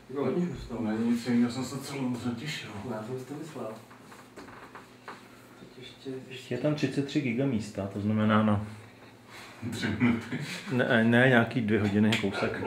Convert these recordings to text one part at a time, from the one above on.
Jo, hodně hustá. To není nic jiného, jsem se celou noc těšil. Já jsem si to myslel. Teď ještě Je tam 33 giga místa, to znamená na... 3 minuty. Ne, nějaký 2 hodiny kousek.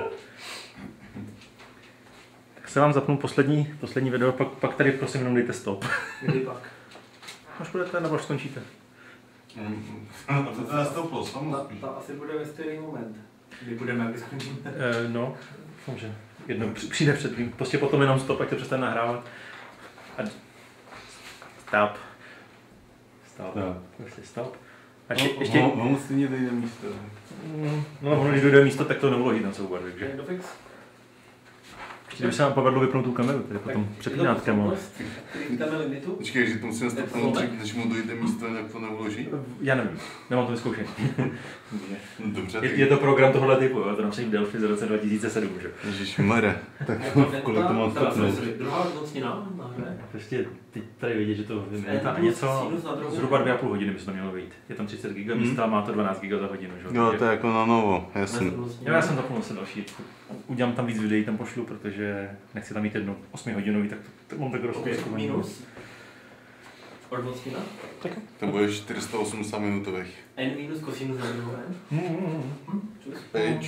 Tak se vám zapnu poslední video, pak tady prosím jenom dejte stop. kdy pak? Až budete, nebo až skončíte. A to teda stouplo, samozřejmě. To asi bude ve stejný moment, kdy budeme, jak skončíme. No, doufám, že jednou přijde před tím. Prostě potom jenom stop, ať to přestane nahrávat. A... Stop. Stop. Prostě stop. A ještě... On stejně dejde místo. No, ono, když dojde místo, tak to neuloží na soubor, takže... Je to fix? Ještě kdyby se vám povedlo vypnout tu kameru, tedy potom přepínátkem, ale... Vítáme limitu? Počkej, že to musím stopnout, než mu dojde místo, tak to neuloží? Já nevím, nemám to vyzkoušený. Dobře. Je to program tohohle typu, jo? To napsal v Delphi z roce 2007, že? Ježišmarja. Tak kolik to mám stopnout? Druhá odnocnina na hře. Prostě teď tady vidět, že to vyměnítá a něco, zhruba 2,5 hodiny by to mělo být. Je tam 30 giga místa, má to 12 giga za hodinu, že? Jo, to je jako na novo, jasný. Já jsem zapnul se další. Udělám tam víc videí, tam pošlu, protože nechci tam mít jedno 8 hodinový, tak to mám tak rozpěskovaný. Minus. Odmocnina. To bude 480 minutových. N minus kosinus na druhé. Page.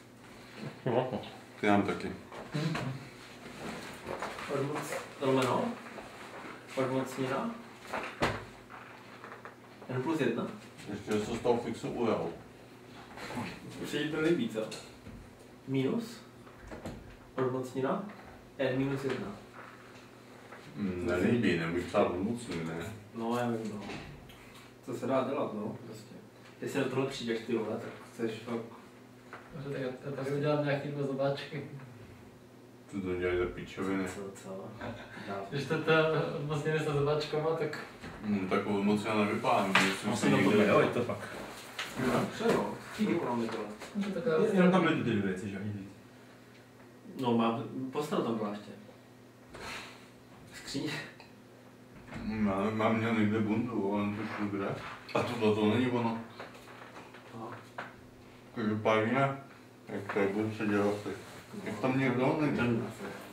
Ty mám taky. Odmocnina. N plus 1. Ještě se z toho fixu ujal. Už se jí to líbí, co? Minus. Odmocnina. N minus 1. Nelíbí, nebych psal odmocný, ne? No, já vím, no. Co se dá dělat, no, prostě. Jestli do tohle přijdeš, ty vole, tak chceš fakt... Já tady udělám nějaký 2 zabáčky. Ty to dělají za pičoviny. Co? Když to vlastně se zabáčkama, tak... Tak odmocná nevypadá, No se to jo, je to fakt. Jo, chvíli máme to. Jenom tam byly ty 2 věci, že ani víc. No, má postav tam pláště. Skříň. Mám měl někde bundu, ale to šlo kde. A tohle to není ono. Každopádně, jak tady budu se dělat teď. Jak tam někdo není.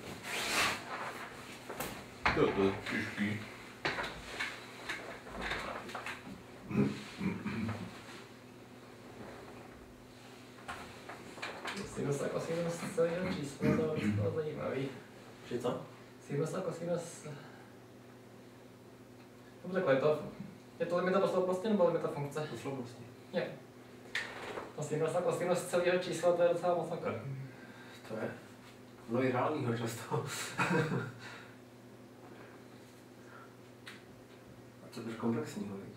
To je těžký. Sinus a kosinus celého čísla, to bylo zajímavý. Že co? Sinus a kosinus... Dobře, je to limita posloupnosti nebo limita funkce? Posloupnosti. Jo. A sinus a kosinus celého čísla, to je docela masakr. To je. No i reálnýho často. A to je trošku komplexního, viď?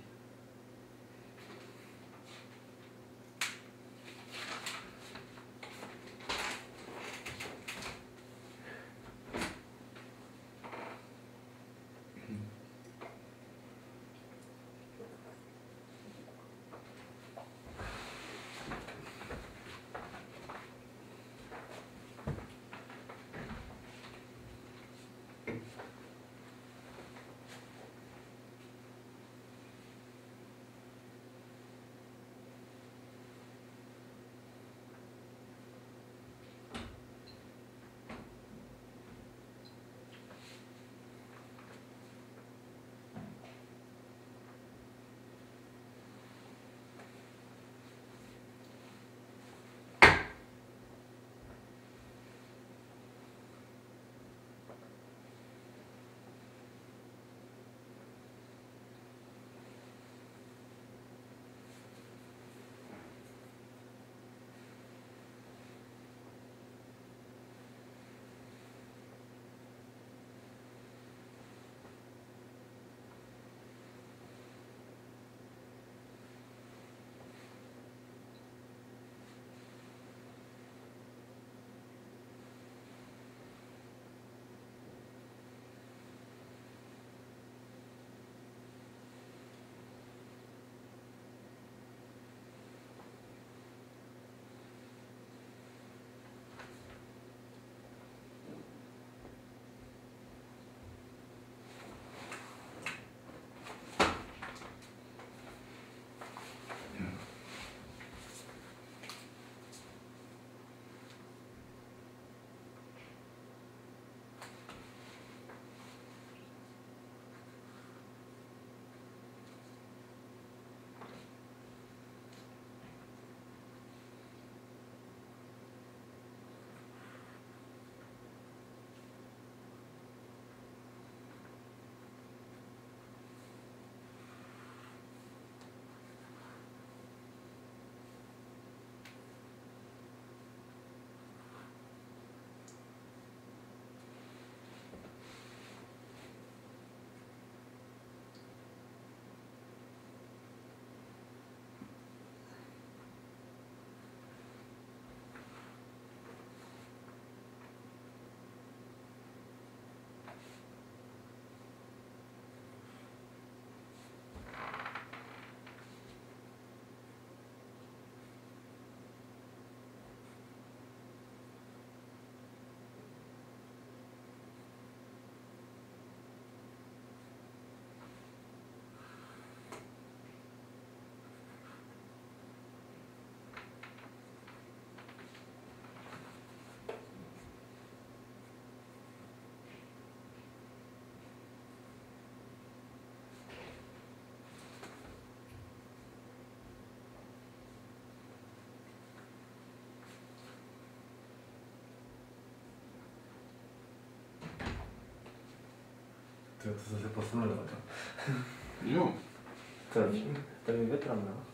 To se zase posunul daleko. Jo. Tady je větram, no?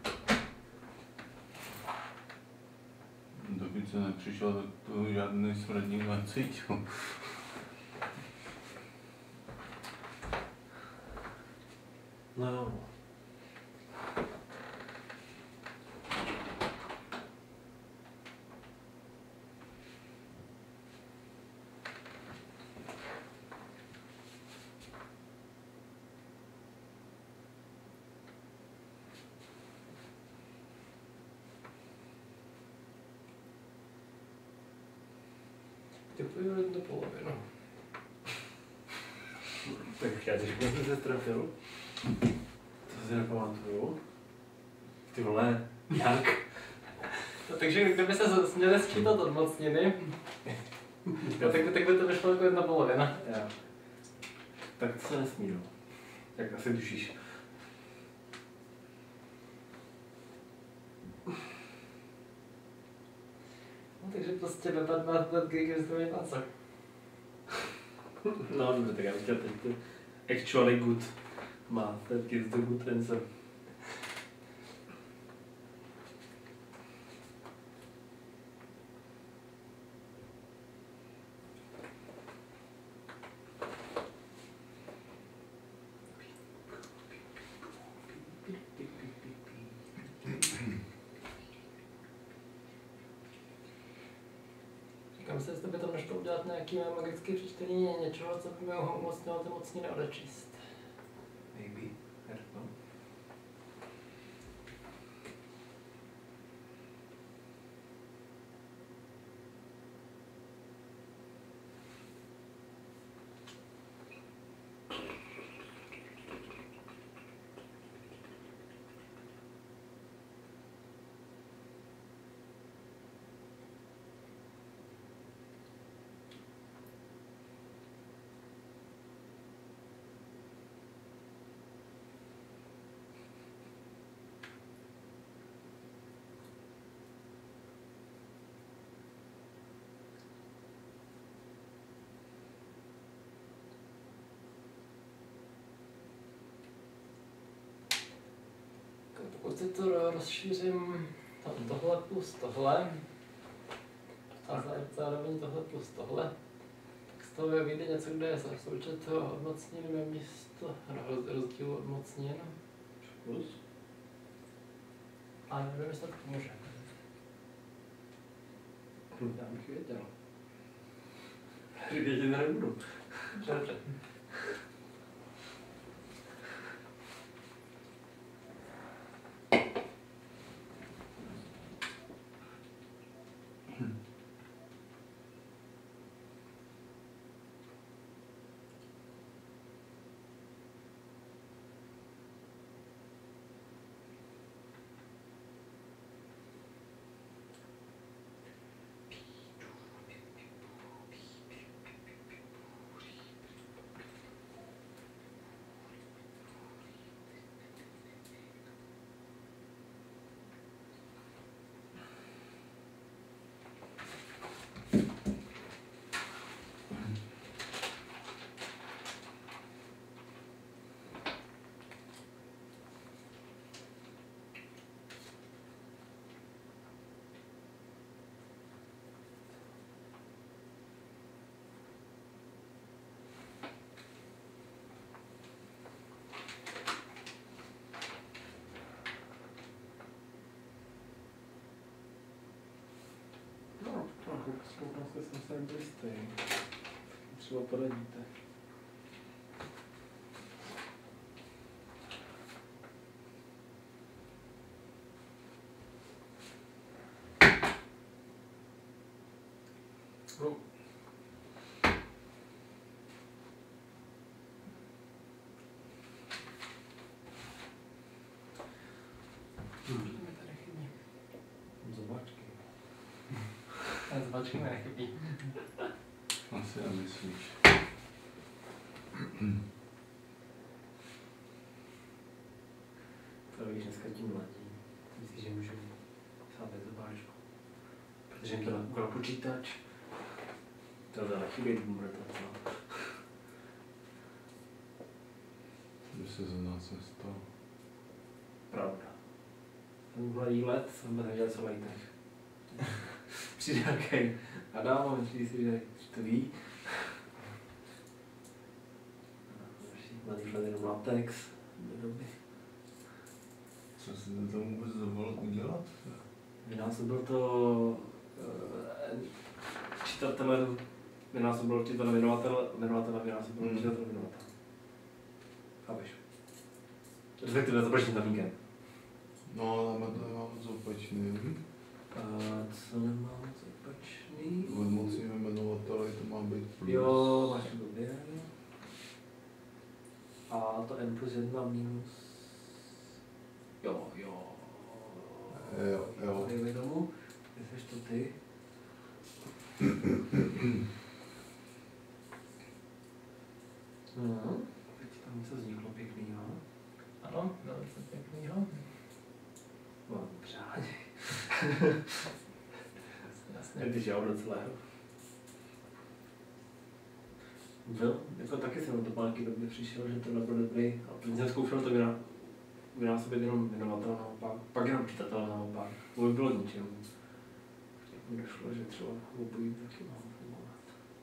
Dokud se nepřišel, tak to žádný smradník necítil. No jo. Typuju jednu polovinu. Tak já ti řeknu, že se trefil. To si nepamatuju. Ty vole, jak? No, takže kdyby se měli sčítat od mocniny, no, tak by to vyšlo jako jedna polovina. Já. Tak to se nesmí, no. Jak asi dušíš. No, takže prostě vypadne na Gigas to něco. No dobře, tak já bych chtěl teď ty actually good má, that gives the good answer. Říkám si, jestli by tam nešlo udělat nějaký magický přečtení něčeho, co by mi umožnilo ty mocniny odečíst. Maybe, I don't know. Pokud si to rozšířím tohle plus tohle a zároveň tohle plus tohle, tak z toho vyjde něco, kde je součet odmocněn místo rozdílu odmocněn. Plus? A nevím, jestli to pomůže. Já bych věděl. Vědět nebudu. Dobře. Schopnosti jsem se nebyl jistý. Třeba poradíte. No. Mi tady chybí. Zobačky. Zvačky mi nechybí. Asi nemyslíš. To víš, dneska tím mladí. Myslíš, že můžu sávat zobáčku. Protože jim to nakoukal počítač. To ale chybět bude to. se za nás nestalo. Pravda. Ten mladý let jsem nevěděl, co lejtech. Přijde nějaký Adam a myslí si, že to ví. Mladý let jenom latex do doby. Co si to vůbec dovolil udělat? Vynásobil to čitatelé, vynásobil čitatelé věnovatel, vynásobil čitatelé věnovatel. Chápeš? Respektive zapračný tam víkend. No, ale to nemám moc opačný. Co nemám moc opačný? Od mocního jmenovatele to má být plus. Jo, máš to době. A to n plus 1 minus... Jo. Dejme tomu, kde jsi to ty? No, teď tam něco vzniklo pěknýho. Ano, velice pěknýho. No, přáně. Jasně. Když já do celého. Byl, jako taky jsem na to pánky době přišel, že to nebyl dobrý, ale teď jsem zkoušel to vynásobit jenom věnovatel naopak, pak jenom čitatel naopak. To by bylo k ničemu. Tak mi došlo, že třeba obojí taky mám fungovat.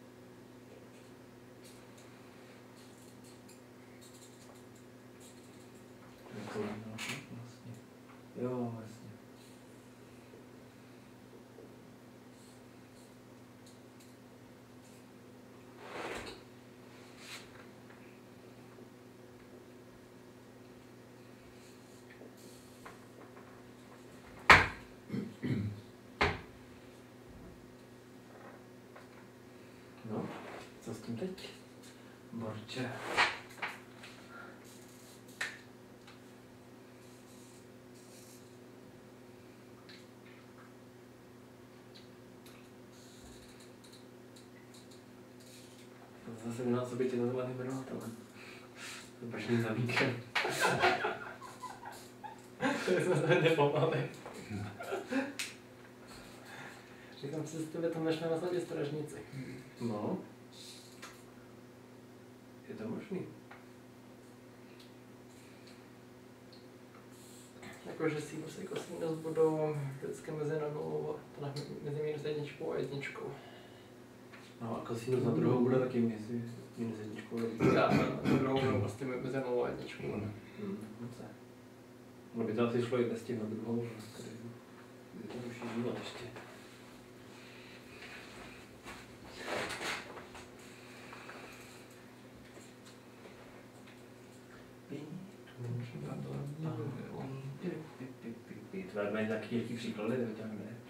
Jako vlastně. Jo, vlastně. No, co s tím teď? Borče. Zase vynásobit jednotlivým jmenovatelem. Zapračný za víkend. To jsme se nepomali. Říkám si, že tebe tam nešme nasadit stražnici. No. Je to možný. Jakože sinus jako sinus budou vždycky mezi nulovou, mezi minus jedničkou a jedničkou. No a kosinus na druhou bude taky mezi minus jedničkou. Já na druhou budou vlastně mezi nulovou a jedničkou. No by to asi šlo i bez těch na druhou, tady je to už život ještě. To mají nějaký příklady, to tam ne.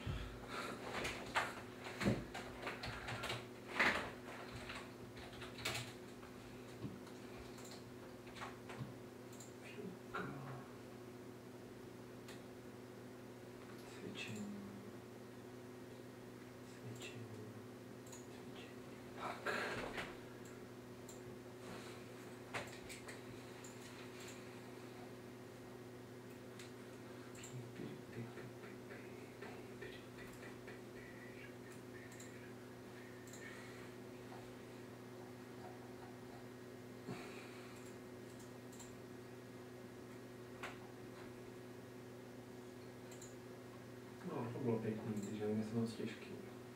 No, to bylo pěkný, když nevím, jestli moc těžký.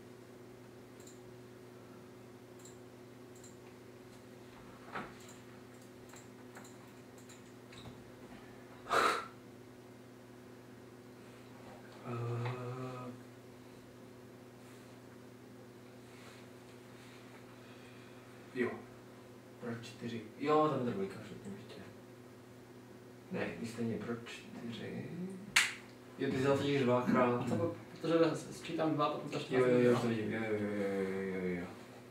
Jo. Pro 4. Jo, tam je dvojka všechny ještě. Ne, i stejně pro 4. Jo, ty jsi zasadíš dvakrát. Protože sčítám 2, potom začne. Jo, to vidím. Jo.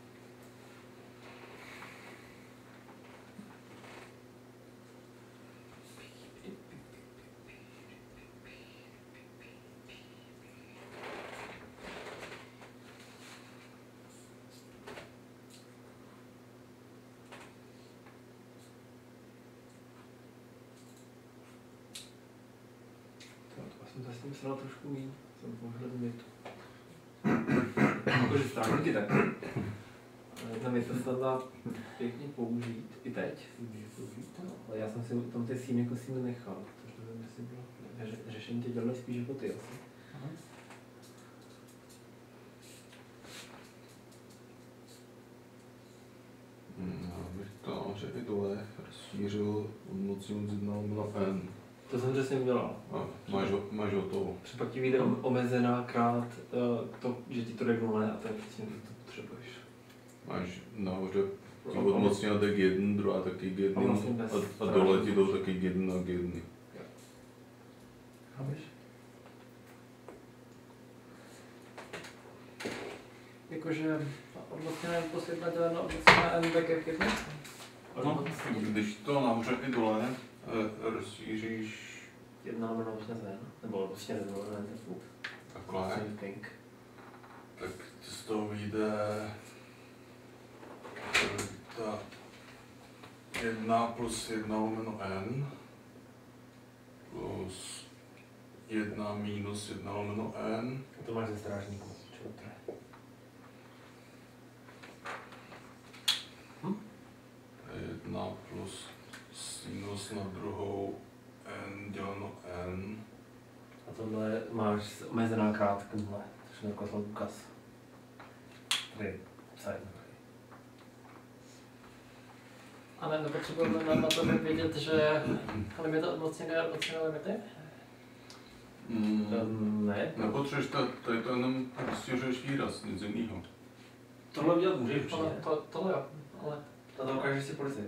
Jsem zase myslel trošku míň, jsem pohled mi to. Jakože stránky tak. Ale mi to snad dá pěkně použít, i teď. Ale já jsem si tam ty síny jako síny nechal, protože nevím, jestli bylo řešení teď dělali spíš jako ty asi. Já bych to, že i dole rozšířil odmocnění z 1 na n. To jsem přesně udělal. A máš hotovo. Třeba ti vyjde omezená krát to, že ti to jde k nule a to je přesně to, co potřebuješ. Máš nahoře tím odmocněná tak 1, druhá taky k 1 vlastně a dole ti jdou taky k 1 a k 1. Chápeš? Jakože odmocněná je plus 1 děleno odmocněná n back 1? No, když to nahoře i dole rozšíříš 1 lomeno vlastně z n, nebo vlastně z n, takhle, tak z toho vyjde ta 1 plus 1 lomeno n plus 1 minus 1 lomeno n. A to máš ze strážníků, čeho to je? 1 plus sinus na druhou n děleno n. A tohle máš omezená krát k nule, což je jako důkaz. Tady psají. Ale nepotřebujeme na to vědět, že limity odmocněné a odmocněné limity? Ne. Nepotřebuješ tady to jenom rozšiřuješ výraz, nic jiného. Tohle udělat můžeš určitě. Tohle jo, ale... Na to ukážeš si policii.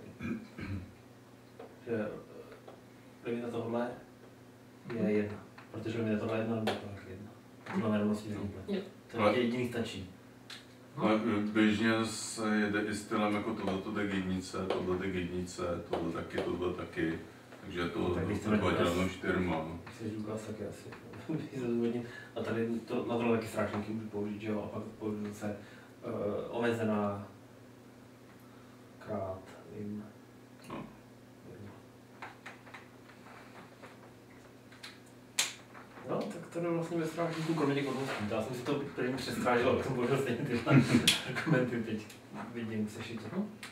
Že limita tohle je 1. Protože limita tohle je 1, nebo tohle je 1. Tohle nerovností vznikne. To je jediný stačí. Ale běžně se jede i stylem jako tohleto jde k jednice, tohle jde k jednice, tohle taky. Takže to tak když to 2 děleno 4. Když se důkaz, tak je asi zdůvodnit. A tady to, na tohle taky strážníky můžu použít, že jo? A pak použiju se omezená krát jim. No. No, tak to jde vlastně ve strážníku, kromě těch odmoců. Já jsem si to první přestrážil, abych to použil stejně ty argumenty teď. Vidím sešitě.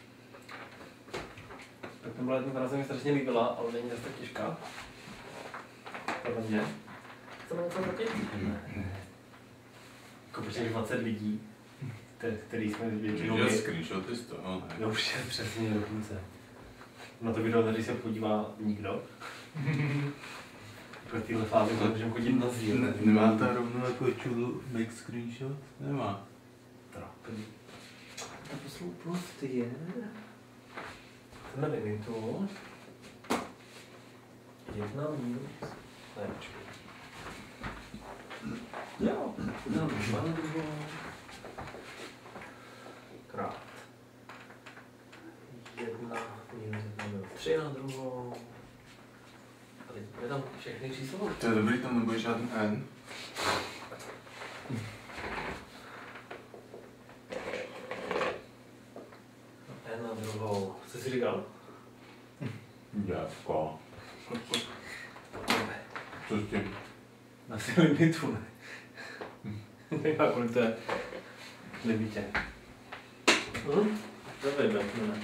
Tak to byla jedna práce, mi strašně líbila, ale není zase tak těžká. Podle mě. Chceme něco taky? Jako protože 20 lidí, který jsme většinou... Takže screenshoty z toho, ne? No už je přesně dokonce. Na to video tady se podívá nikdo. Pro tyhle fázi to můžeme chodit na zíl. Nemá ta rovnou jako čudu make screenshot? Nemá. Trápení. To poslou prostě je... Nevím, to... 1 minus... Ne, počkej. Jo, 1 minus krát 1 minus 1 minus 3 na druhou. A teď je tam všechny čísla. To je dobrý, tam nebude žádný n. N na druhou. Co jsi říkal? Děvko. Co s tím? Na si limitu, ne? Nevím, kolik to je limitě. To víme, ne?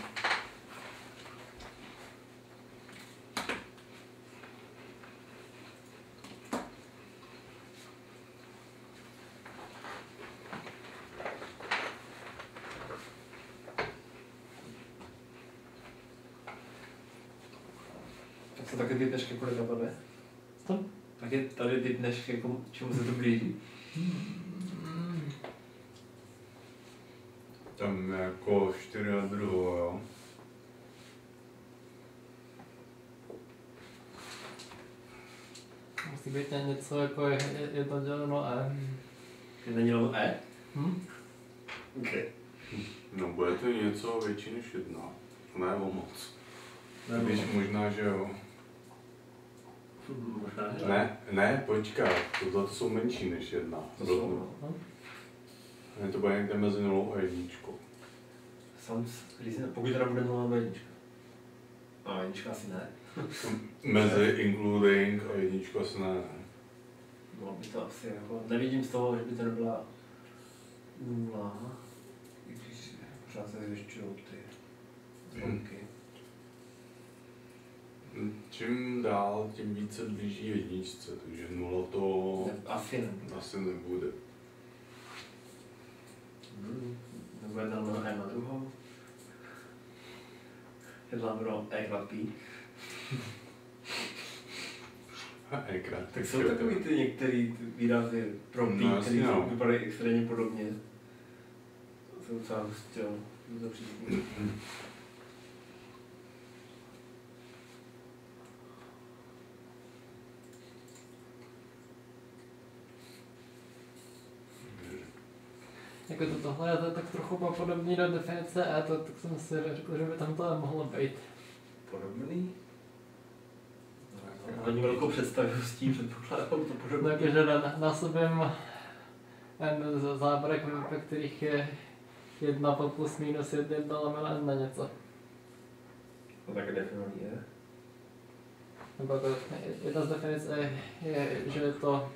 Tak se taky ty dnešky kolik napadne? Co? Tak je tady ty dnešky, jako, čemu se to blíží? Tam jako 4 na druhou, jo. Musí být něco jako jedno děleno e. Jedno děleno e? Okay. No bude to něco větší než 1. Ne o moc. Když možná, že jo. Možná, že Ne, počkat, tohle jsou menší než 1. To jsou, no. Ne, to bude někde mezi 0 a 1. Pokud teda bude 0 a 1. A 1 asi ne. Mezi including a 1 asi ne. Bylo by to asi jako, nevidím z toho, že by to nebyla 0. třeba se zvětšují ty zvonky. Čím dál, tím více blíží jedničce, takže 0 to asi nebude. Nebo jedna na E na druhou. Jedna na druhou E krát P. Tak jsou takový ty některý výrazy pro P, No, který no. vypadají extrémně podobně. Jsou docela hustě, to přísně. Jako tohle je to tak trochu podobný do definice E, tak jsem si řekl, že by tam to mohlo být. Podobný? Hodně velkou představu s tím, předpokládám to No podobný. jakože násobím n závorek, ve kterých je 1 plus minus 1 lomeno n na něco. No tak je definovaný je. Nebo jako jedna z definic je, že je to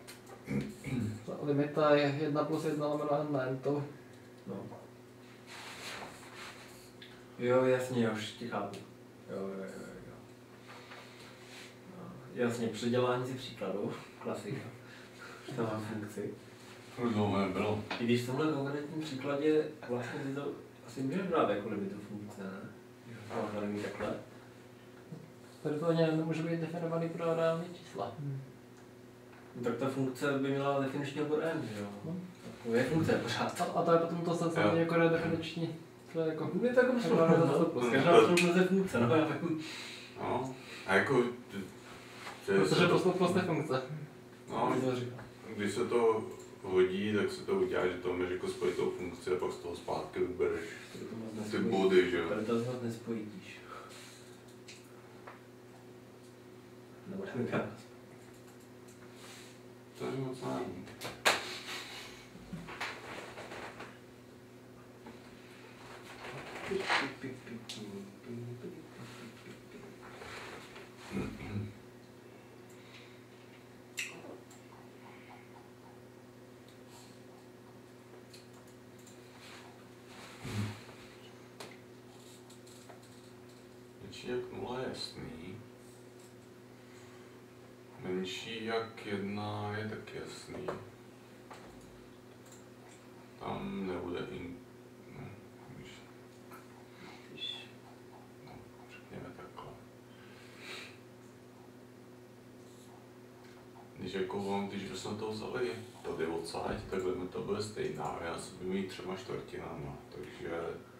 limita je 1 plus 1 lomeno n na n to. No. Jo, jasně, já už tě chápu. Jo. No, jasně, předělání si příkladů, klasika. Už tam mám funkci. Už dlouho nebylo. I když v tomhle konkrétním příkladě vlastně si to asi můžeme brát jako limitu funkce, ne? Máme limit takhle. Tady to ani nemůže být definovaný pro reální čísla. No, tak ta funkce by měla definiční obor n, že jo? To je funkce pořád. A to je potom to samozřejmě jako redefiniční. To je jako... Je to jako prostě. Každá funkce je funkce, no já vím. No, a jako... Protože postup prostě funkce. No, když se to hodí, tak se to udělá, že to máš jako spojitou funkci a pak z toho zpátky vybereš ty body, že jo? Tady to zase nespojíš. Nebo tak. To je moc nevím. Menší jak 0 je jasný. Menší jak 1 je taky jasný. Tam nebude řekněme takhle. Když bychom to vzali tady odsaď, tak limita bude stejná, já se budu mít 3/4, takže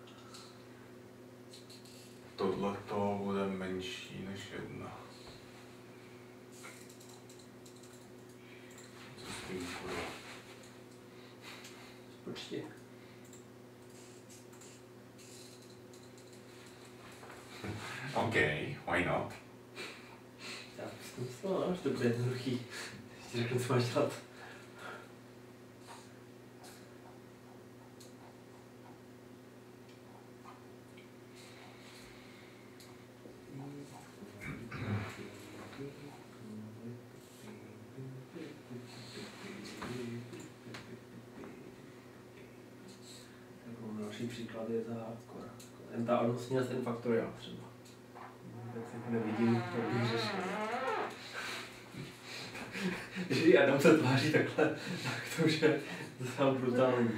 tohle to bude menší než 1. Co s tím bude? Počti. OK, why not? Já jsem myslel, že to bude jednoduchý. Ještě řeknu, co máš dělat. Další příklad je ta n-ta n faktoriál třeba. Vůbec jako nevidím, to bych řešil. Když Adam se tváří takhle, tak to už je docela brutální.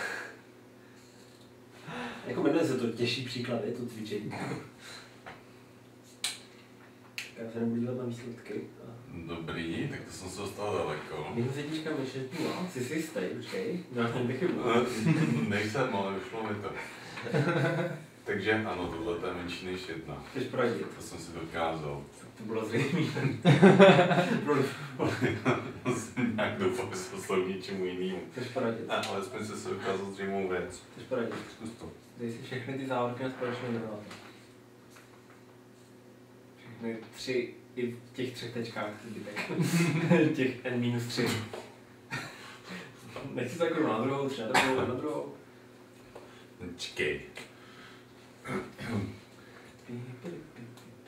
Jako jmenuje se to těžší příklad, je to cvičení. Já se nebudu dívat na výsledky. Dobrý, tak to jsem se dostal daleko. Minus jednička, myš no, jsi si jistý, počkej. No, bych chybu. Nejsem, ale vyšlo mi to. Takže ano, tohle je menší než 1. Chceš poradit? To jsem si dokázal. To bylo zřejmé. Nějak doufám, že se dostal k něčemu jinému. Chceš poradit? Ale aspoň se dokázal zřejmou věc. Chceš poradit? Zkus to. Dej si všechny ty závorky na společnou jmenovatel. Všechny 3 i v těch 3 tečkách zbytek. Těch n-3. Nechci to jako na druhou, třeba na druhou. Čekej.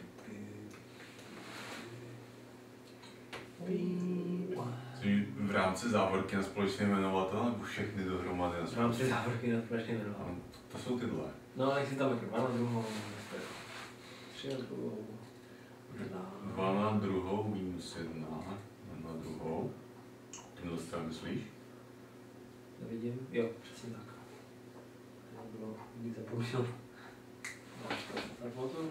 V rámci závorky na společný jmenovatel nebo všechny dohromady na V rámci závorky na společný jmenovatel. No, to jsou tyhle. No, ale si tam jako 2 na druhou, 3 na druhou, 2 na druhou minus 1 na druhou. Tímhle to myslíš? Nevidím, jo, přesně tak. To bylo víc zapomněl. Máš to, tak motor.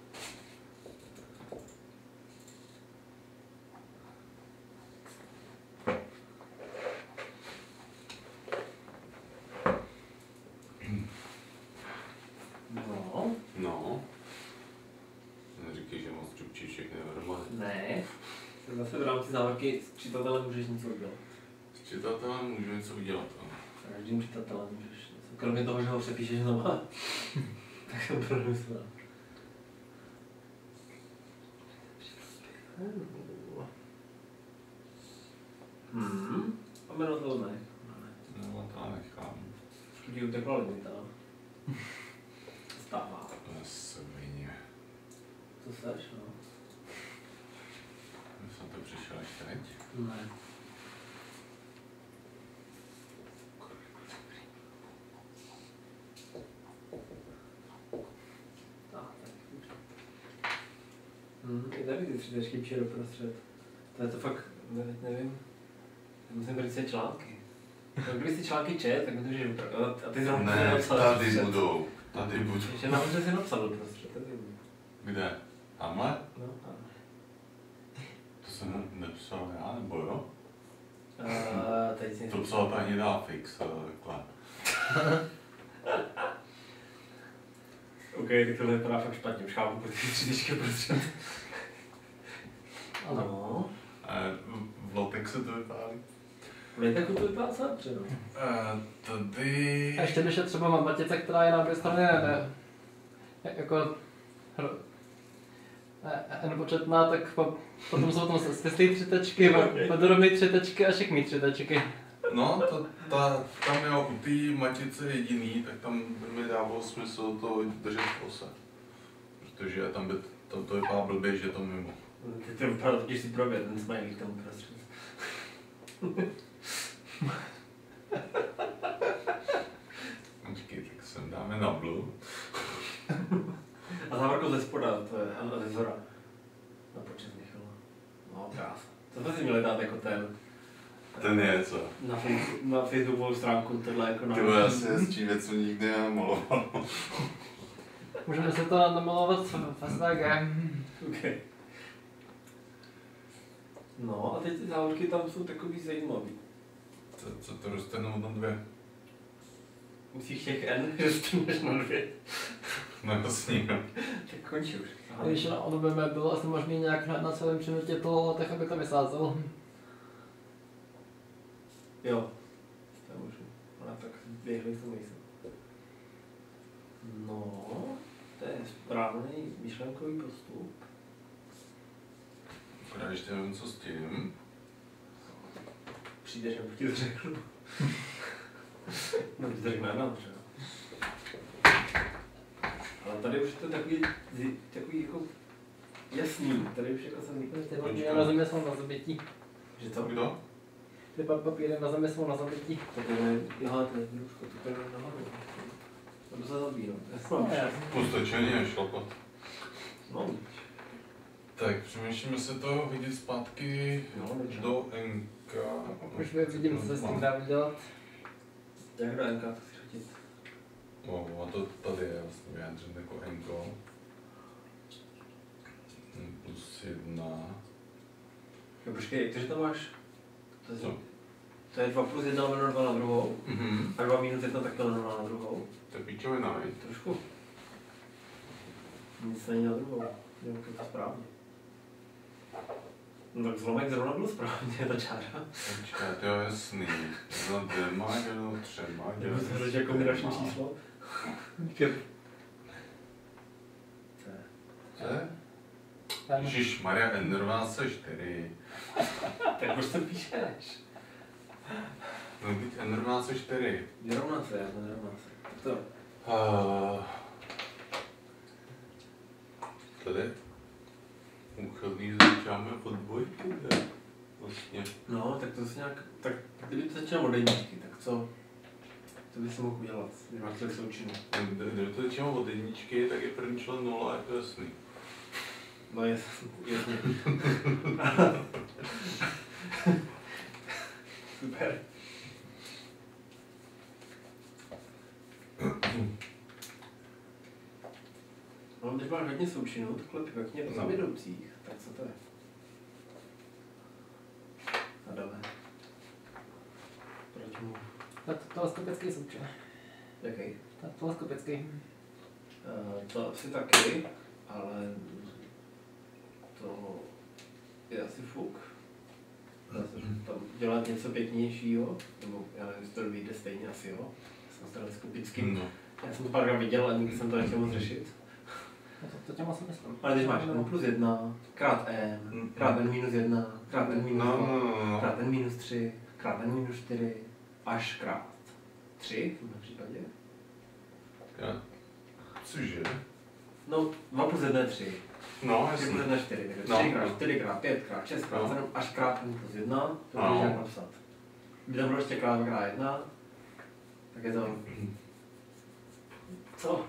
No. No. Neříkej, že moc čupčí všechny dohromady. Ne. Zase v rámci závorky s čitatelem můžeš něco udělat. S čitatelem můžu něco udělat. S každým čitatelem můžeš něco. Kromě toho, že ho přepíšeš znova. Tak jsem promyslel. A jméno to ne. No, to nechám. Ti utekla limita. Stává. To je svině. Co seš, no? Já jsem to přišel až teď. Ne. I tady ty 3 tečky přijde doprostřed. To je to fakt, nevím. Musím tady si články. Kdyby si články čet, tak mi to můžeš upravit. A ty zrovna Ne, napsal tady doprostřed. budou. Tady budou. Ještě nahoře si napsal doprostřed, tady budu. Kde? Tamhle? No, ano. To jsem nepsal já, nebo jo? Teď si... To psal ta hnědá fix, ale takhle. OK, tak tohle vypadá fakt špatně, už chápu, protože 3 tečky prostřed. Ano. V latexu to vypadá. Víte, jako to vypadá celé předu. Tady... A ještě když je třeba matice, která je na obě strany jako nepočetná, tak potom jsou tam svislý 3 tečky, vodorovný 3 tečky a šikmý 3 tečky. No, tam jo, u té matice jediný, tak tam by mi dávalo smysl to držet v kose. Protože tam to vypadá blbě, že je to mimo. Teď to vypadá totiž si probět, ten smajlík tam uprostřed. Počkej, tak sem dáme na blue. A závorku ze spoda, to je, a ze zhora. Na počet Michala. No, krás. To jsme si měli dát jako Ten je co? na Facebookovou stránku, tohle jako na... Ty vole, asi hezčí věc, co nikdy nemaloval. Můžeme se to namalovat v SVG. Okay. No a teď ty závorky tam jsou takový zajímavý. Co to roztrhnou na 2? Musíš těch N roztrhneš na 2. No jasně, no. Tak končí už. Když na odbeme bylo asi možný nějak na celém přinutě toho, tak aby to vysázel. Jo, to můžu. Ale tak běhli to nejsem. No, to je správný myšlenkový postup. Akorát ještě nevím, co s tím. Přijdeš, nebo ti to řeknu. No, ti to řekne nám třeba. Ale tady už je to takový jako jasný. Tady už jako jsem... Ty papíry na zemi jsou na zabití. Že to? Kdo? Ty papíry na zemi jsou na zabití. To je, jo, to je družko, to je nahoru. To se zabírá. Postačení a šlapat. No, Tak, přemýšlíme se to vidět zpátky do NK. Už vidím, co se s tím dá udělat. jak do NK to chci chodit? No, a to tady je vlastně vyjádřen jako NK. +1. Jo, počkej, jak to, že tam máš? Co? To je 2 + 1 lomeno 2 na druhou. Mhm. A 2 - 1 takhle lomeno na druhou. To je píčovina, viď? Trošku. Nic není na druhou. Jo, to je to správně. No tak zlomek zrovna byl správně, ta čára. Počkej, to je jasný. Za 2, dělal 3, Nebo se hledat jako kombinační číslo. Co je? Ježišmarja, N rovná se 4. Tak už to píšeš. No teď N rovná se 4. Nerovná se, nerovná se. Tak to. Tady úchylný začínáme od dvojky, kde? Vlastně. No, tak to si nějak tak kdyby to začínalo od jedničky, tak co bys mohl udělat, když máš tolik součinů? Kdyby to začínalo od jedničky, tak je první člen 0, je to jasný. No jasně. Super. No, když máš hodně součinů, takhle pěkně za vedoucích, tak co to je? A dále. Proč mu? Teleskopický součin. Jaký? Teleskopický. To asi taky, ale to je asi fuk. Dá se tam dělat něco pěknějšího, nebo já nevím, jestli to vyjde stejně asi jo. Jsem teleskopický. No. Já jsem to párkrát viděl a nikdy jsem to nechtěl moc řešit. To těm asi myslím. Ale když máš n plus 1, krát n, krát n minus 1, krát n minus 2, krát n minus 3, krát n minus 4, až krát 3 v tomhle případě. Cože? No, 2 plus 1 je 3. No, 3 plus 1 je 4, takže 3 krát 4 krát 5 krát 6 krát 7, až krát n plus 1, to můžeš nějak napsat. Kdyby tam bylo ještě krát 2 krát 1, tak je to... Co?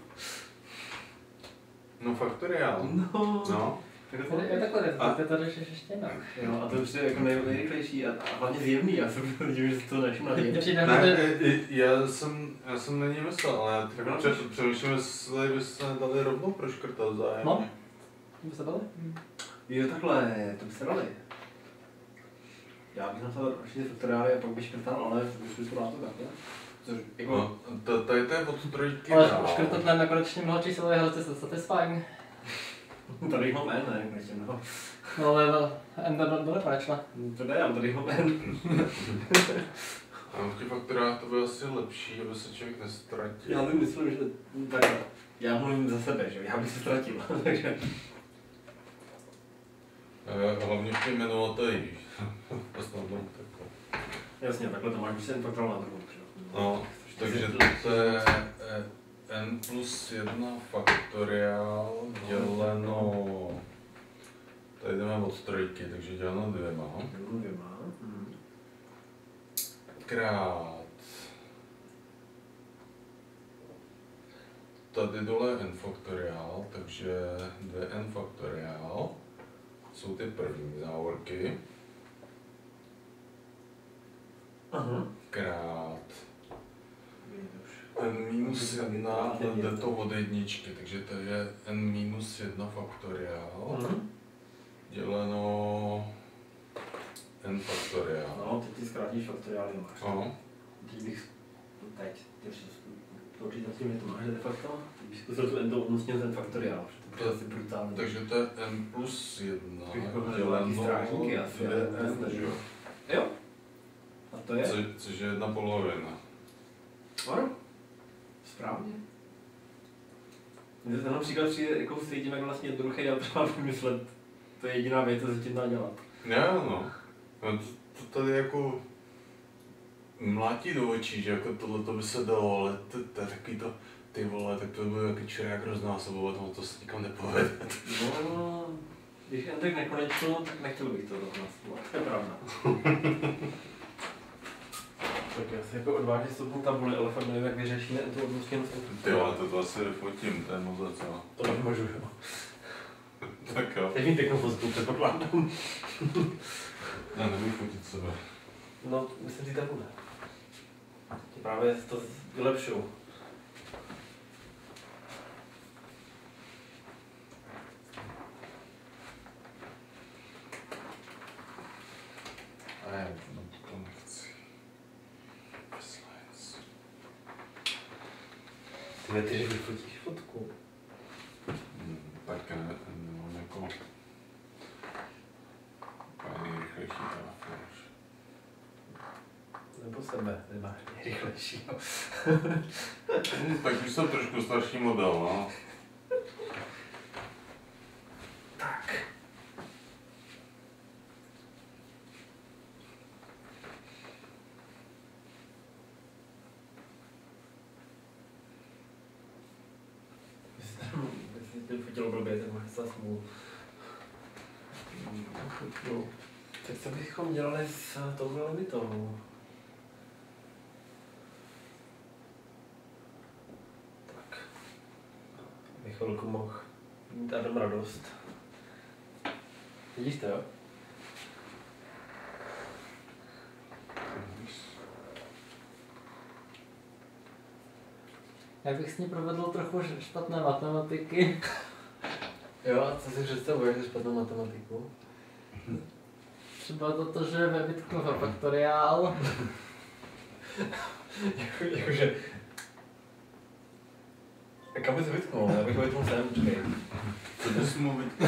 No faktoriál. No. Je takhle, ty to jdeš ještě jinak. Jo, a to už je jako nejrychlejší a hlavně zjevný, já jsem vidím, že se to nevšiml. Ne, já jsem na něj myslel, ale já přemýšlím, jestli byste dali rovnou proškrtat zájem. No, to by se dali? Jo, takhle, to by se dali. Já bych napsal určitě faktoriály a pak bych škrtal, ale už bych to dát to takhle. Což jako... No, tady to je od trojky ale škrtat nám nekonečně mnoho čísel, ale to je satisfying. Tady jich mám n, ne, konečně mnoho. No ale n do nekonečna. To ne, ale tady jich mám n. A v těch faktorách to bude asi lepší, aby se člověk nestratil. Já bych myslel, že takhle. Já mluvím za sebe, že já bych se ztratil, takže... Hlavně v těch jmenovatelích. Jasně, takhle to máš, když se faktoral na druhou. No, takže to je n plus 1 faktoriál děleno... Tady jdeme od trojky, takže děleno 2. Krát... Tady dole je n faktoriál, takže 2n faktoriál. Jsou ty první závorky. Krát n minus 1, jde to od jedničky, takže to je n minus 1 faktoriál. Děleno n faktoriál. No, teď ty zkrátíš faktoriály máš. No. Teď bych teď, počítat s tím, že to máš de facto, teď bych zkusil tu n to odmocnit ten faktoriál, protože to je asi brutální. Takže to je n plus 1 děleno 2n, že jo? Jo. A to je? Což je 1/2. Ano. Správně. Mně se ten příklad přijde jako s tím, jak vlastně jednoduché já třeba vymyslet. To je jediná věc, co se tím dá dělat. No. To tady jako mlátí do očí, že jako tohle by se dalo, ale to je takový to, ty vole, tak to bude jaký čurák roznásobovat, no to se nikam nepovede. No, když jen tak nekonečno, tak nechtěl bych to roznásobovat, to je pravda. Tak já si jako odvážně stopnu tabuli, ale fakt nevím, jak vyřešíme tu odmocněnost. Ty ale to asi vyfotím, to je moc za co. To nemůžu, jo. Tak jo. Teď mít pěknou fotku, předpokládám. Já nebudu fotit sebe. No, myslím si tabule. Právě to vylepšuju. A já to nechci. Ty že vyfotíš fotku. Tak nemám jako... Úplně nejrychlejší telefon. Nebo sebe, nemáš nejrychlejšího. Tak už jsem trošku starší model, no. Tak. Jestli to fotilo blbě, tak máš zase smůlu. Tak co bychom dělali s touhle limitou? Tak. Abych chvilku mohl mít Adam radost. Vidíš to, jo? Já bych s ní provedl trochu špatné matematiky. Jo, a co si představuješ za špatnou matematiku? Třeba to, že ve Wittkofa faktoriál. Jakože... A kam bys vytknul? Já bych vytknul sem, počkej. Co bys mu vytknul?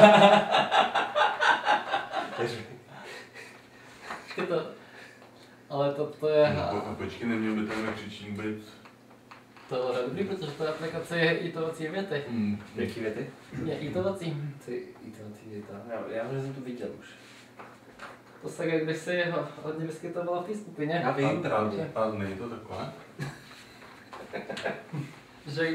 Ale to je... Počkej, neměl by tam křičník být. To je dobrý, protože ta aplikace je itovací věty. Jaký věty? Je itovací. Itovací věta. Já jsem to viděl už. To se jak když si hodně vyskytovala v té skupině. Já vím právě. A není to takové? Že...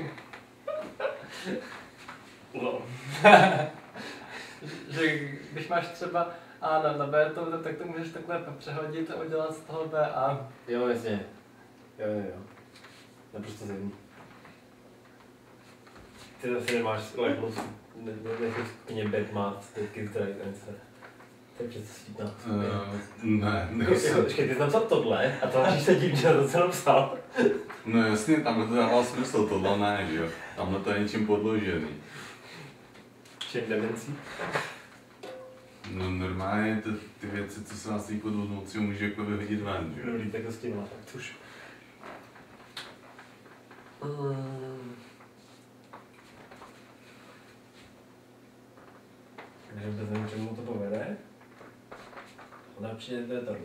že když máš třeba A na B, tak to můžeš takhle přehodit a udělat z toho B A. Jo, jasně. Jo. Naprosto zjevný. Ty zase nemáš lehnout, nejsi v skupině Bedmat, Deadkill Strike Answer. To je přece svítná. Ne, nejsem. Počkej, ty tam psal tohle a to máš se divně, že to jsem psal. No jasně, tamhle to dává smysl, tohle ne, že jo. Tamhle to je něčím podložený. Čím demencí? No normálně ty věci, co se nás týká od noci, může jako vyhodit ven, že jo. Dobrý, tak to s tím má, tak tuž. Takže vůbec nevím, čemu to povede. Ale určitě to je tohle.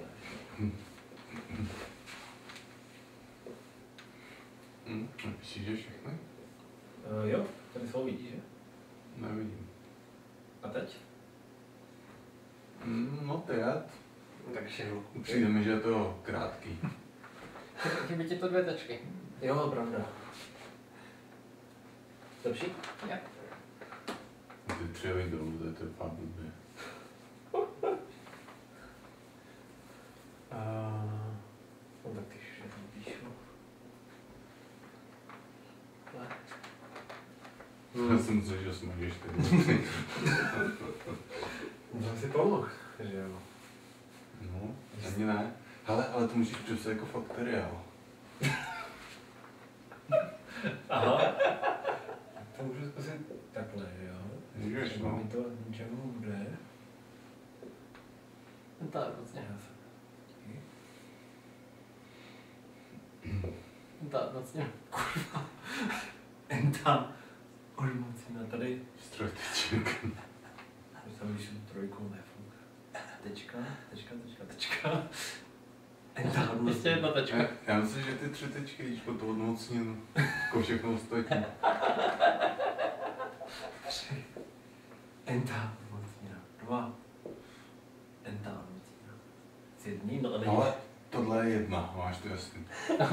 Myslíš, že všechny? Jo, tady jsou vidíš, že? Nevidím. A teď? No teď. Tak ještě hluku. Přijde mi, že je to krátký. Chybí ti to 2 tečky. Jo, pravda. Lepší? Jo. Ty 3 dolů, to je fakt blbě. No tak ty ještě tam píšu. Já jsem myslel, že smažeš ty. To jsem si pomohl, že jo. No, ani ne. Hele, ale to musíš přesně jako faktoriál. Aha. To můžu zkusit takhle, jo. Můžeš, Třeba no. mi to ničemu bude. Tak, vlastně. Tak, vlastně. Enta. Olimocina tady. Strojteček. Když tam vyšel trojkou nefunguje. Tečka. Enta. Ještě 1 tečka. Já myslím, že ty 3 tečky jdeš po to odmocněn, jako všechno ostatní. Enta. Olimocina. 2. Enta. Olimocina. Z jedný, no a není. Ale tohle je 1, máš to jasný.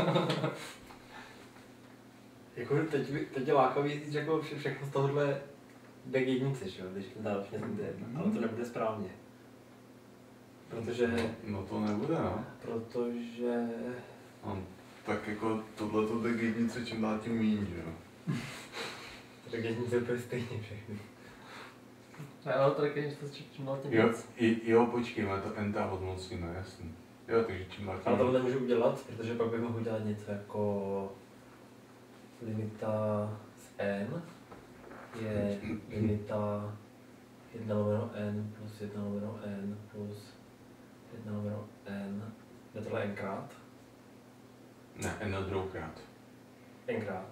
Jako teď je lákavý říct, že jako všechno z tohohle jde k jednici, že jo, když náročně to bude jedna, ale to nebude správně. Protože... No to nebude, no. Protože... No, tak jako tohle to jde k jednice, čím dál tím míň, že jo. Tak jednice úplně stejně všechny. Ale to je něco, čím dál tím Jo, víc. jo, počkej, má to enta odmocněno, jasný. Jo, takže čím dál tím Ale tohle nemůžu udělat, protože pak bych mohl udělat něco jako... Limita z n je limita 1/n plus 1/n plus 1/n. Je tohle nkrát? Ne, n na druhoukrát. Nkrát.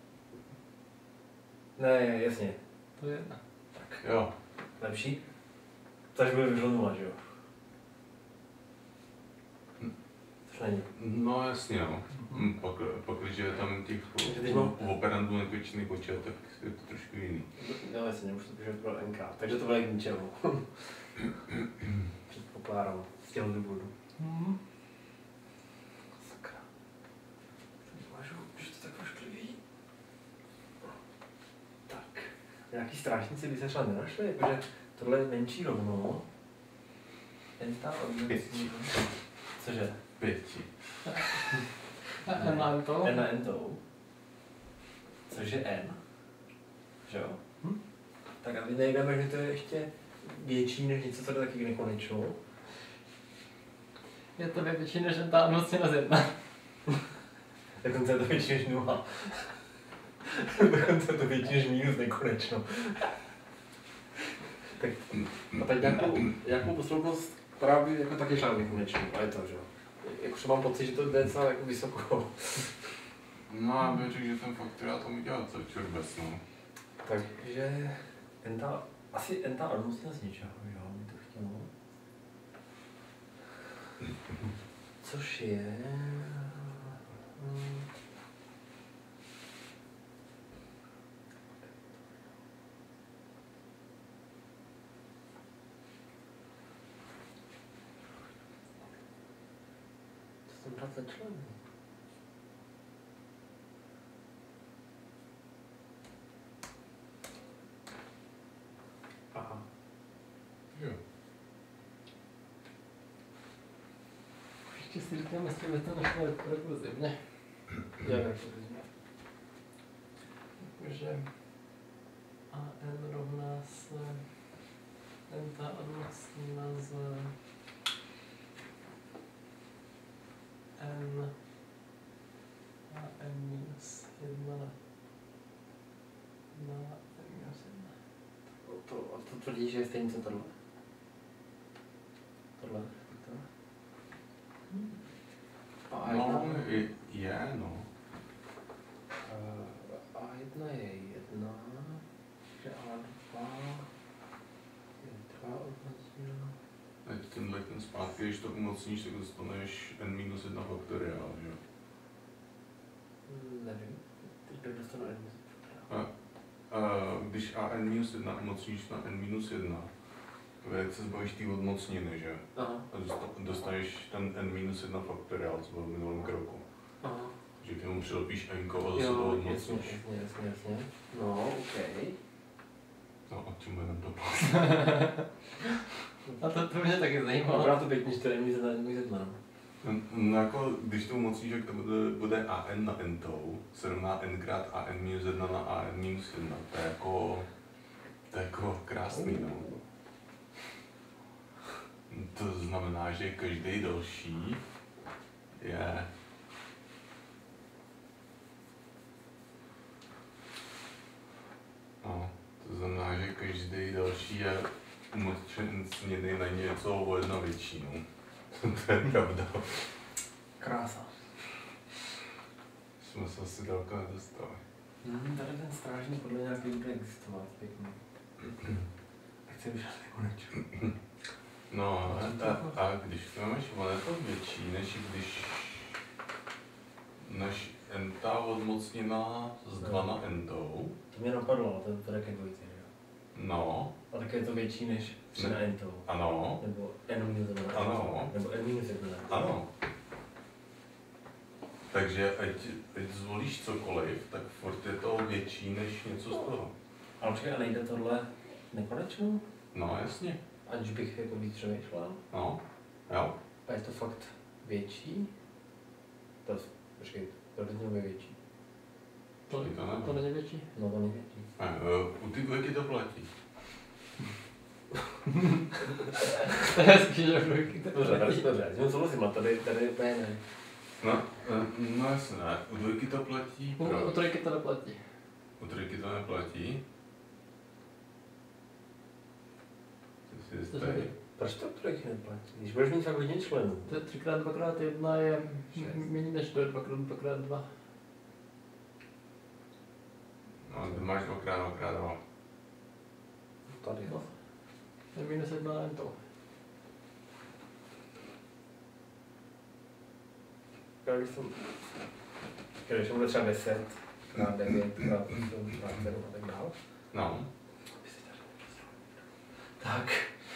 Ne, jasně. To je 1. Tak, Jo. lepší? Takže bude vyšlo 0, že jo? Což není. No jasně, no. Pak když je tam těch operantů nekonečný počet, tak je to trošku jiný. No jasně, nemůžu to píšet pro nkrát, takže to bude k ničemu. Předpokládám, z těho důvodu. Sakra. Uvažu, že to tak ošklivý. Tak, nějaký strážníci by se třeba nenašli, jakože tohle je menší rovno. Enta odmocněná. Cože? 5. N na Entou. N na Entou. Což je N. Že jo? Tak a my nejdeme, že to je ještě větší než něco, co jde taky k nekonečnou. Je to větší než ta odmocněná z 1. Dokonce je to větší než 0. Dokonce je to větší než minus nekonečno. Tak a teď nějakou posloupnost právě jako taky šla nekonečnou. A je to, že jo? Jakože mám pocit, že to jde docela jako vysoko. No já bych řekl, že ten faktoriál to mi dělá co čurbes, no. Takže asi enta odmocněná z něčeho, jo? Mi to chtělo. Což je... Co jsem dal za člen? Aha. Jo. Ještě si říkám, jestli by to nešlo rekluzivně. Jak rekluzivně? Takže AN rovná se enta odmocněná z N a N minus 1 na N minus 1. To tvrdí, že je stejný co tohle? Tohle? A No, je, no. A1 je 1, že A2 je 2 odmocněná. Teď tenhle ten zpátky, když to umocníš, tak dostaneš n-1 faktoriál, že jo? Nevím, teď dostanu N-1 faktoriál. Když an-1 umocníš na n-1, tak se zbavíš té odmocniny, že? Aha. A dostaneš ten n-1 faktoriál, co byl v minulém kroku. Aha. Že k němu přilepíš n a zase to odmocníš. Jasně. No, okej. No a tím budeme to A to mě taky zajímalo. Dobrá to pěkně, že to je N-1. No jako, když to umocníš, tak to bude an na n-tou, se rovná n krát an-1 na an-1. To je jako krásný, no. To znamená, že každý další je to znamená, že každý další je umocněný na něco o 1 větší, no. To je pravda. Krása. Jsme se asi daleko nedostali. Tady ten strážník podle nějaký bude existovat, pěkně. Nechci být nekonečný. No a když to máš, ono je to větší, než enta odmocněná z 2 na entou. To mě napadlo, to je také dvojice, jo? No. A také je to větší než 3 na entou. Ano. Nebo n-1. Ano. Nebo n-1. Ano. Takže ať zvolíš cokoliv, tak furt je to větší než něco z toho. Ale počkej, a nejde tohle nekonečnou? No jasně. Aniž bych jako víc přemýšlel? No. Jo. A je to fakt větší? Počkej, to je větší. To není větší? No to není větší. U ty dvojky to platí. To je hezký, že dvojky to Dobře, platí. já souhlasím, a tady úplně ne. No jasně, ne. U dvojky to platí. U trojky to neplatí. U trojky to neplatí. Ty jsi jistý? Proč to trojky neplatí? Když budeš mít fakt hodně členů. To je 3x2x1 je méně než to je 2x2x2. No, ty máš 2x2x2. Tady, jo. To je minus 1 na entou. Když to bude třeba 10, krát 9, krát 8, krát 7 a tak dál. No. Tak.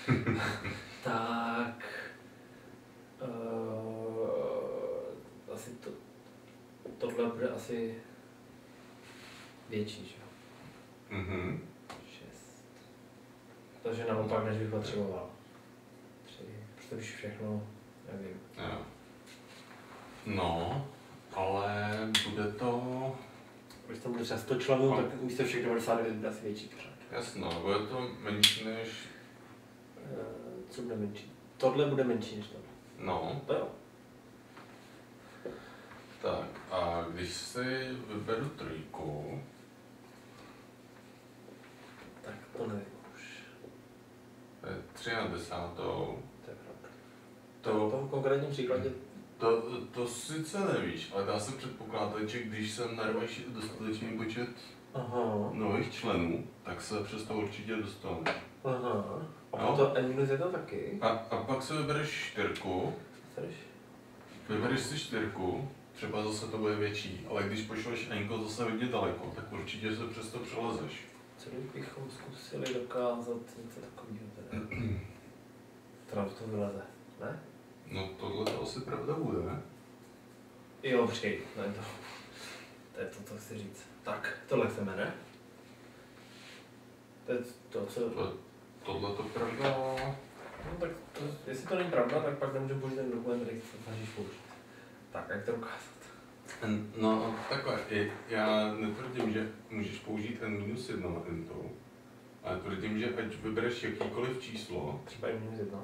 Asi tohle bude asi větší, že jo? Mhm. 6. Takže naopak, než bych potřeboval. 3. Protože prostě už všechno, nevím. Jo. No, ale bude to... Když tam bude třeba 100 členů, tak místo všech 99 bude asi větší pořád. Jasno, bude to menší než... Co bude menší? Tohle bude menší než tohle. No, To jo. tak a když si vyberu 3, Tak to nevím už. to je 3 na 10. To je pravda. To, V tom konkrétním příkladě to sice nevíš, ale dá se předpokládat, že když sem narveš dostatečný počet nových členů, tak se přes to určitě dostane. Aha. A Jo. to N-1 taky. A pak si vybereš 4, Chceš? vybereš si 4, třeba zase to bude větší, ale když pošleš Enko zase hodně daleko, tak určitě se přes to přelezeš. Co bychom zkusili dokázat něco takového teda? Teda to vyleze, ne? No tohle to asi pravda bude, ne? Jo, počkej, ne to je to, co chci říct. Tak, tohle chceme, ne? To je to, co... Tohle to pravda... No tak to, jestli to není pravda, tak pak nemůžu použít ten dokument, který se snažíš použít. Tak, jak to ukázat? No takhle, já netvrdím, že můžeš použít N-1 na Ento, ale tvrdím, že ať vybereš jakýkoliv číslo, Třeba N-1.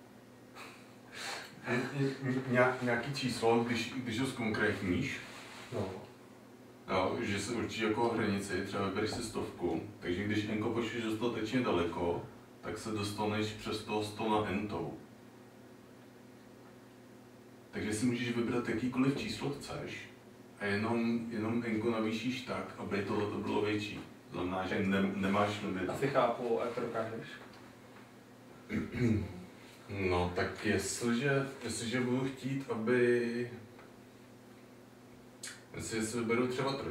Nějaký číslo, když ho zkonkrétníš, No. jo, že se určitě jako hranici, třeba vybereš si 100, takže když Enko pošleš dostatečně daleko, tak se dostaneš přes toho 100 na Entou. Takže si můžeš vybrat jakýkoliv číslo chceš a jenom Enko navýšíš tak, aby tohle bylo větší. To znamená, že nemáš limit. Asi chápu, jak to dokážeš. No tak jestliže budu chtít, jestli si vyberu třeba 3,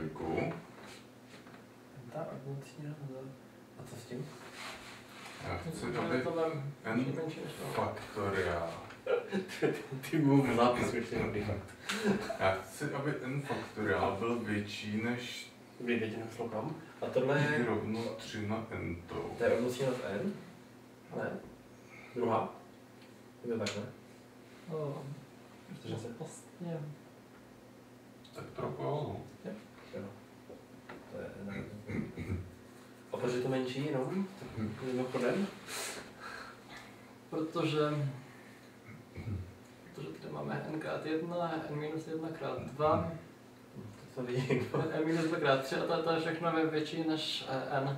Tak, a co s tím? já chci, aby N faktoriál. Ty mu zápis ještě dobrý fakt. Já chci, aby N faktoriál byl větší než Dobrý, teď poslouchám. A tohle je... rovno 3 na N. To je rovností nad N? Ne? Druhá? Je to tak, ne? No, Protože se... vlastně... Tak trochu ano. Jo. To je N. A proč je to menší jenom? Mimochodem? Protože tady máme n×1, n-1×2, To vidím. n-2×3 a to je všechno větší než n.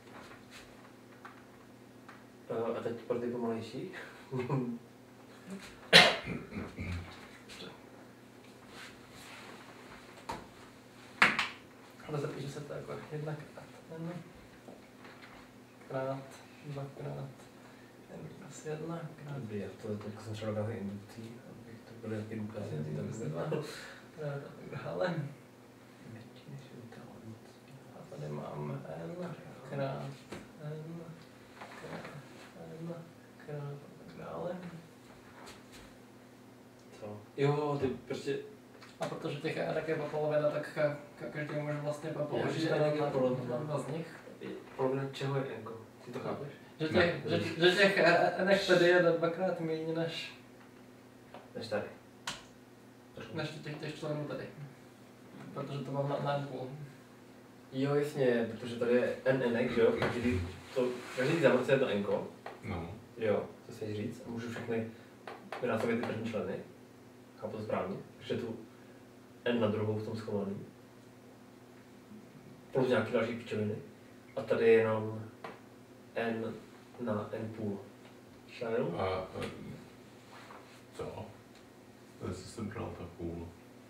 A teď pro ty pomalejší? Ale zapíše se to jako 1 krát n, krát 2 krát n-1 krát Dobrý, a to je tak jsem třeba dal indukcí, abych to byly taky důkazy. n-2 krát a tak dále. Menší než interval. A tady máme n krát n krát n krát a tak dále. Co? Jo, ty prostě... A protože těch n je po polovina, tak každý může vlastně použít že n je polovina. dva z nich. Polovina čeho je N-ko? Ty to chápeš? Že těch n tady je dvakrát méně než tady. těch členů tady. Protože to mám na n-půl. Jo, jasně, protože tady je n, že jo? Každý závodce je to N-ko. No. Jo, to chceš říct. A můžu všechny vynásobit ty první členy. Chápu to správně? Že tu N na druhou v tom schovaný. Plus nějaký další pičoviny. A tady je jenom N na N půl členů. A co? To jsem bral ta půl.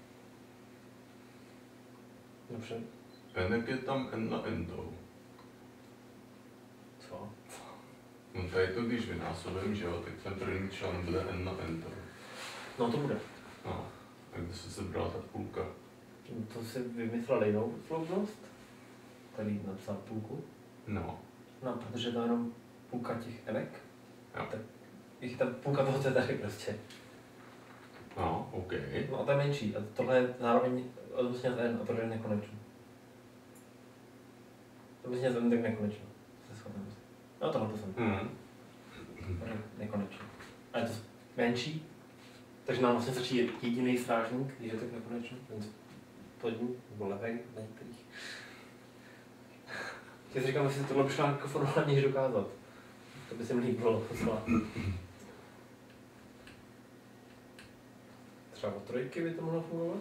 Dobře. N je tam N na N. Co? No tady to když vynásobím, že jo, tak ten první člen bude N na N. No to bude. No, tak by se bral ta půlka. To si vymyslel jinou sloupnost? Tady napsal půlku. No. No, protože to je jenom půlka těch enek. Jo. Tak jich tam půlka toho, co je tady prostě. No, OK. No a to je menší. A tohle je zároveň odmocně z N a tohle je nekonečno. Odmocně z N tak nekonečno. Se shodneme. No tohle to jsem. Tohle je nekonečno. A je to menší. Takže nám vlastně stačí jediný strážník, když je tak nekonečno. Ten spodní, nebo levej, na některých. Já si říkám, jestli tohle by šlo jako formálně dokázat. To by se mi líbilo docela. Třeba od trojky by to mohlo fungovat.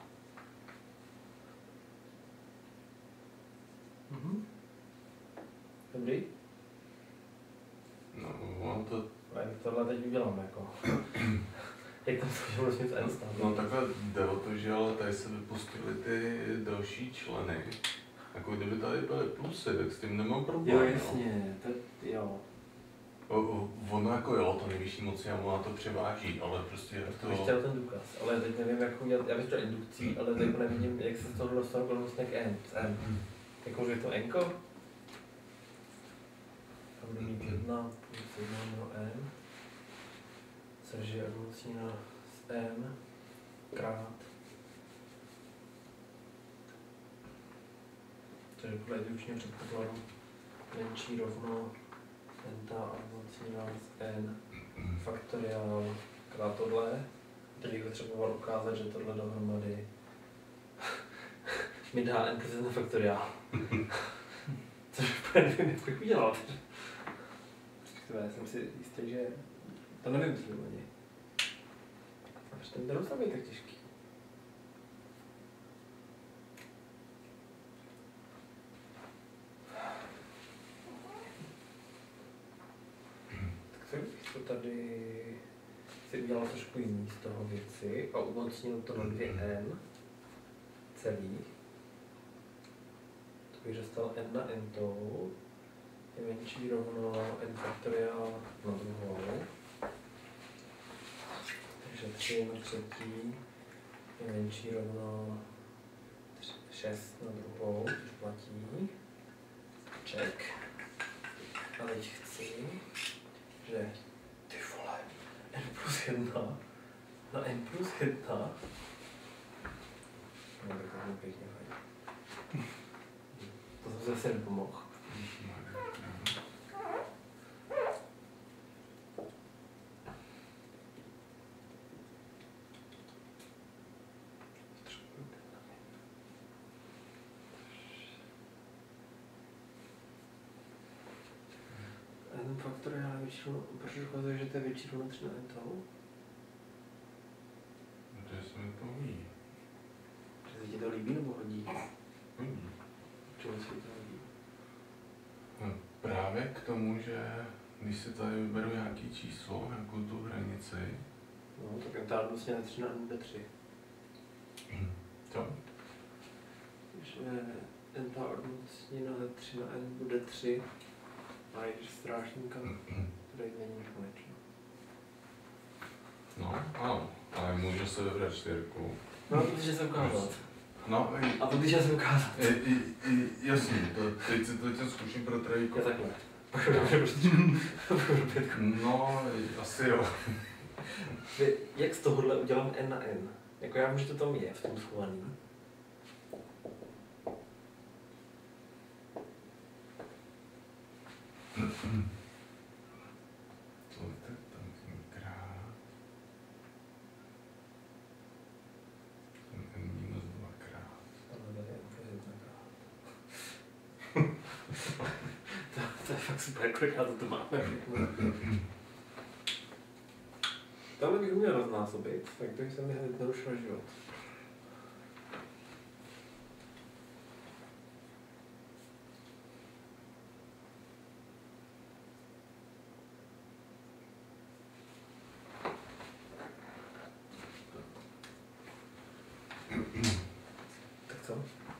Dobrý. No, on to... A jak tohle teď uděláme, jako? Jak tam to vlastně z N stát? No takhle jde o to, že ale tady se vypustili ty další členy. Jako kdyby tady byly plusy, tak s tím nemám problém. Jo, jasně, to jo. Ono jako jo, to nejvyšší moci a ona to převáží, ale prostě jak To bych chtěl ten důkaz, ale teď nevím, jak udělat, já bych chtěl indukcí, ale teď nevidím, jak se z toho dostanu vlastně k N, z N. Jak můžu to N-ko? Tam budu mít 1 plus 1 no N, což je rovnocína s N krát. Takže podle indukčního předpokladu menší rovno penta a rovnocína s N faktoriál krát tohle. Teď bych potřeboval ukázat, že tohle dohromady mi dá N plus 1 faktoriál. Což úplně nevím, jak bych udělal. Já jsem si jistý, že to nevymyslím ani. A proč ten nemusel být tak těžký? Tak bych to tady si udělal trošku jiný z toho věci a umocnil to na 2n celý. To bych dostal n na n tou. Je menší rovno n faktoriál na druhou. Takže 3 na třetí je menší rovno 6 na druhou, což platí. Check. A teď chci, že ty vole, n plus 1 na n plus 1. No tak to je pěkně fajn. To jsem zase nepomohl. N faktoriál je větší rovno, proč ukazuje, že to je větší rovno 3 na n tou? Protože se mi to ví. Že se ti to líbí nebo hodí? Hodí. Čemu se ti to hodí? No, právě k tomu, že když si tady vyberu nějaký číslo, nějakou tu hranici. No, tak n tá vlastně na 3 na n bude 3. Co? Že n tá odmocněna na 3 na n bude 3. A když strážníka, tady není nekonečno. No, ano, ale můžu se vybrat 4. No, protože jsem ukázat. No, A to když já jsem ukázat. jasně, teď si to zkusím pro 3. Já takhle. No, asi jo. Jak z tohohle udělám n na n? Jako já vím, že to tam je v tom schovaný. Co tak tam krát? N minus 2krát. To je fakt super, kolikrát to máme. Tohle bych uměl roznásobit, tak bych se mi hned narušil život. Tak co?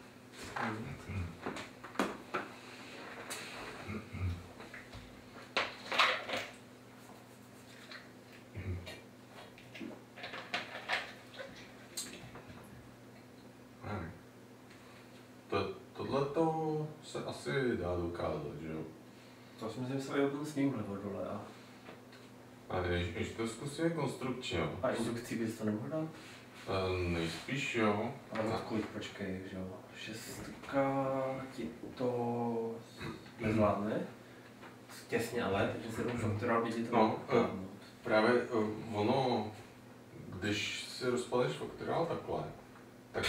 Tohleto se asi dá dokázat, že jo? To jsem si myslel, že byl s nímhle dole a... A ještě to zkusíme konstrukčně, jo? A indukcí bys to nemohl dát? Nejspíš jo. Ale kolik, počkej, že jo? 6 ti to nezvládne. Těsně ale, takže 7 faktorál by ti to No, mohl zvládnout. právě ono, když si rozpadeš faktoriál takhle, tak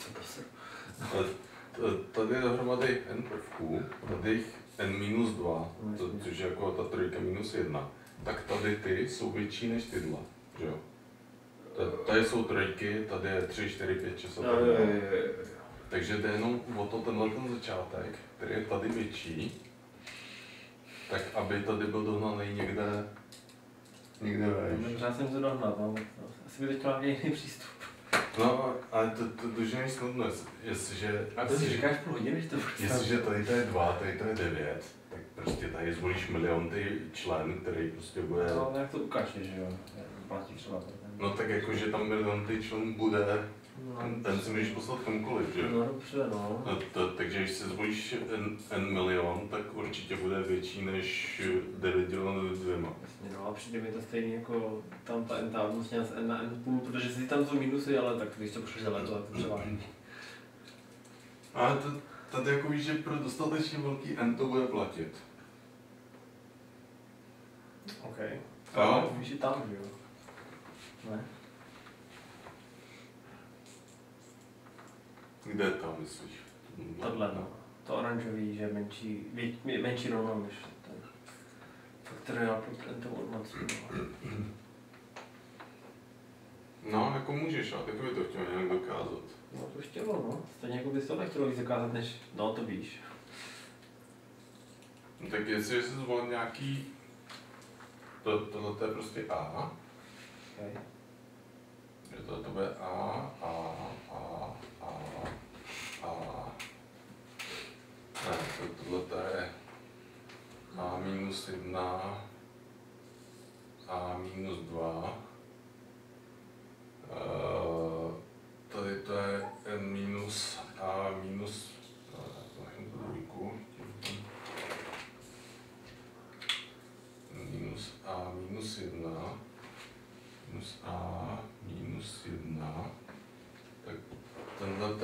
tady je dohromady n prvků, tady jich n-2, což je jako ta trojka -1, tak tady ty jsou větší než tyhle, že jo? Tady jsou trojky, tady je 3, 4, 5, 6 a tak dále. Takže jde jenom o to tenhle ten začátek, který je tady větší, tak aby tady byl dohnaný někde vejš. Já jsem to dohnal, no. Asi by teď měl jiný přístup. No, ale to už není snadno, jestliže... A to si říkáš půl hodiny, že to prostě... Jestliže tady to je 2, tady to je 9, tak prostě tady zvolíš miliontý člen, který prostě bude... No, jak to ukáže, že jo? Platí třeba. No tak jakože tam miliontý člen bude, ten si můžeš poslat komukoliv, že jo? No dobře, no. Takže když si zvolíš n milion, tak určitě bude větší než 9 děleno 2. Jasně, no a přijde mi to stejně jako tam ta n vlastně z n na n půl, protože si tam jsou minusy, ale tak když to pošleš za leto, tak to převáží. Ale tady jako víš, že pro dostatečně velký n to bude platit. OK. No. Víš i tam, že jo? Ne? Kde tam myslíš? Tohle, no. To oranžový, že menší rovnou než ten faktoriál pro ten odmoc. No, jako můžeš, ale takový to chtěl nějak dokázat. No to chtělo, no. Stejně jako bys to nechtělo víc zakázat, než... No to víš. No, tak jestli jsi zvolil nějaký... Tohle to je prostě A. Okay. Že to bude A. Ne, tohle je A-1, A-2. Tady to je N minus A minus, minus A minus 1, minus A minus 1, tak tenhle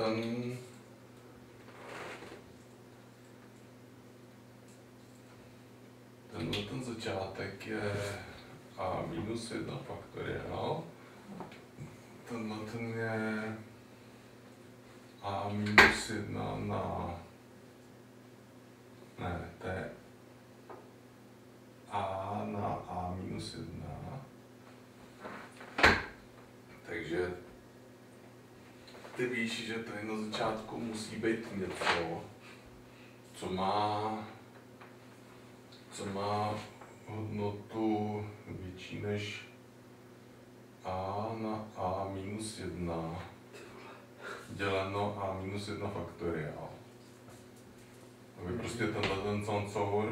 ten začátek je A minus 1 faktoriál. Tenhle ten je A minus 1 na... Ne, to je A na A minus 1. Takže ty víš, že tady na začátku musí být něco, co má hodnotu větší než A na A minus 1 děleno A minus 1 faktoriál. Aby prostě ten sensor,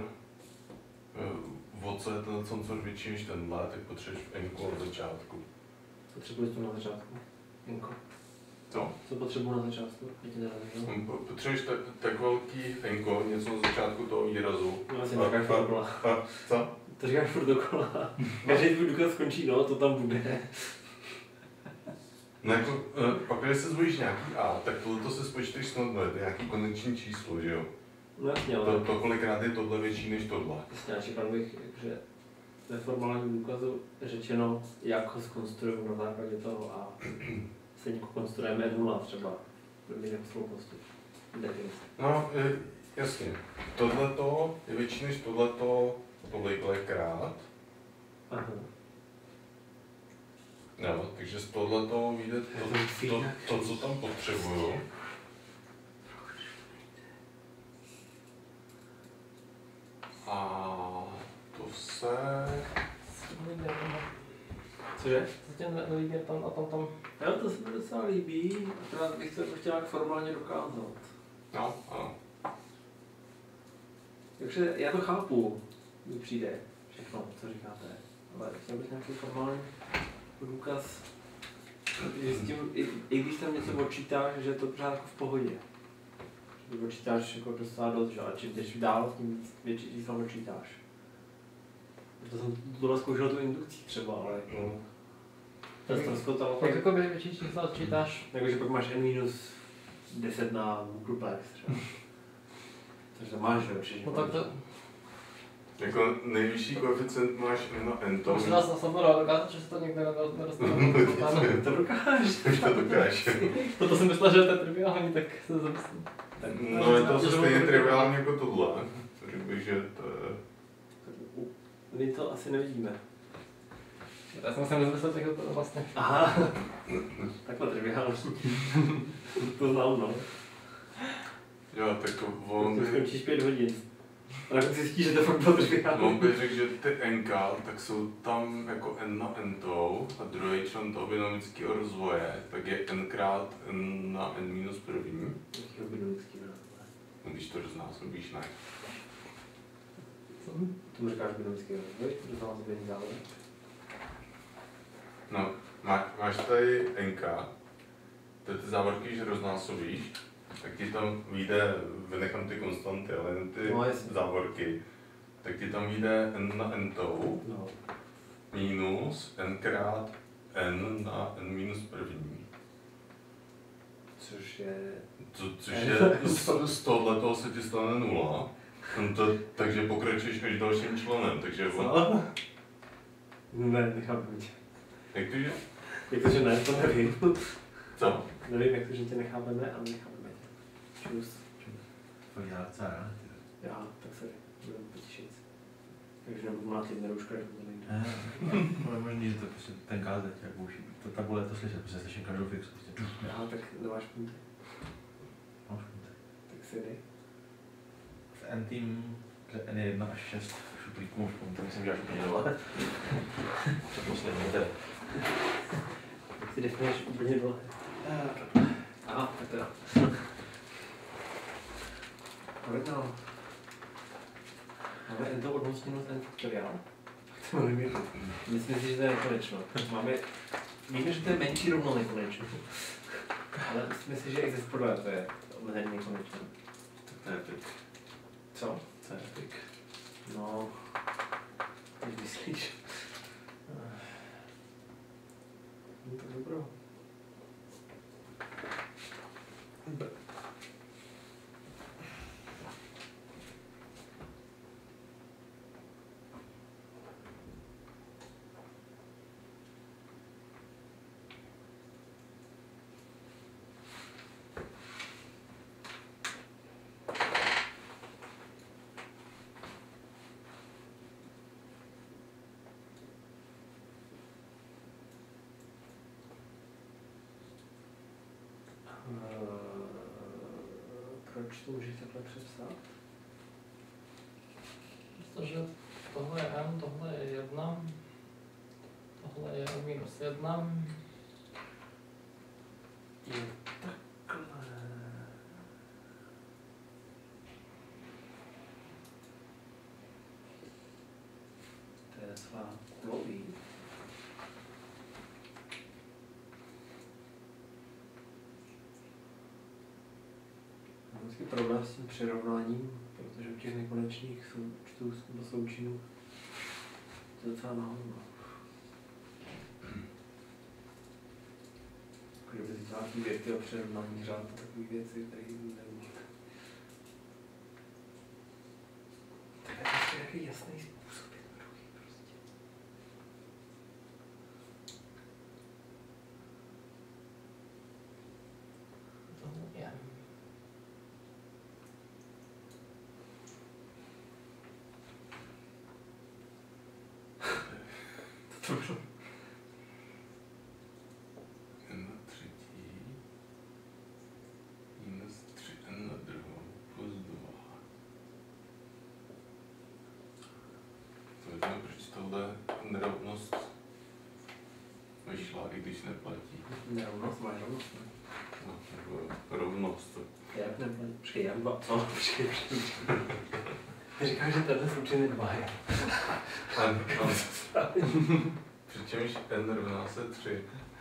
o co je ten sensor větší než tenhle, tak potřebuješ n od začátku. Potřebuješ to na začátku? Inko. Co? Co potřebuji na začátku? Potřebuješ tak velký enko, něco na začátku toho výrazu. No asi říkáš furt dokola. Co? To říkáš furt dokola. Každý tvůj důkaz skončí, no, to tam bude. No jako, pak když se zvojíš nějaký A, tak tohle se spočteš snadno, je to nějaký konečný číslo, že jo? No jasně, ale... To kolikrát je tohle větší než tohle. Jasně, já čekal bych, že ve formálním důkazu řečeno, jak ho zkonstruuju na základě toho A. Se někdo konstruujeme N0 třeba, první neposloupnosti. No, jasně. Tohleto je větší než tohleto tolikrát. Aha. No, takže z tohleto vyjde to, co tam potřebuju. A to se... Cože? To tě nelíbí tam a tam. Jo, to se mi docela líbí, akorát bych to chtěl jak formálně dokázat. No, ano. Takže já to chápu, mi přijde všechno, co říkáte, ale chtěl bych nějaký formální důkaz, s tím, i když tam něco odčítáš, že je to pořád jako v pohodě. Že odčítáš jako docela dost, že? A čím jdeš dál, tím větší čísla odčítáš. Proto jsem tohle zkoušel tu indukcí třeba, ale jako... To je ztroskotalo. Jak jako větší čísla odčítáš? Jakože pak máš n-10 na duplex třeba. Takže to máš, že určitě. No tak to... Jako nejvyšší koeficient máš na n To se nás na samou dokázat, že se to někde nedostane. To dokážeš. to dokáže. Toto jsem myslel, že to je triviální, tak se zamyslím. No je to asi stejně triviální jako tohle. Řekl bych, že to je... My to asi nevidíme. Já jsem se nezmyslel, tak to vlastně. Aha. Takhle triviální. To znám, no. Jo, tak on... Ty skončíš 5 hodin. A nakonec zjistíš, že to fakt bylo triviální. On by řekl, že ty NK, tak jsou tam jako N na N-tou a druhý člen toho binomického rozvoje, tak je N krát N na N minus první. Jakýho binomický rozvoje? No, když to roznásobíš, ne. Co? Tomu říkáš binomický rozvoj, roznásobení závod. No, máš tady NK, ty závorky, když roznásobíš, tak ti tam vyjde, vynechám ty konstanty, ale jen ty závorky, tak ti tam vyjde N na N-tou, minus N krát N na N minus první. Což je... Což je, z tohoto se ti stane 0, takže pokračuješ až dalším členem, takže on... Ne, nechápem tě. Jak to je? Jak to, že ne, to nevím. Co? Nevím, jak to, že tě nechápeme, ale nechápeme tě. Čus. To dělá dcera. Já, tak se budeme potěšit. Takže nebudu mlátit na rouška, že to nejde. No je možný, že to prostě ten kázet, jak už to tabule to slyšet, protože slyším každou fix. Prostě. Já, tak nemáš punty. Máš punty. Tak si dej. V N-team, že N je 1 až 6 šuplíků máš punty, myslím, že až úplně dole. To poslední tedy. Tak si definuješ úplně dole. Aha, tak teda. Provedno. Máme N to odmocněno ten faktoriál. To nevím. Myslím si, že to je nekonečno. Víme, že to je menší rovno nekonečno. Ale myslím si, že i ze spodle to je omezený nekonečno. Tak to je epic. Co? To je epic. No, jak myslíš? No tak dobro. Proč to můžeš takhle přepsat? Protože tohle je M, tohle je 1, tohle je minus 1. Je takhle. To je docela kulový. Vždycky problém s tím přirovnáním, protože u těch nekonečných součtů nebo součinů to je docela náhodno. Kdyby si nějaký věty o přirovnání řád a takové věci, které neumí. To je prostě nějaký jasný způsob, jednoduchý prostě. Tohle je. To bylo. N na třetí minus 3N na druhou plus 2. To vidíme, proč tohle nerovnost vyšla, i když neplatí. Nerovnost, máš rovnost, ne? No, nebo rovnost. Jak neplatí? Počkej, já dva. Co? Počkej. Říkáš, že tenhle součin 2 je. Ano. Přičemž N rovná se 3.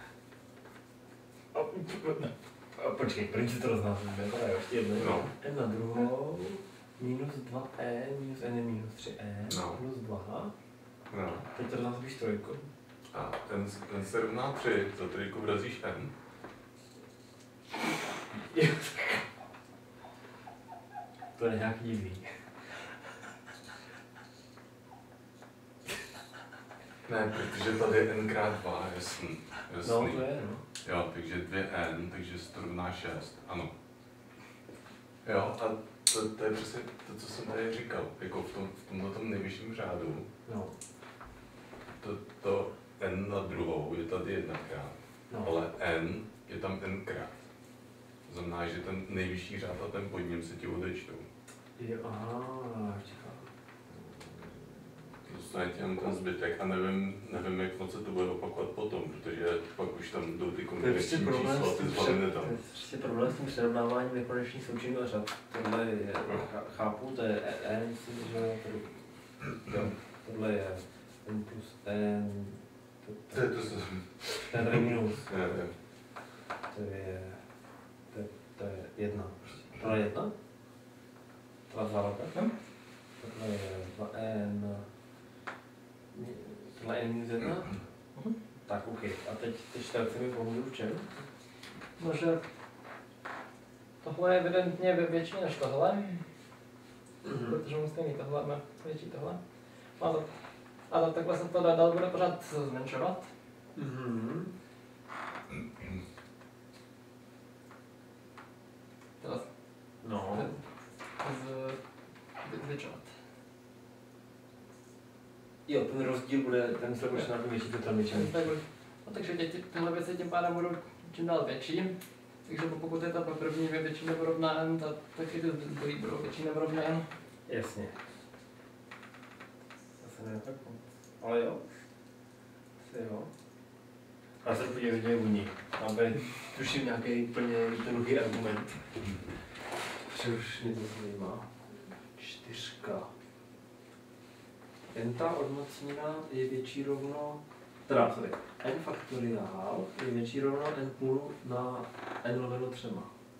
Počkej, první si to roznásobíme, to je ještě jedno. No. N na druhou, minus 2N, minus N je minus 3N, No. plus 2. No. Teď to roznásobíš trojkou. A N se rovná 3, za trojku vrazíš N. To je nějak divný. Ne, protože tady je n krát 2, jasný. No, to je, no. Jo, takže 2n, takže se to rovná 6, ano. Jo, a to je přesně to, co jsem tady říkal, jako v tomto nejvyšším řádu. No. To n na druhou je tady jednokrát, No. ale n je tam nkrát. To znamená, že ten nejvyšší řád a ten pod ním se ti odečtou. Jo, aha, čekám. Zůstane ti jen ten zbytek a nevím, jak moc se to bude opakovat potom, protože pak už tam jdou ty kombinační čísla, ty zvaliny tam. To je prostě problém s tím přerovnáváním nekonečných součinů a řad. Tohle je, chápu, to je n, myslím, že jo, tohle je n plus n, ten je minus, to je 1. Tohle je 1? Tohle záloga? Tohle je 2n, tohle je n minus 1? Tak, OK. A teď ty čtverce mi pomůžou v čem? No, že tohle je evidentně větší než tohle, protože musíme mít tohle, má větší tohle. A takhle se to dál bude pořád zmenšovat. Teda No. zvětšovat. Jo, ten rozdíl bude, ten se bude na větší, to tam větší. No, takže tyhle věci tím pádem budou čím dál větší. Takže pokud je ta první větší nebo rovná n, tak i ty zbylý budou větší nebo rovná n. Jasně. Zase ne tak, ale jo. Asi jo. A já se podívám, že je u ní. Tam bude tuším nějaký úplně jednoduchý argument. Protože už mě to zajímá. 4. N odmocnina je větší rovno, teda sorry, n faktoriál je větší rovno n půl na n lomeno 3.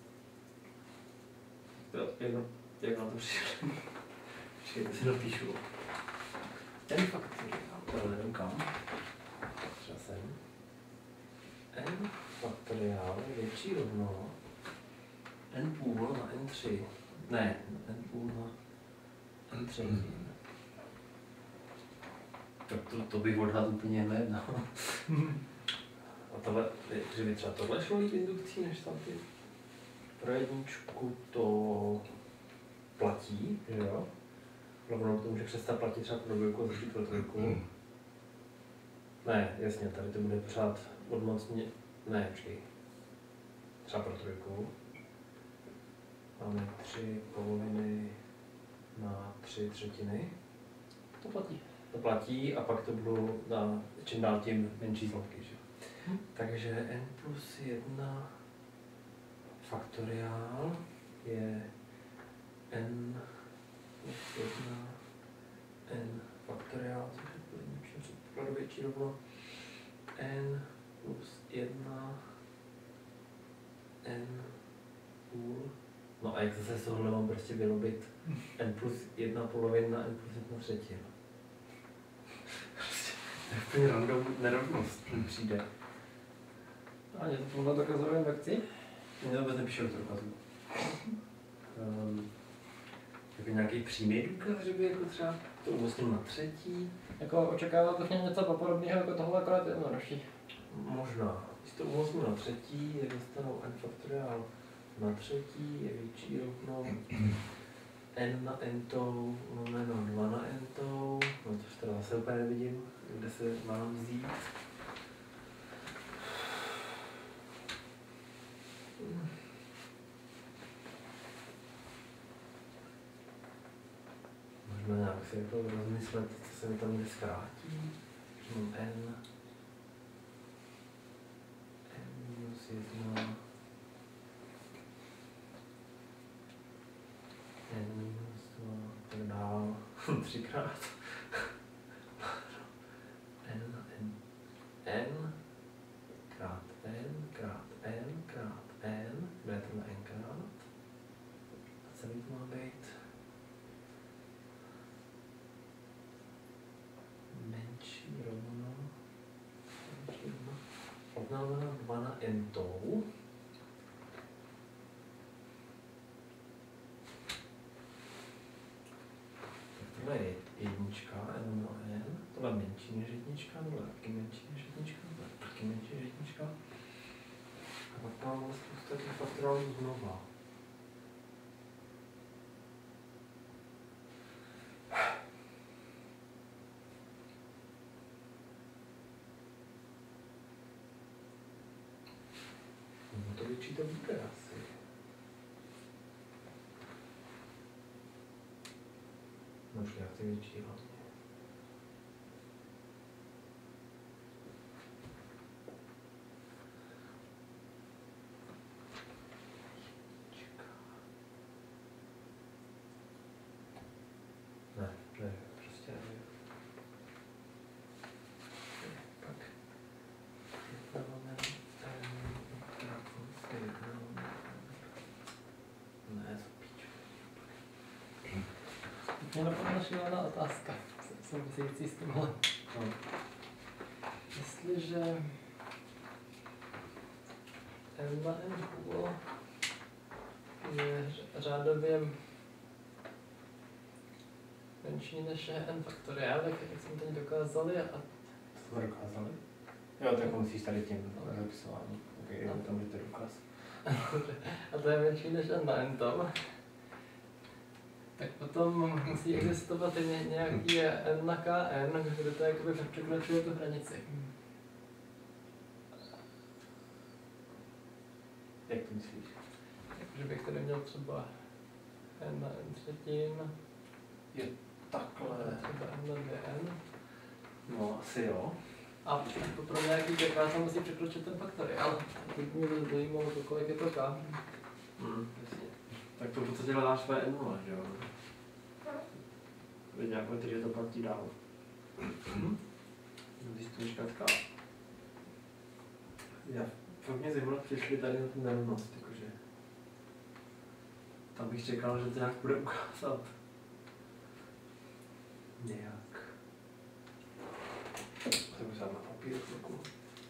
Jak na to přišli? Počkejte, si napíšu. N faktoriál, tohle nevím kam. Třeba sem. N faktoriál je větší rovno n půl na n3. Ne, n půl na n3. Tak to bych odhadl úplně nejednal. A tohle, že by třeba tohle šlo líp indukcí, než tam ty pro jedničku to platí, že jo? Rovnou to může přestat platit třeba pro dvojku a začít pro trojku. Ne, jasně, tady to bude pořád odmocně, ne, počkej. Třeba pro trojku. Máme 3 poloviny na 3 třetiny. To platí. To platí a pak to budou na čím dál tím menší zlomky, že? Takže n plus 1 faktoriál je n plus 1 n faktoriál, což je podle předpokladu větší rovno n plus 1 n půl. No a jak zase z tohohle mám prostě vyrobit n plus 1 polovina na n plus 1 třetina. To je úplně random nerovnost, mi přijde. A je to tohle dokazuje lekci? Mě to vůbec nepíše do dokazu. Jako nějaký přímý důkaz, že by jako třeba to umocnil na třetí? Jako očekával bych něco podobného jako tohle, akorát jednodušší. Možná. Když to umocnil na třetí, tak dostanou n faktoriál na třetí, je větší rovno n na n-tou, lomeno 2 na n-tou, no což teda zase úplně nevidím, kde se mám vzít. Možná nějak si jako rozmyslet, co se mi tam kde zkrátí. Že mám n minus 1 n minus 2, tak dál, 3krát. n na n. n krát n krát n krát n, bude to na n krát. A celý to má být menší rovno odnámeno 2 na n-tou. Tohle je jednička, n na n. tohle menší než jednička, tohle taky menší než jednička, tohle taky menší než jednička. A pak tam mám spousta těch faktorálů znova. No to větší to bude asi. No už já chci větší hlavně. Ne, prostě nevím. Pak ne, to píču. Mě napadla šílená otázka, související s tímhle. No. Jestliže n na n půl je řádově menší než je n faktoriál, tak jak jsme teď dokázali, a Co to dokázali? Jo, tak musíš tady tím zapisování. Ok, je tam, že to je důkaz. a to je menší než n na n tam, tak potom musí existovat nějaký n na kn, kde to jakoby překračuje tu hranici. Jak to myslíš? Takže bych tady měl třeba n na n třetin, Takhle. třeba n na 2n. No, asi jo. A pro nějaký k se musí překročit ten faktoriál. Teď mě zajímalo, kolik je to k. Jasně. Tak to v podstatě hledáš své n0, že jo? Vy nějak větě, že to platí dál. Když to říkat k. Já fakt mě zajímalo, přišli tady na tu nerovnost, jakože. Tam bych čekal, že to nějak bude ukázat. Nějak. To bych dát na papír chvilku.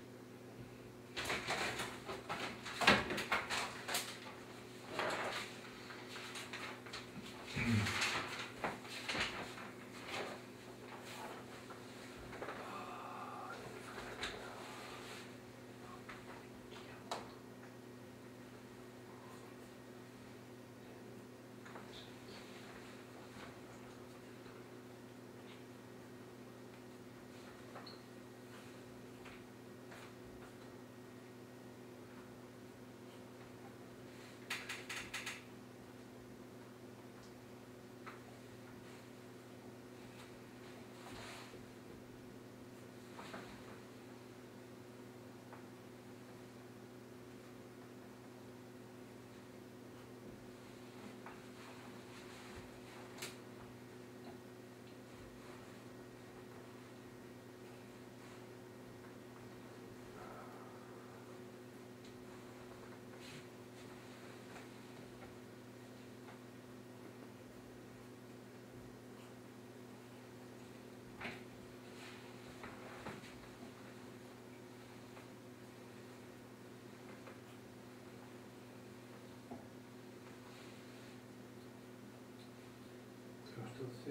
To asi...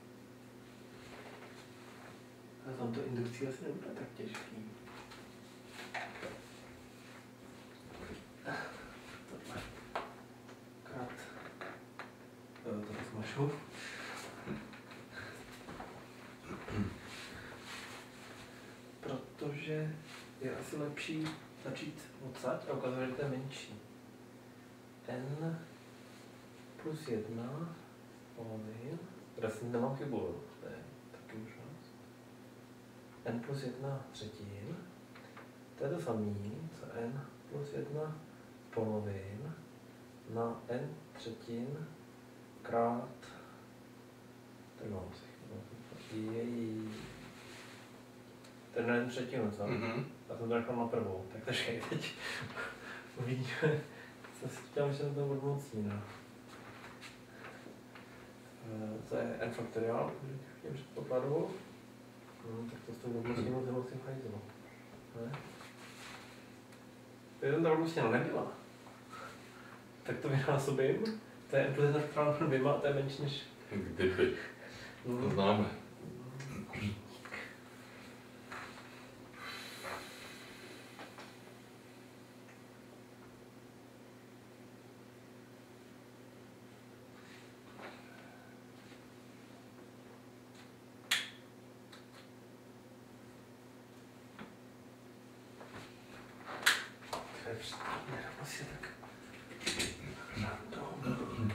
A tam to indukcí asi nebude tak těžký. Tohle. Krát. To smažu. Protože je asi lepší začít odsaď a ukazovat, že to je menší. N plus 1 polovin. Teda si nemám chybu, to je taky možnost. N plus 1 třetin. To je to samý, co n plus 1 polovin na n třetin krát... Tak mám si chybu. To je na n třetinu, co? Já jsem to nechal na prvou, tak počkej teď. Uvidíme, co si chtěl, že na to odmocní, no. To je n faktoriál, v těm předpokladu. Tak to s tou odmocněnou to musím hajzlo. Kdyby ta odmocněna nebyla, tak to vynásobím. To je n plus 1 faktoriál 2, to je menší než... Kdyby. To známe. Asi tak. Random.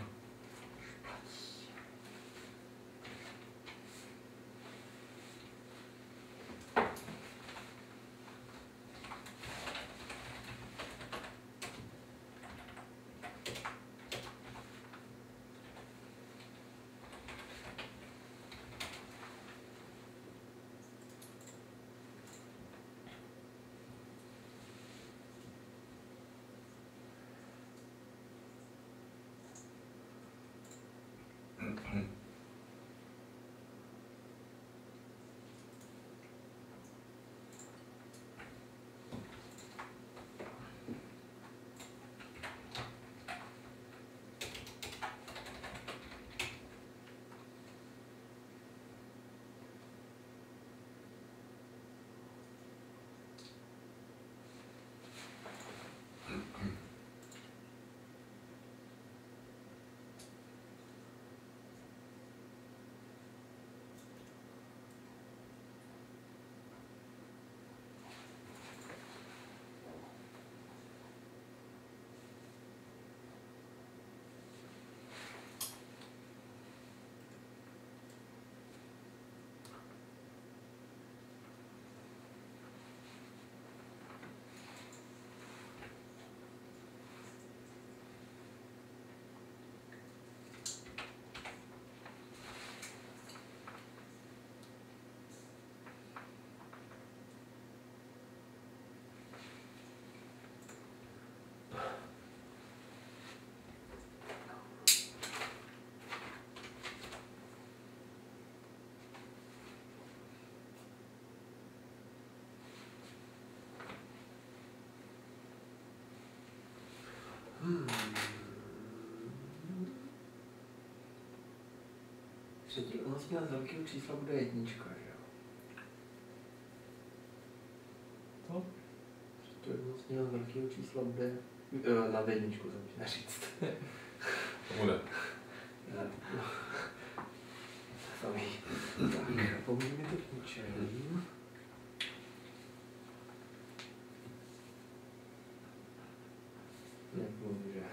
Třetí umocněna z velkého čísla bude jednička, že jo? Co? Třetí umocněna z velkého čísla bude... Na jedničku jsem chtěl říct. To bude. Samý. Tak, pomůže mi to k ničem. Nepomůže.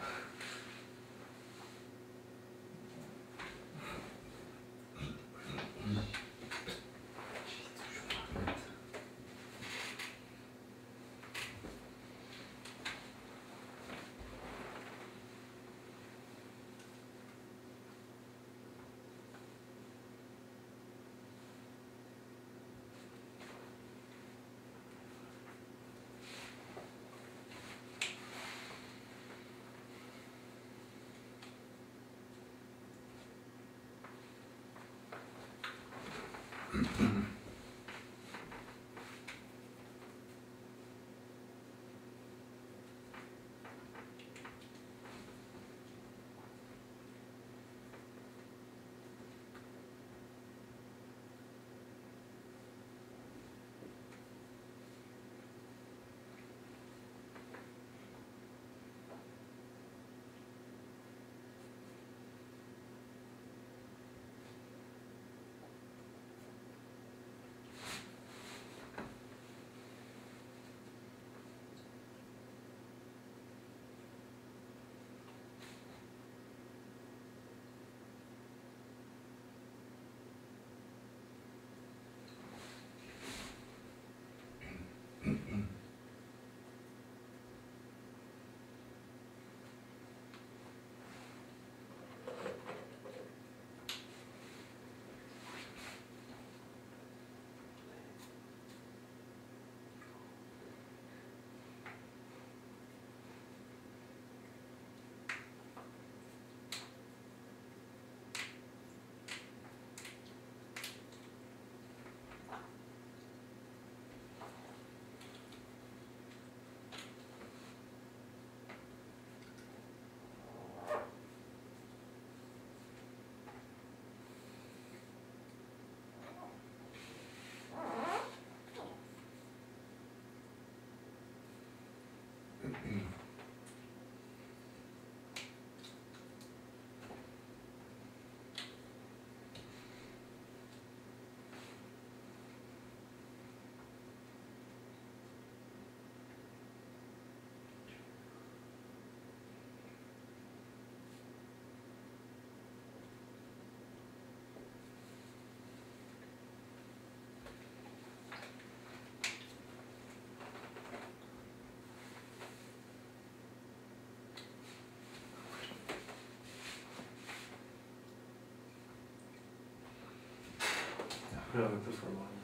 Jo, jak to formálně.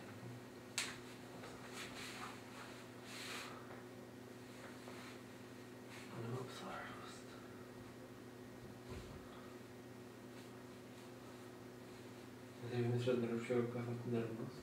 Neobsáhlost. Myslíš, že mi třeba nerušil ukázat nerovnost?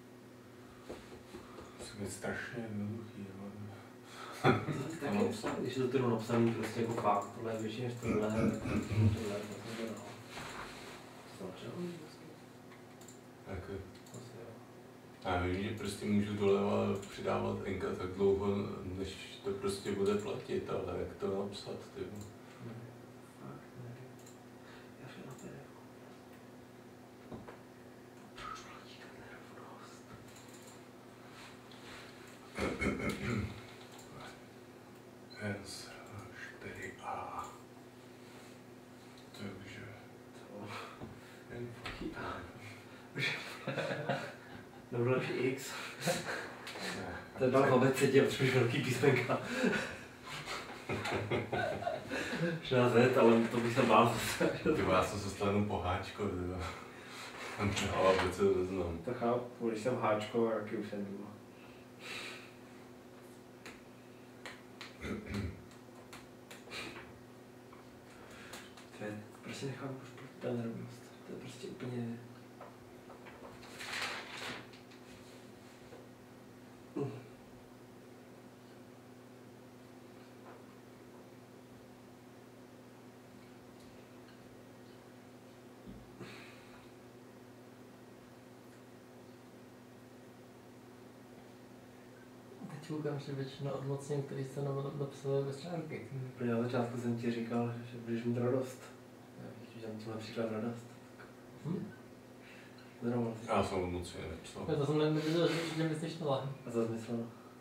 Musí být strašně jednoduchý, ale... Tak je psal, když je to tedy napsaný prostě jako fakt, tohle je větší než tohle, tak tohle je vlastně to dál. Začal vlastně? Tak jo. Asi jo. Já vím, že prostě můžu doleva přidávat enka tak dlouho, než to prostě bude platit, ale jak to napsat, ty? Ne, fakt nevím. Já šel na PDF. Proč platí ta nerovnost? Hens 4A. Takže... To... Jen Nebo lepší X. To je dal v abecedě, potřebuješ velký písmenka. Možná Z, ale to bych se bál zase. Ty já jsem se stal jenom po háčko, ale vůbec to neznám. To chápu, když jsem háčko, jaký už jsem doma. To je, prostě nechápu, proč ta nerovnost. To je prostě úplně... Teď koukám, že většina odmocněn, který jste napsali bez čárky. Úplně na začátku jsem ti říkal, že budeš mít radost. Já jsem ti například radost. Nerovnost. Já jsem moc nepsal. To jsem neviděl, že myslíš tohle. A co jsi myslel?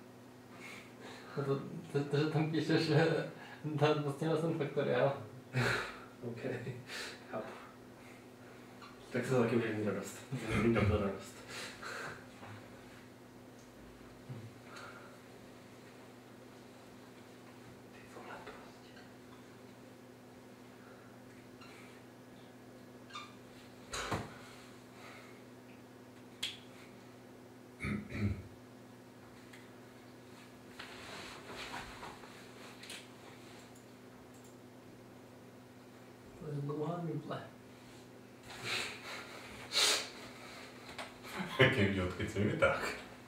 To, že tam píšeš, že vlastně jsem faktoriál. OK, chápu. Tak se taky budeš mít radost. Budeš mít dobrou radost. Ty vole prostě. To je dlouhá nuble. Jaký viděl, odkud se mi vytáhl.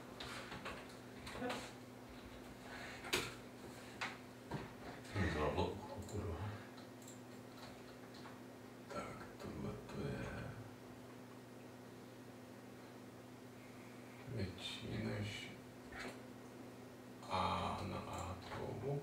Zrovna ucho, kurva. Tak, tohle to je... větší než A na atomu.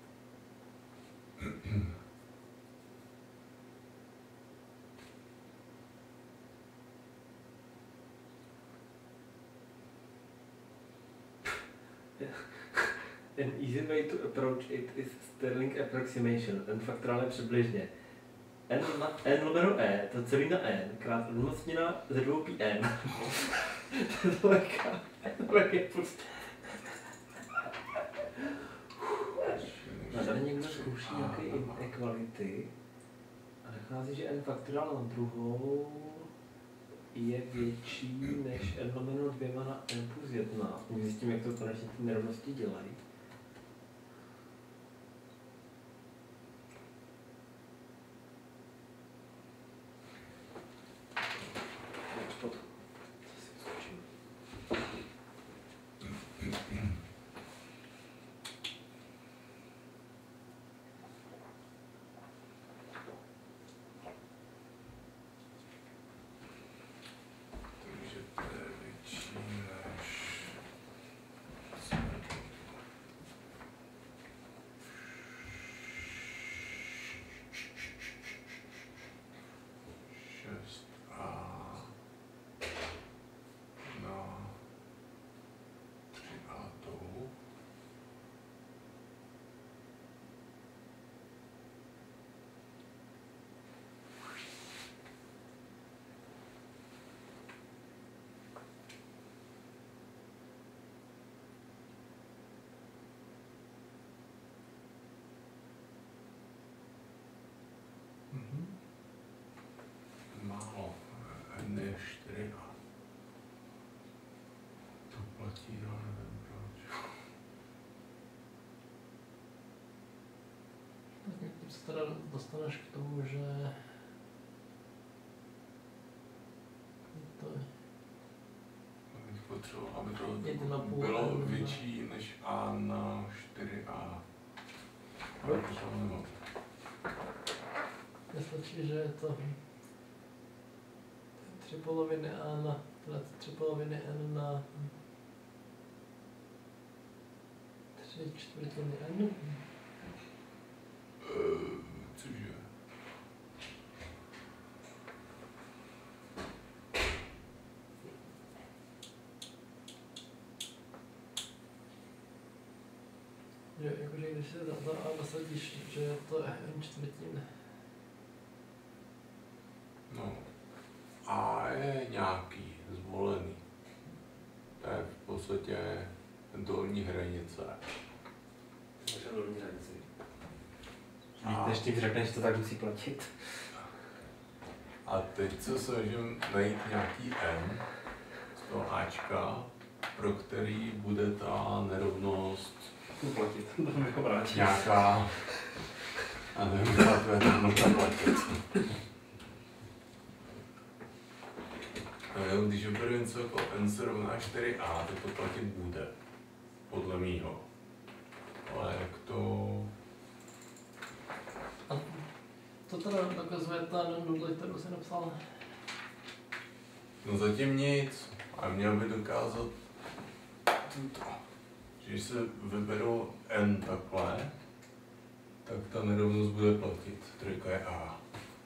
An easy way to approach it is Stirling approximation, n faktorálně přibližně. N lomeno E, to celý na N, krát odmocněna ze 2 pi N. To je prostě... A tady někdo zkouší nějaké inequality a nachází, že n faktorál na druhou je větší než n lomeno 2 na n plus 1. Zjistím, jak to konečně ty nerovnosti dělají. Takže to je větší než... 6A na 3A tou. Málo. N je 4A. platí, ale nevím proč. Tak tím se teda dostaneš k tomu, že to je Bych potřeboval, aby to 1,5 bylo N. větší než A na 4A. Ale to nemám. nestačí, že je to 3 poloviny A na, teda 3 poloviny N na 3/4 N. Cože? Že jakože když se za A nasadíš, že je to N čtvrtin. No. A je nějaký zvolený. To je v podstatě dolní hranice. Možná dolní hranici. A- Než tím řekneš, to tak musí platit. A teď se snažím najít nějaký N z toho Ačka, pro který bude ta nerovnost Platit, to bych ho vrátil. nějaká, a nevím, jak to je to možná platit. No, když oberu něco jako N se rovná 4A, tak to platit bude, podle mýho. Ale jak to... A to teda dokazuje ta nudle, kterou jsi napsal. No zatím nic. A měl by dokázat tuto. Že když se vyberou N takhle, tak ta nerovnost bude platit. Trojka je A.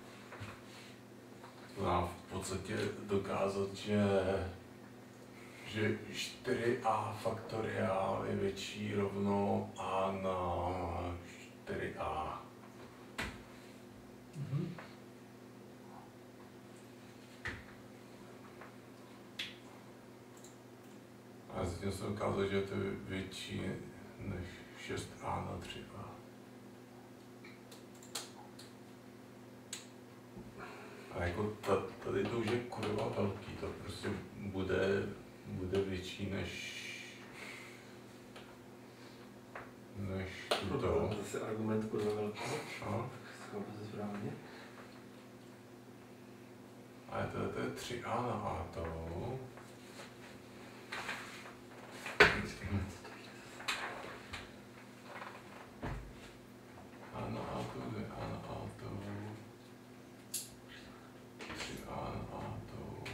To má v podstatě dokázat, že 4A faktoriál je větší rovno A na 4A. Mhm. A zatím jsem ukázal, že to je větší než 6A na 3A. A jako tady to už je kurva velký, to prostě bude větší než tuto. To je zase argument kurva velký. No. Chápu se správně. Ale to je 3A na A to. A na A to je A na A to. 3A na A to.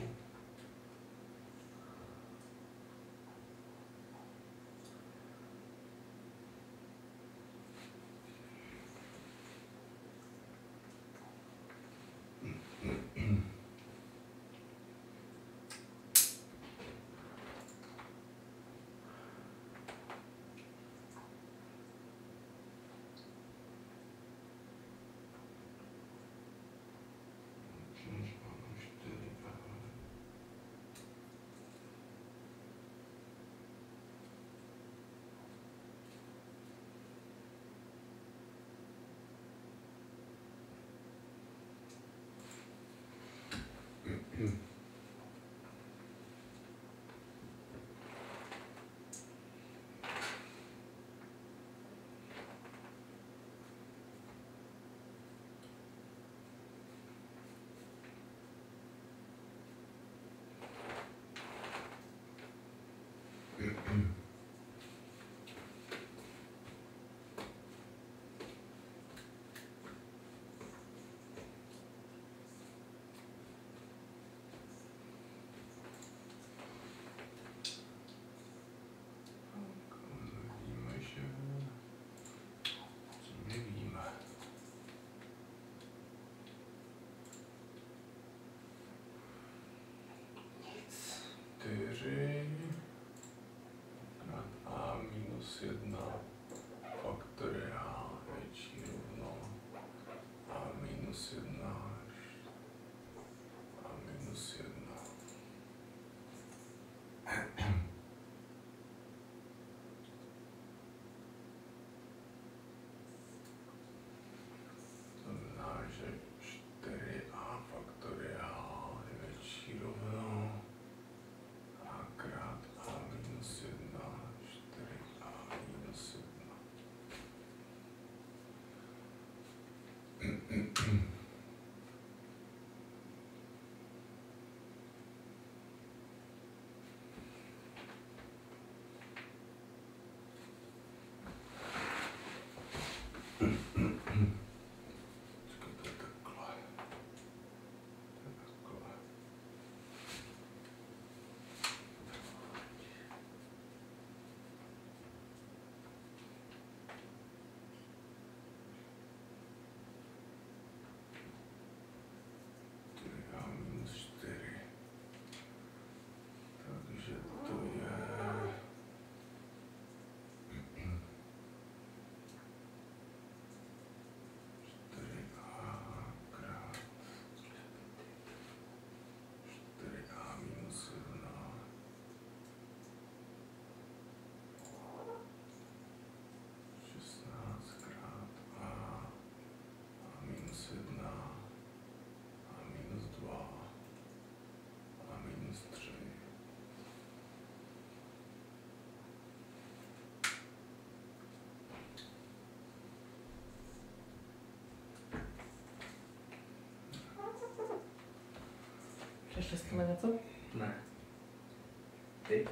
stane něco? Ne. Ty?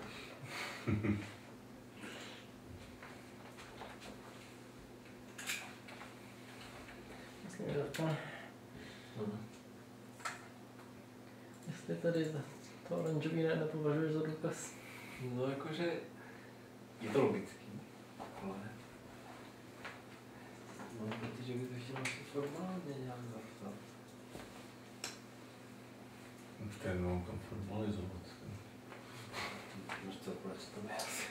Myslím, že dotkne. Jestli tady to oranžový nepovažuješ za důkaz. No jakože je to logický, ale mám pocit, že bych to chtěl asi formálně nějak zapsat. Už tady mám kam formalizovat. Už co, proč to je asi.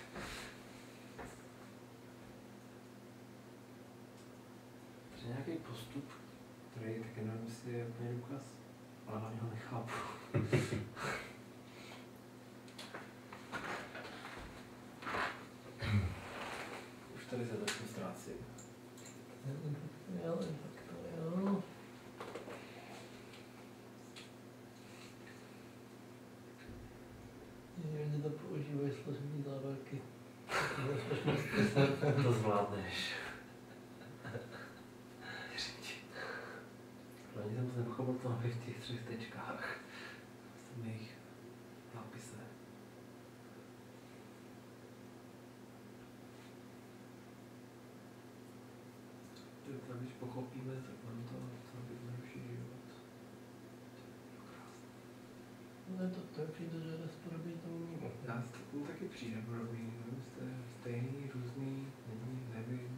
To je nějaký postup, který taky nevím, jestli je úplně důkaz, ale hlavně ho nechápu. Už tady se trošku ztrácím. Jo, tak to jo. Někdy to používají složení závorky. To zvládneš. Věřím ti. Hlavně jsem to nepochopil to v těch 3 tečkách. V mých nápise. Tak když pochopíme, tak nám to jednodušší život. Ale to přijde, že rozporobí to umí. Já to taky přijde podobný, jste stejný, různý, nevím.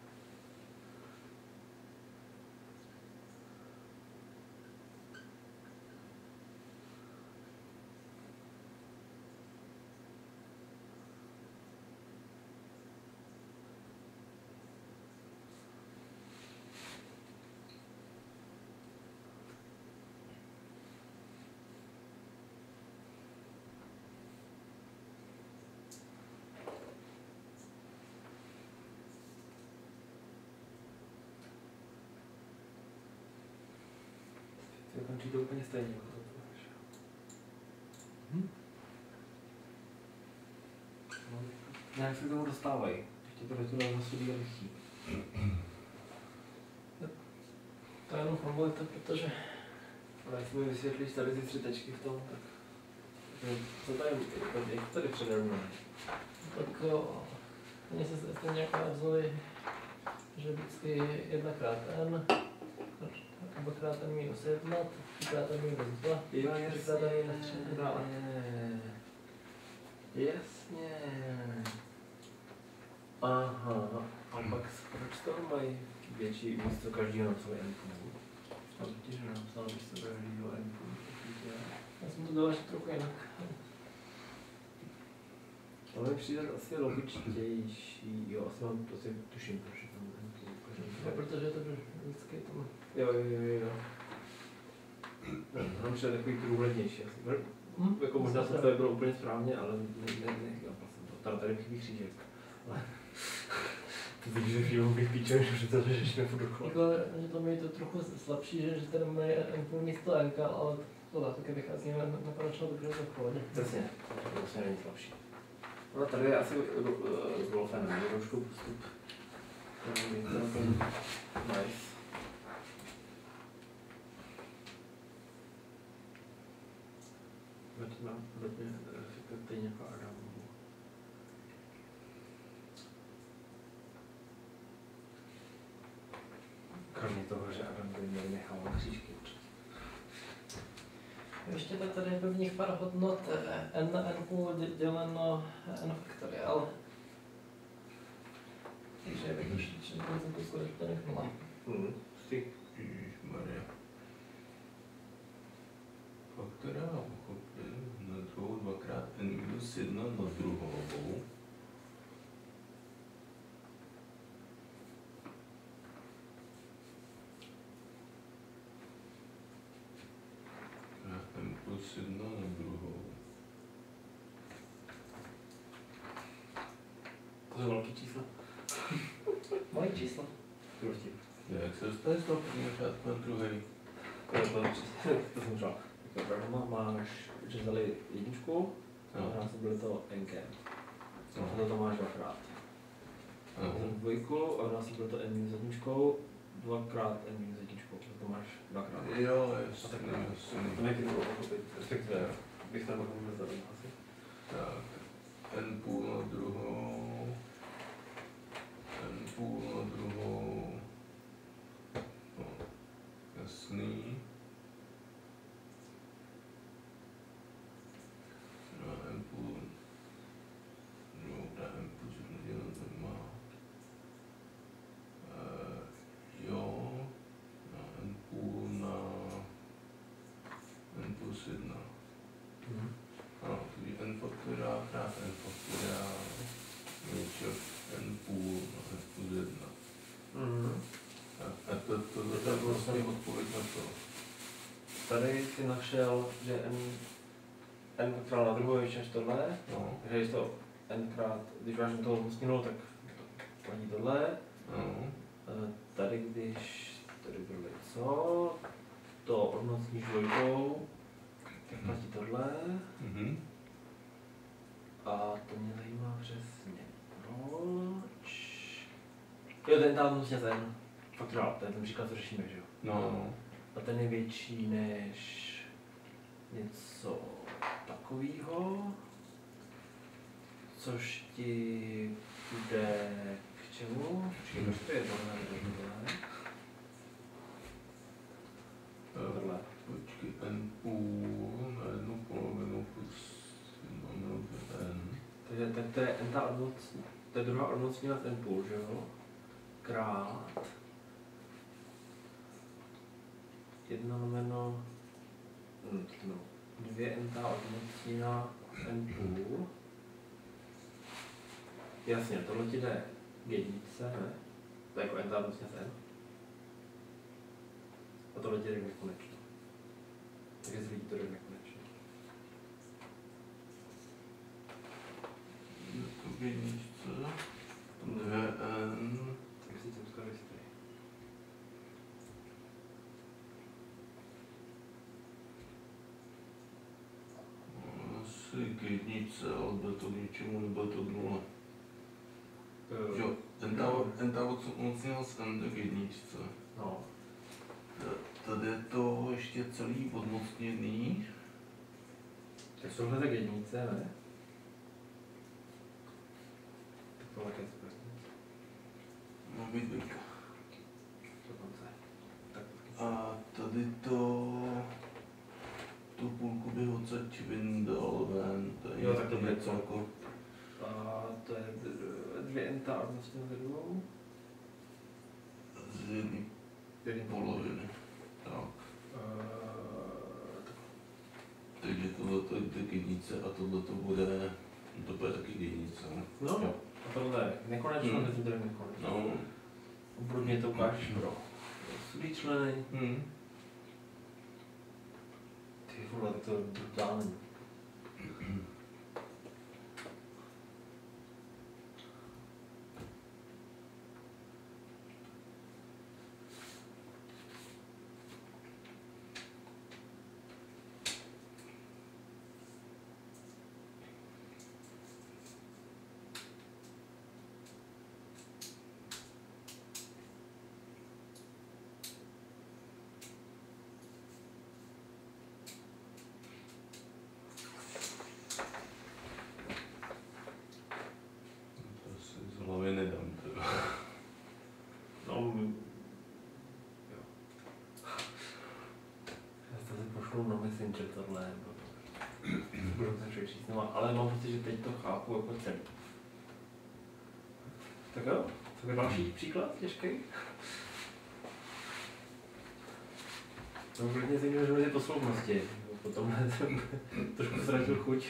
To končí to úplně stejně, jako to máš. No, nějak se k tomu dostávají. Ještě to retourál zasudí a lehký. To je jenom formalita, protože Ale jak mi vysvětlíš tady ty 3 tečky v tom, tak... Co tady, jak tady přederujeme? tak oni se stejně jako vzali, že vždycky 1x n, 2x n minus 1, 3x n minus 2, 4x n minus 3 a dále. Jasně. Aha. A pak proč to mají větší místo každého na svůj n-půl? A totiž napsal místo každého n-půl. Já jsem to dal trochu jinak. Ale mi přijde asi logičtější, jo, asi mám prostě tuším, proč je tam No, protože je to vždycky tam. Jo. No, tam přijde takový průhlednější asi. Jako možná to tady bylo úplně správně, ale nechytal jsem to. Tady bych křížek. Ale to vidíš, že chvíli bych píčel, že to řešíme furt dokola. Jako, že to je to trochu slabší, že tady mají n-půl místo n, ale tohle taky vycházíme na konečnou dobře to v pohodě. Přesně, to vlastně není slabší. No tady je asi Wolfen, trošku postup. Nice. Zatím mám hodně stejně jako Adam. Kromě toho, že Adam by měl nechal křížky určitě. Ještě tady je prvních pár hodnot n na n-půl děleno n faktoriál. Takže je vyšší, že jsem to skoro to nechnula. Ty. Ježišmarja. Faktoriál pochopil na druhou 2x n minus 1 na druhou. N plus 1 na druhou. To je velký číslo. Moje číslo. Prostě. Jak se dostane z toho prvního řádku na druhý? To jsem říkal. Jako máš, že vzali jedničku, a násobili to n-kem. A to máš dvakrát. Dvojku a násobili to n minus jedničkou, dvakrát n minus jedničkou. to máš dvakrát. Jo, jasně, jasně. To nějaký to bylo pochopit, respektive bych tam mohl vůbec zadat asi. Tak, n půl na druhou. N půl na druhou. No, jasný. No, n půl. Dobrá, n půl se nedělá doma. Jo. Na n půl na n plus 1. Ano, tudíž n faktoriál krát n faktoriál něčeho n půl na n plus 1. A to je vlastně odpověď na to. Tady si našel, že n faktoriál na druhou je větší než tohle, No. takže je to n krát, když vážím toho umocněnou, tak to platí tohle. No. Tady když, tady bylo co, to odmocníš dvojkou, tak platí tohle. A to mě zajímá přesně, proč? Jo, ten tam vlastně ten faktoriál, to je ten příklad, co řešíme, že jo? No. A ten je větší než něco takového, což ti bude k čemu? Počkej, proč to je tohle nebo tohle? Počkej, n půl na jednu polovinu plus n. Takže to je n ta odmocněná, to je druhá odmocněná n půl, že jo? Krát 1 lomeno 2 n ta odmocněná n půl. Jasně, tohle ti jde k jedničce, ne? To je jako n ta odmocněná n. A tohle ti jde k nekonečno. Takže z lidí to jde k nekonečno. To k jedničce. 2n. Tak si jsem skoro jistý. Asi k jedničce, ale bude to k ničemu, nebude to k nule. Jo, ten ta odmocněná s n jde k jedničce. No. Tady je to ještě celý odmocněný. Tak tohle tak jednice, ne? Tak tohle je super. Má být dvojka. Dokonce. Tak A tady tu půlku bych odsaď vyndal ven. To je jo, tak to bude něco jako... A to je 2 n ta odmocněná ze dvou. Z jedné poloviny. Tak. Takže tohle je k jednice a tohle to bude taky k jednice. No, jo. a tohle je nekonečno, to je nekonečno. No. Obrodně to ukážeš pro sudý členy. Ty vole, tak to je brutální. Z hlavy nedám to. No, jo. Já to si pošlu na Messenger tohle, budu to přečíst, no, ale mám pocit, že teď to chápu jako celý. Tak jo, to je další příklad těžký. No, klidně si můžu mezi posloupnosti, potom jsem trošku ztratil chuť.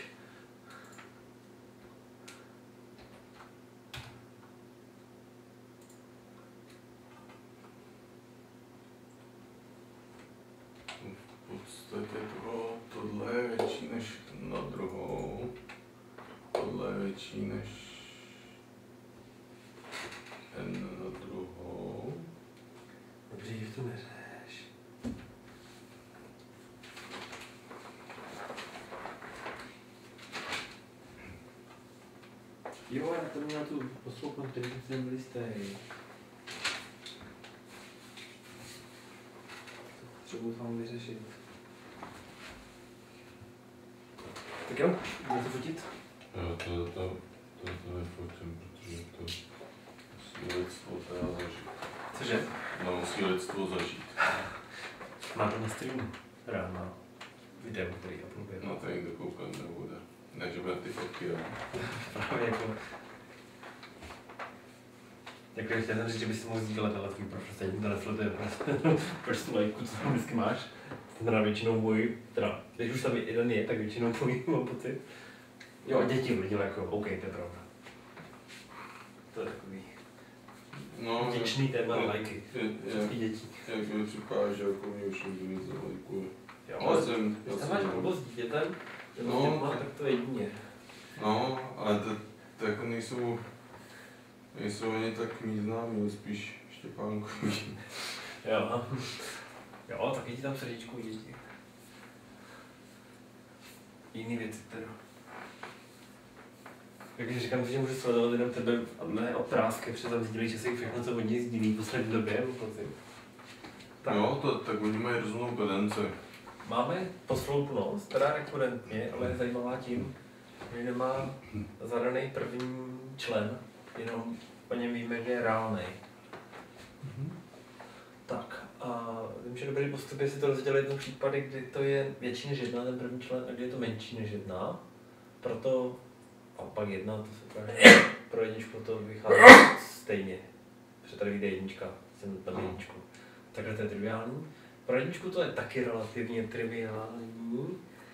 V podstatě tohle je větší než na druhou. Tohle je větší než n na druhou. Dřív to neřeš. Jo, já to měl tu poslouchnout, který jsem byl jistý. potřebuji vám vyřešit. Tak jo, budete fotit? Jo, to nefotím, protože to musí lidstvo teda zažít. Cože? No, musí lidstvo zažít. Má to na streamu. Teda na videu, který uploaduje. No, to nikdo koukat nebude. Ne, že bude ty fotky dát. Právě jako chtěl jsem říct, že bys si mohl sdílet, ale tvůj profil stejně to nesleduje. Proč tu lajku, co tam vždycky máš? Teda většinou můj, teda, když už tam jeden je, tak většinou můj mám pocit. Jo, a děti viděli jako, OK, to je pravda. To je takový No, vděčný téma na lajky. jak Děti. mi připadá, že jako mě už nikdo nic zalajkuje. Jo, když tam máš blbost s dítětem, nebo s dětma, tak to je jedině. No, ale to jako nejsou ani tak mý známí, spíš Štěpánkovi. Jo. Jo, taky ti tam srdíčku děti. Jiný věci teda. Když říkám, že můžu sledovat jenom tebe a ne oprázky, protože tam sdílí, že si všechno, co od něj sdílí v poslední době, pocit. Tak. Jo, tak oni mají rozumnou pedenci. Máme posloupnost, teda rekurentně, ale je zajímavá tím, že nemá zadaný první člen, jenom o něm víme, že je reálnej. Tak, a vím, že dobrý postup je si to rozdělit na případy, kdy to je větší než jedna, ten první člen, a kdy je to menší než jedna. Proto, a pak jedna, to se právě pro jedničku to vychází stejně. Protože tady vyjde jednička, jsem tam jedničku. Takhle to je triviální. Pro jedničku to je taky relativně triviální.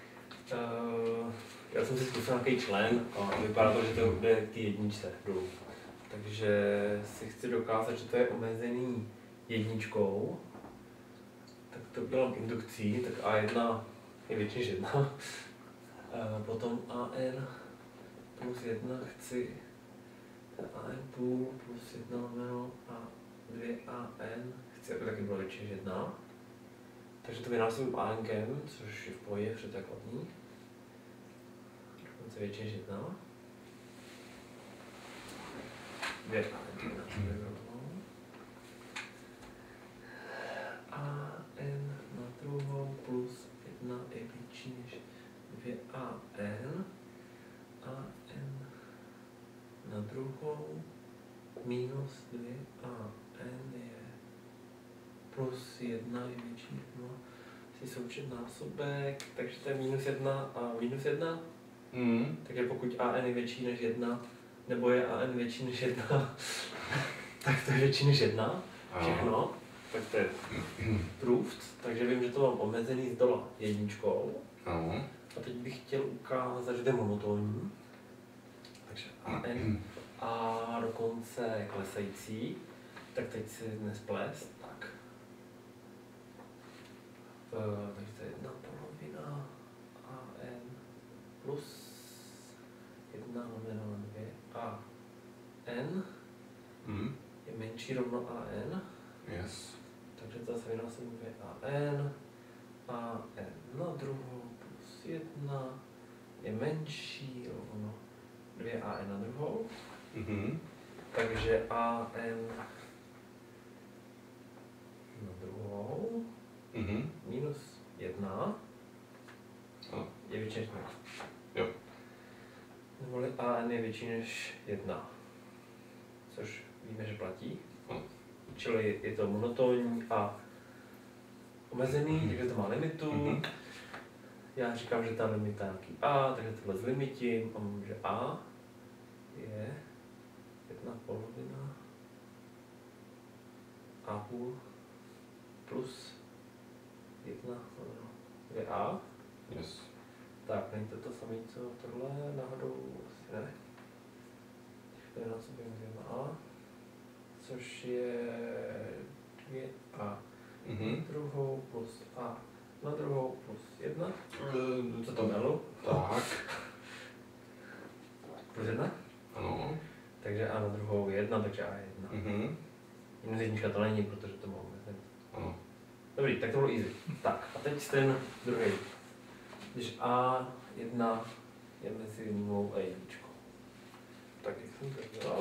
Já jsem si zkusil nějaký člen a vypadá to, že to jde k té jedničce dolů. Takže si chci dokázat, že to je omezený jedničkou. Tak to udělám indukcí, tak A1 je větší než 1. Potom AN plus 1 chci AN půl plus 1 lomeno a 2AN chci, aby taky bylo větší než 1. Takže to vynásobím ANkem, což je v pohodě, protože to je kladný. Dokonce větší než 1. 2 AN na druhou plus 1 je větší než 2AN. AN na druhou minus 2AN je plus 1 je větší než 0. Si součet násobek, takže to je minus 1 a minus 1. Takže pokud AN je větší než 1, nebo je AN větší než 1, tak to je větší než 1. Všechno. Tak to je proved, takže vím, že to mám omezený z dola jedničkou. A teď bych chtěl ukázat, že to je monotónní. Takže AN a dokonce klesající. Tak teď si nesplést. Tak. Takže to je 1/2 AN plus 1 lomeno 2 AN je menší rovno AN. Yes. Takže to zase vynásobím 2AN. AN na druhou plus 1 je menší rovno 2AN na druhou. Takže AN na druhou minus 1 je větší než 0. Jo. Neboli AN je větší než 1. Což víme, že platí. Čili je to monotónní a omezený, takže to má limitu. Já říkám, že ta limita je nějaký A, takže tohle zlimitím a mám, že A je 1/2 A půl plus 1 2A. Yes. Tak, není to to samé, co tohle náhodou asi ne. To je násobím 2A. Což je 2A na druhou plus A na druhou plus 1. Co to melu? Tak. Plus 1? Ano. Takže A na druhou je 1, takže A je 1. Minus jednička to není, protože to mám mezi. Ano. Dobrý, tak to bylo easy. Tak a teď ten druhý. Když A1 je mezi 0 a 1. Tak jak jsem to dělal?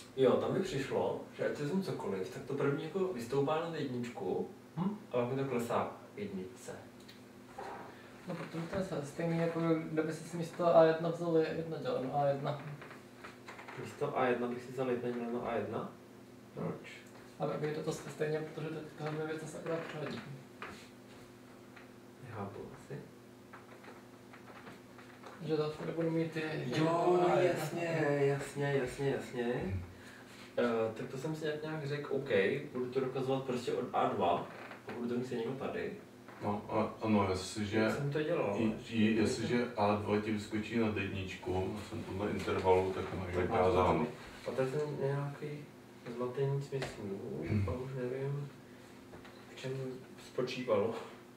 Jo, tam mi přišlo, že ať se vezmu cokoliv, tak to první jako vystoupá na jedničku a pak mi to klesá k jedničce. No protože to je stejný, jako kdyby si místo A1 vzal 1 děleno A1. Místo A1 bych si vzal 1 děleno A1? Proč? Ale vyjde to stejně, protože teďka dvě věci se akorát přehodí. Nechápu asi. Že to nebudu mít ty... Jo, jasně. Tak to jsem si nějak řekl, OK, budu to dokazovat prostě od A2 a budu to mít někdo tady. No, ano, jestliže, Jak jsem to dělal? jestliže A2 ti vyskočí na jedničku, na tomhle intervalu, tak máš dokázáno. A teď jsem nějaký zmatení smyslů a už nevím, v čem spočívalo.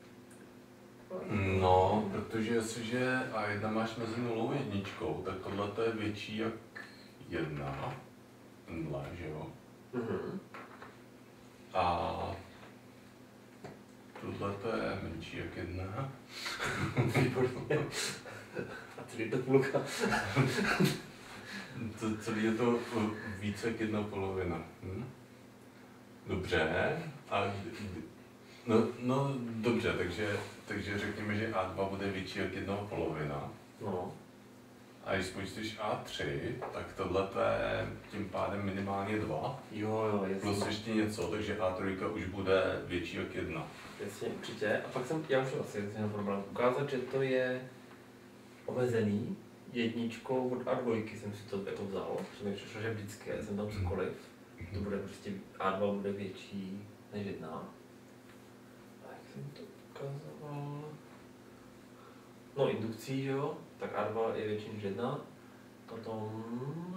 No, protože jestliže A1 máš mezi 0 a jedničkou, tak tohle je větší jak 1, tenhle, že jo? Mhm. A tohle je menší jak 1. Výborně. A tady je to půlka. Celý je to více jak 1,5. Dobře. No dobře, takže řekněme, že A2 bude větší jak 1,5. No. A když spočteš A3, tak tohle je tím pádem minimálně 2. Jo, jasně. Plus ještě něco, takže A3 už bude větší jak 1. Jasně, určitě. A pak já už asi měl problém ukázat, že to je omezený jedničkou od A2 jsem si to jako vzal, protože mi přišlo, že vždycky, já jsem tam cokoliv, to bude prostě A2 bude větší než 1. A jak jsem to ukazoval? No indukcí, že jo, tak A2 je větší než 1. Potom...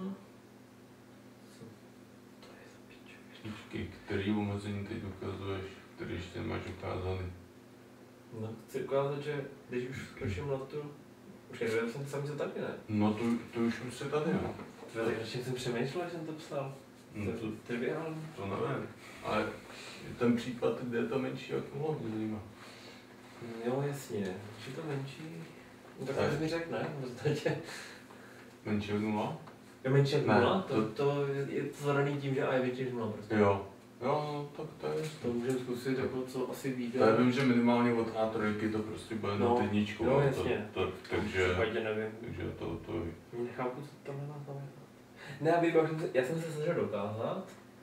Co to je za piču? Počkej, který omezení teď ukazuješ, který ještě nemáš ukázaný? No, chci ukázat, že když už zkouším na tu... Počkej, já jsem to sami za taky, ne? No to už se tady, no. Tak jsem přemýšlel, že jsem to psal. No to Triviální. To nevím, ale ten případ, kde je to menší jak 0, mě zajímá. Jo, jasně. Když je to menší, no, tak Tak. to mi řekne, v podstatě. Menší jak 0? Je menší jak Ne, 0? To je to zadaný tím, že A je větší než 0 prostě. Jo. Jo, tak to je. To můžeme zkusit, jako co asi vyjde. Já vím, že minimálně od A3 to prostě bude No, na jedničku. jo, no, jasně. Takže nevím. to Nechápu, co tam nemá znamenat. Ne, já jsem se snažil dokázat,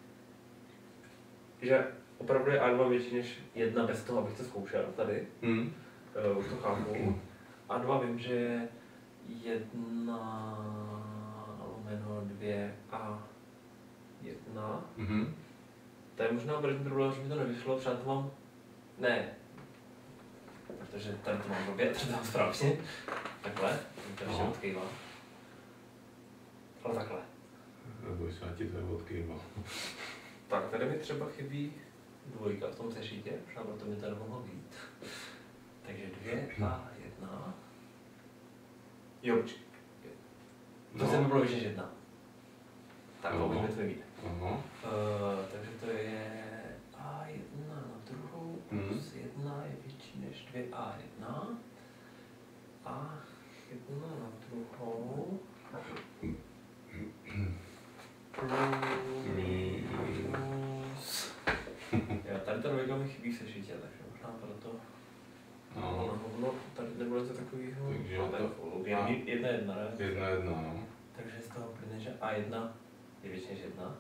že opravdu je A2 větší než 1 bez toho, abych to zkoušel tady. Už to chápu. A2 vím, že je 1/2 a 1. To je možná první problém, že mi to nevyšlo, protože to mám... Ne. Protože tady to mám blbě, tady to mám správně. Takhle, to ještě odkývá. Ale takhle. Nebo se ti to odkýval. Tak, tady mi třeba chybí 2 v tom sešítě, možná proto mi tady mohlo být. Takže 2 a 1. Jo, to se mi bylo víc než 1. Tak, to už mi to nevíde. Takže to je A1 na druhou plus 1 je větší než 2A1. A1 na druhou plus... Jo, tady ta dvojka mi chybí v sešitě, takže možná proto... No, tady nebude něco takového. Takže no, to... 1/1, ne? 1/1, no. Takže z toho plyne, že A1 je větší než 1.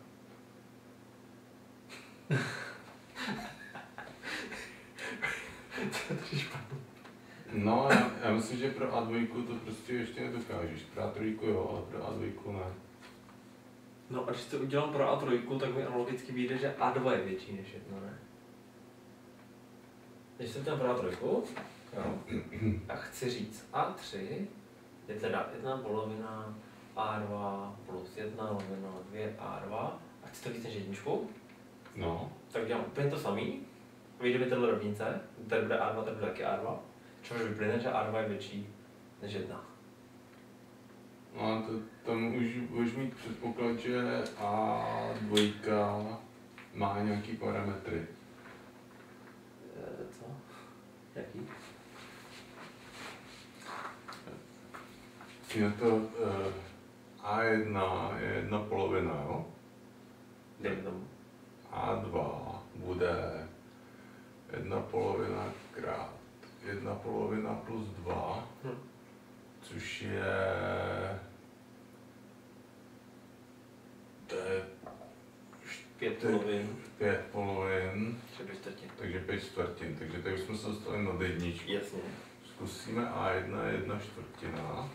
To je špatný. No, já myslím, že pro A2 to prostě ještě nedokážeš. Pro A3 jo, ale pro A2 ne. No a když to udělám pro A3, tak mi logicky vyjde, že A2 je větší než 1, ne? Když to udělám pro A3, jo, a chci říct A3 je teda 1/2 A2 plus 1/2 A2 a chci to víc než jedničku, No. tak dělám úplně to samý. Vyjde mi tato rovnice, tady bude A2, tady bude taky A2, čehož vyplyne, že A2 je větší než 1. No a tam už budeš mít předpoklad, že A2 má nějaký parametry. Co? Jaký? Je to A1 je 1/2, jo? dejme tomu. A2 bude 1/2 krát 1/2 plus 2, což je... To je 5 polovin. 5 polovin, 3/4. takže 5/4, takže tady už jsme se dostali nad jedničku. Jasně. Zkusíme A1 je 1/4.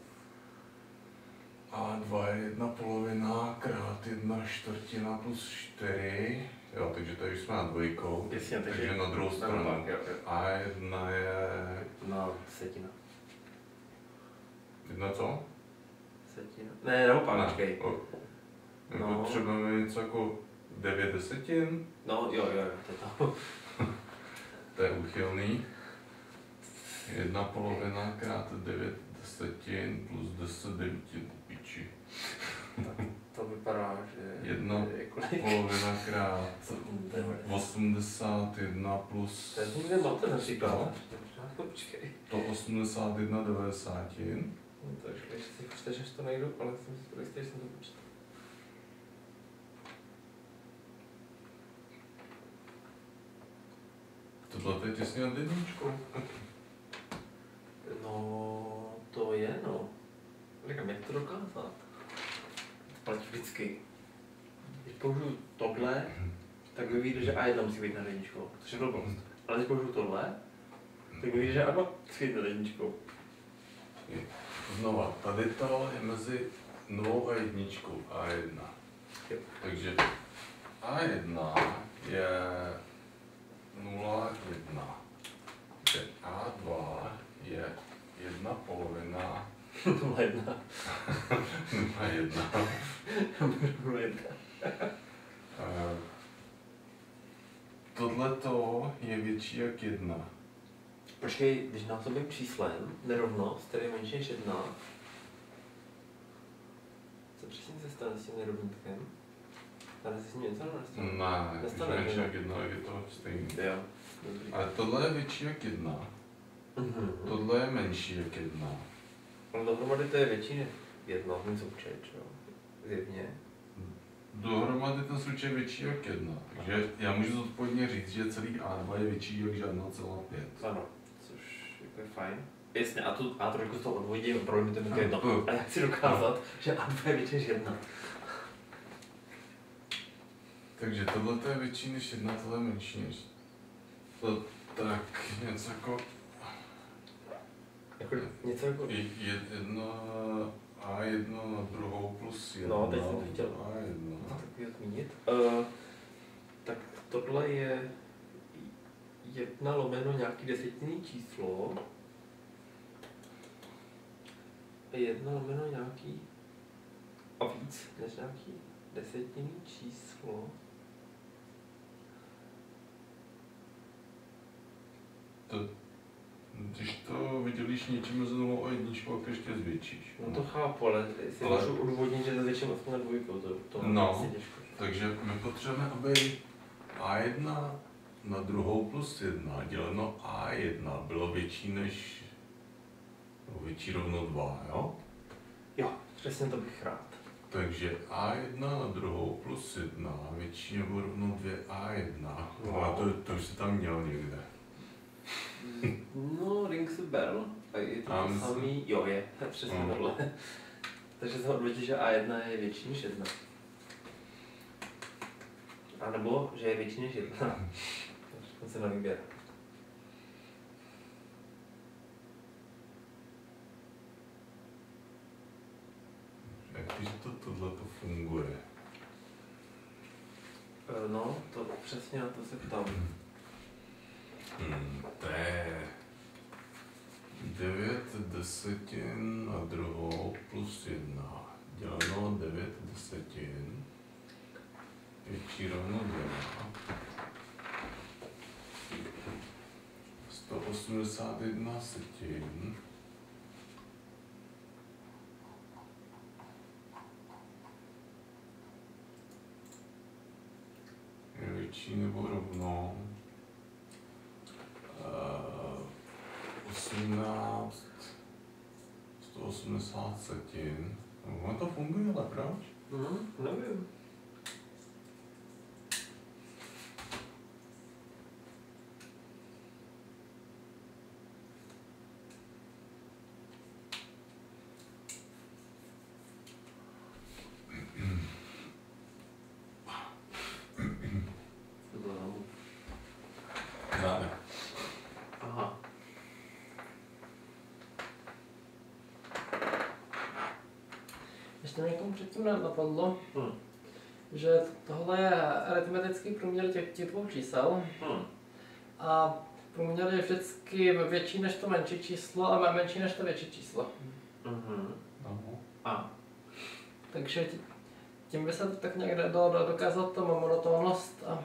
A2 je 1/2 krát 1/4 plus 4. Jo, takže tady už jsme na dvojkou. Jasně, takže na druhou stranu. naopak, jo. A1 je... No, setina. Jedna co? Setina. Ne, naopak, počkej. No. Potřebujeme něco jako 9 desetin. No, jo, to je to. To je úchylný. 1/2 krát 9 desetin plus 10 devítin, piči. To vypadá, že... 1/2 krát 81 plus... To je někde máte například. Počkej. To 81 devadesátin. No to ještě, když si počteš, to nejdu, ale jsem si jistý, že jsem to počítal. Tohle je těsně nad jedničkou. No, to je no. Říkám, jak to dokázat? To platí vždycky. Když použiju tohle, tak mi vyjde, že A1 musí být nad jedničkou, což je blbost. Ale když použiju tohle, tak mi vyjde, že A2 musí být nad jedničkou. Znova, tady to je mezi 0 a jedničkou A1. Jo. Takže A1 je 0, 1. A2 je 1/2. 0,1. 0,1. 0,1. Tohleto je větší jak 1. Počkej, když násobím číslem nerovnost, který je menší než 1, co přesně se stane s tím nerovnítkem? Stane se s ním něco nebo nestane? Ne, když Nestane, je menší ne? jak 1, je to stejný. Jo, dobrý. Ale tohle je větší jak 1. Tohle je menší jak 1. Ale dohromady to je větší než 1, ten součet, jo? Zjevně. Dohromady ten součet je větší jak 1. Takže já můžu zodpovědně říct, že celý A2 je větší jak žádná celá 5. Ano, což jako je fajn. Jasně, a tu A3 z toho odvodím, opravdu mi to je jedno. A já chci dokázat, že A2 je větší než 1. Takže tohle je větší než 1, tohle je menší než... To tak něco jako... Jako něco jako... Jedna A1 na druhou plus 1. No, teď jsem to chtěl. A1. Takový zmínit. Tak tohle je 1 lomeno nějaký desetinný číslo. 1 lomeno nějaký a víc než nějaký desetinný číslo. Když to vydělíš něčím mezi 0 a 1, tak ještě zvětšíš. No to chápu, ale si můžu odvodnit, že to zvětším aspoň na dvojku, to no, asi těžko. Takže my potřebujeme, aby A1 na druhou plus 1 děleno A1 bylo větší než, větší rovno 2, jo? Jo, přesně to bych rád. Takže A1 na druhou plus 1 větší nebo rovno 2A1. No a to už se tam měl někde. No, rings a bell. A je to to samý, jo je, přesně tohle. Takže se odvodí, že A1 je větší než 1. A nebo, že je větší než 1. To se na výběr. Jak když tohle to funguje? No, to přesně na to se ptám. To je 9 desetin na druhou plus 1 děleno 9 desetin větší rovno 2. 181 setin je větší nebo rovno 18, 180 setin. Ono to funguje, ale proč? Nevím. ještě mě k tomu předtím napadlo, Hmm. že tohle je aritmetický průměr těch dvou čísel a průměr je vždycky větší než to menší číslo a menší než to větší číslo. No. A. Takže tím by se to tak nějak dalo dokázat to monotónnost a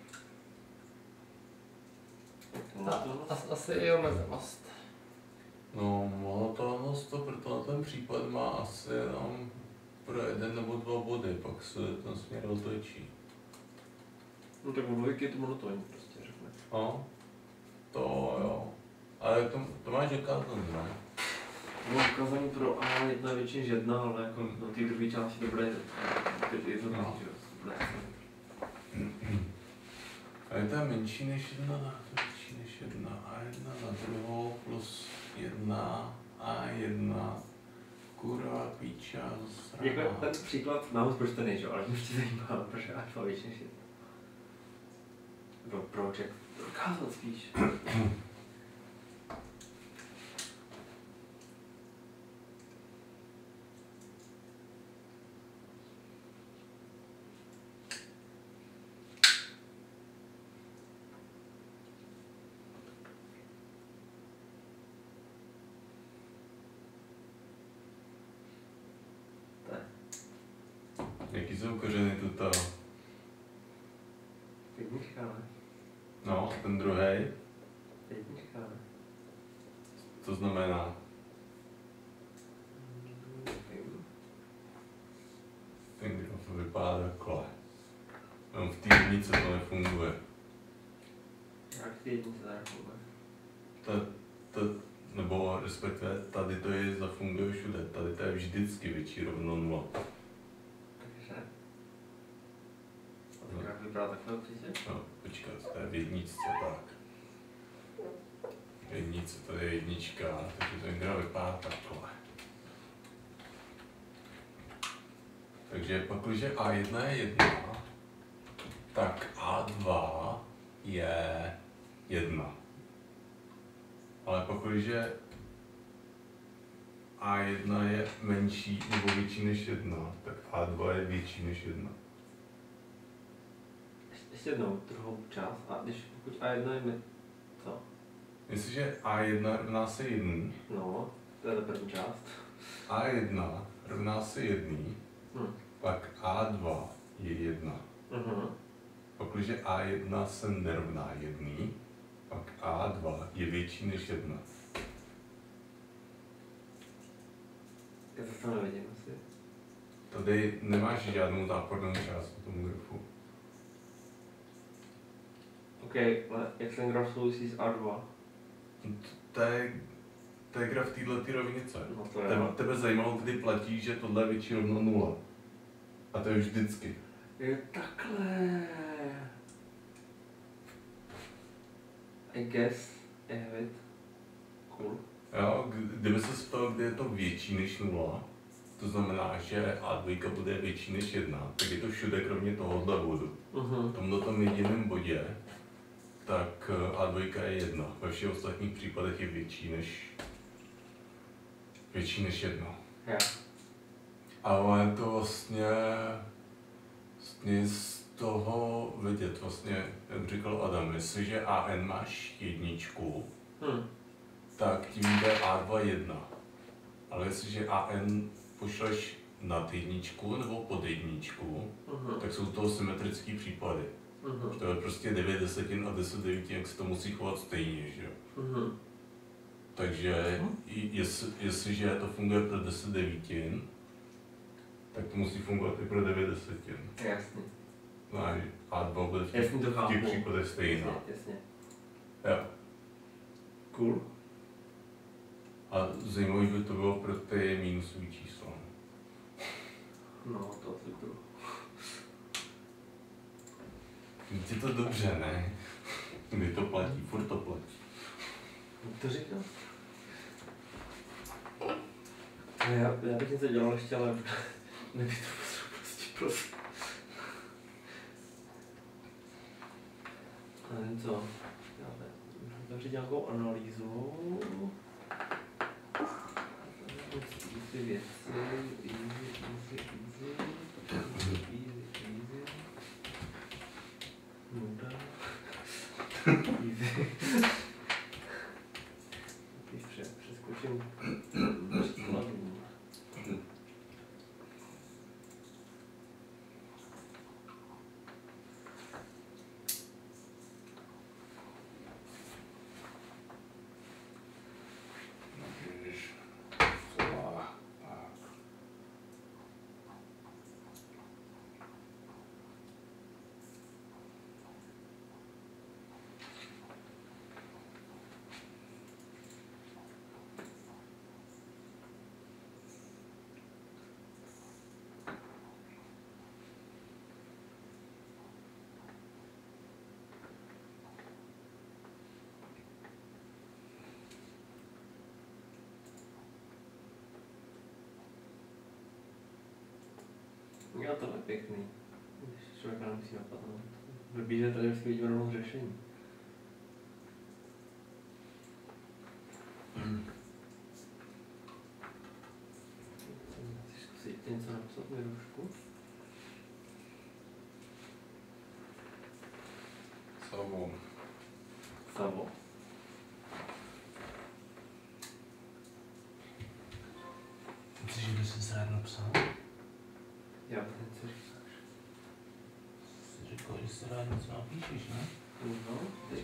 asi i omezenost. No, monotónnost to pro ten případ má asi jenom pro 1 nebo 2 body, pak se ten směr otočí. No tak u logiky je to monotónní prostě, řekne. No, to jo. Ale to máš dokázat, ne? Bylo ukázaný pro A1 je větší než 1, ale jako na té druhé části to bude jednoduchý, No. že jo. A je to menší než 1, to je větší než 1. A1 na druhou plus 1 A1. Kurva, píča, Jako zasraná. ten příklad mám zproštený, že? Ale mě ještě zajímá, proč A2 větší než 1. Nebo proč, jak dokázat spíš. Jaký jsou kořeny tuto? Jednička, ne? No, ten druhý. Jednička, ne? To znamená, ten graf vypadá takhle. Jenom v té jednice to nefunguje. Jak ty jednice zafunguje? Nebo respektive tady to je zafunguje všude. Tady to je vždycky větší rovno 0. Takže. A ten graf vypadá takhle určitě? No, počkat, to je v jedničce, tak. V jedničce to je jednička, takže ten graf vypadá takhle. Takže pak, když A1 je 1, tak A2 je 1. Ale pokud když A1 je menší nebo větší než 1, tak A2 je větší než 1. Ještě jednou druhou část. A když pokud A1 je co? Jestliže A1 rovná se 1, No, to je ta první část. A1 rovná se 1, pak A2 je 1. Pokud když A1 se nerovná 1, pak A2 je větší než 1. Já to nevidím asi. Tady nemáš žádnou zápornou část v tom grafu. OK, ale jak ten graf souvisí s A2? To je graf této rovnice. No to je. Tebe zajímalo, kdy platí, že tohle je větší rovno 0. A to je vždycky. Je takhle. I guess I have it. Cool. Jo, kdyby se ptal, kdy je to větší než 0, to znamená, že A2 bude větší než 1, tak je to všude kromě tohohle bodu. V tomto jediném bodě, tak A2 je 1. Ve všech ostatních případech je větší než 1. Já. Ale to vlastně z toho vidět, vlastně, jak říkal Adam, jestliže AN máš jedničku, tak tím jde A2 1. Ale jestliže AN pošleš nad jedničku nebo pod jedničku, tak jsou to symetrické případy. To je prostě 9 desetin a 10 devítin, jak se to musí chovat stejně, že jo? Takže jestliže to funguje pro 10 devítin, tak to musí fungovat i pro 9 desetin. Jasně. No a A2 bude v těch případech stejná. Jasně. Jo. Cool. A zajímavý by to bylo pro ty minusový číslo. No, to asi bylo. Je to dobře, ne? Kdy to platí, furt to platí. To říkal? Já bych něco dělal ještě, ale nebych to prostě prosím. A nevím co. Můžu zavřít nějakou analýzu. Ty věci. Nuda. Easy. Přeskočím příkladům. Jo, tohle je pěkný. Když člověka nemusí napadnout. Blbý, že tady vždycky vidíme rovnou řešení. Chceš zkusit něco napsat na rušku? Savo. Savo. Myslíš, že by si rád napsal? Já nevím, co říkáš. Jsi říkal, že si rád něco napíšeš, ne? No, teď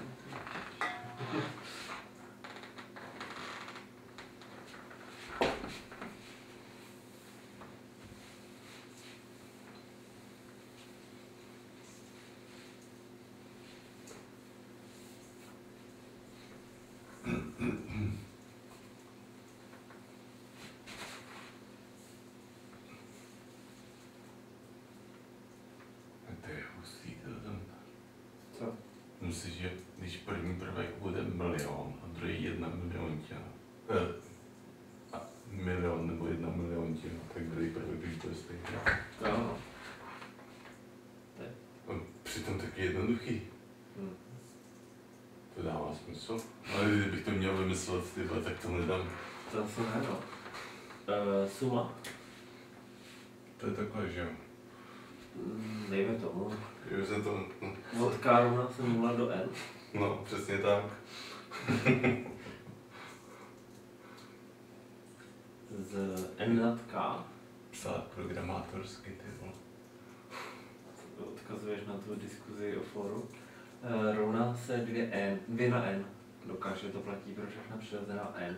To je hustý, to. co? Myslíš, že když první prvek bude 1 milion a druhý 1 miliontina, a milion nebo 1 miliontina, tak druhý prvek už bude stejný. Jo. Přitom taky jednoduchý. Hm. To dává smysl. Ale kdybych to měl vymyslet, tyhle, tak to nedám. To se ne, no. Suma. To je takhle, že jo. Dejme tomu. Jo, jsem to... Od K rovná se 0 do N. No, přesně tak. Z N nad K. Psát programátorsky, ty vole. Odkazuješ na tu diskuzi o fóru. Rovná se 2 na N. Dokáže to platí pro všechna přirozená N.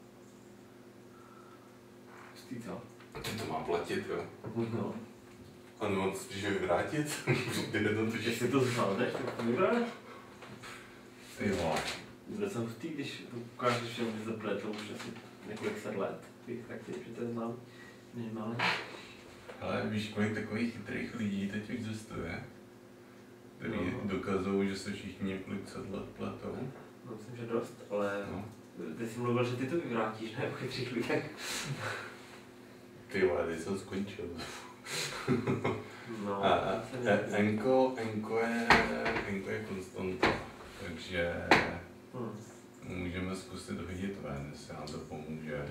Pustý co? Ty to má platit, jo. No. A nemám to spíš vyvrátit? Když si to zvládneš, tak to vybrane. Ty vole. Zde jsem hustý, když ukážeš, že mi zapletou už asi několik set let. Tak že to je znám minimálně. Ale víš, kolik takových chytrých lidí teď existuje? Který No. dokazují, že se všichni několik set let pletou. No, myslím, že dost, ale No. ty jsi mluvil, že ty to vyvrátíš, ne? O chytrých lidech. Ty vole, teď jsem skončil. No, A Enko je konstanta, takže můžeme zkusit hodit ven, jestli nám to pomůže.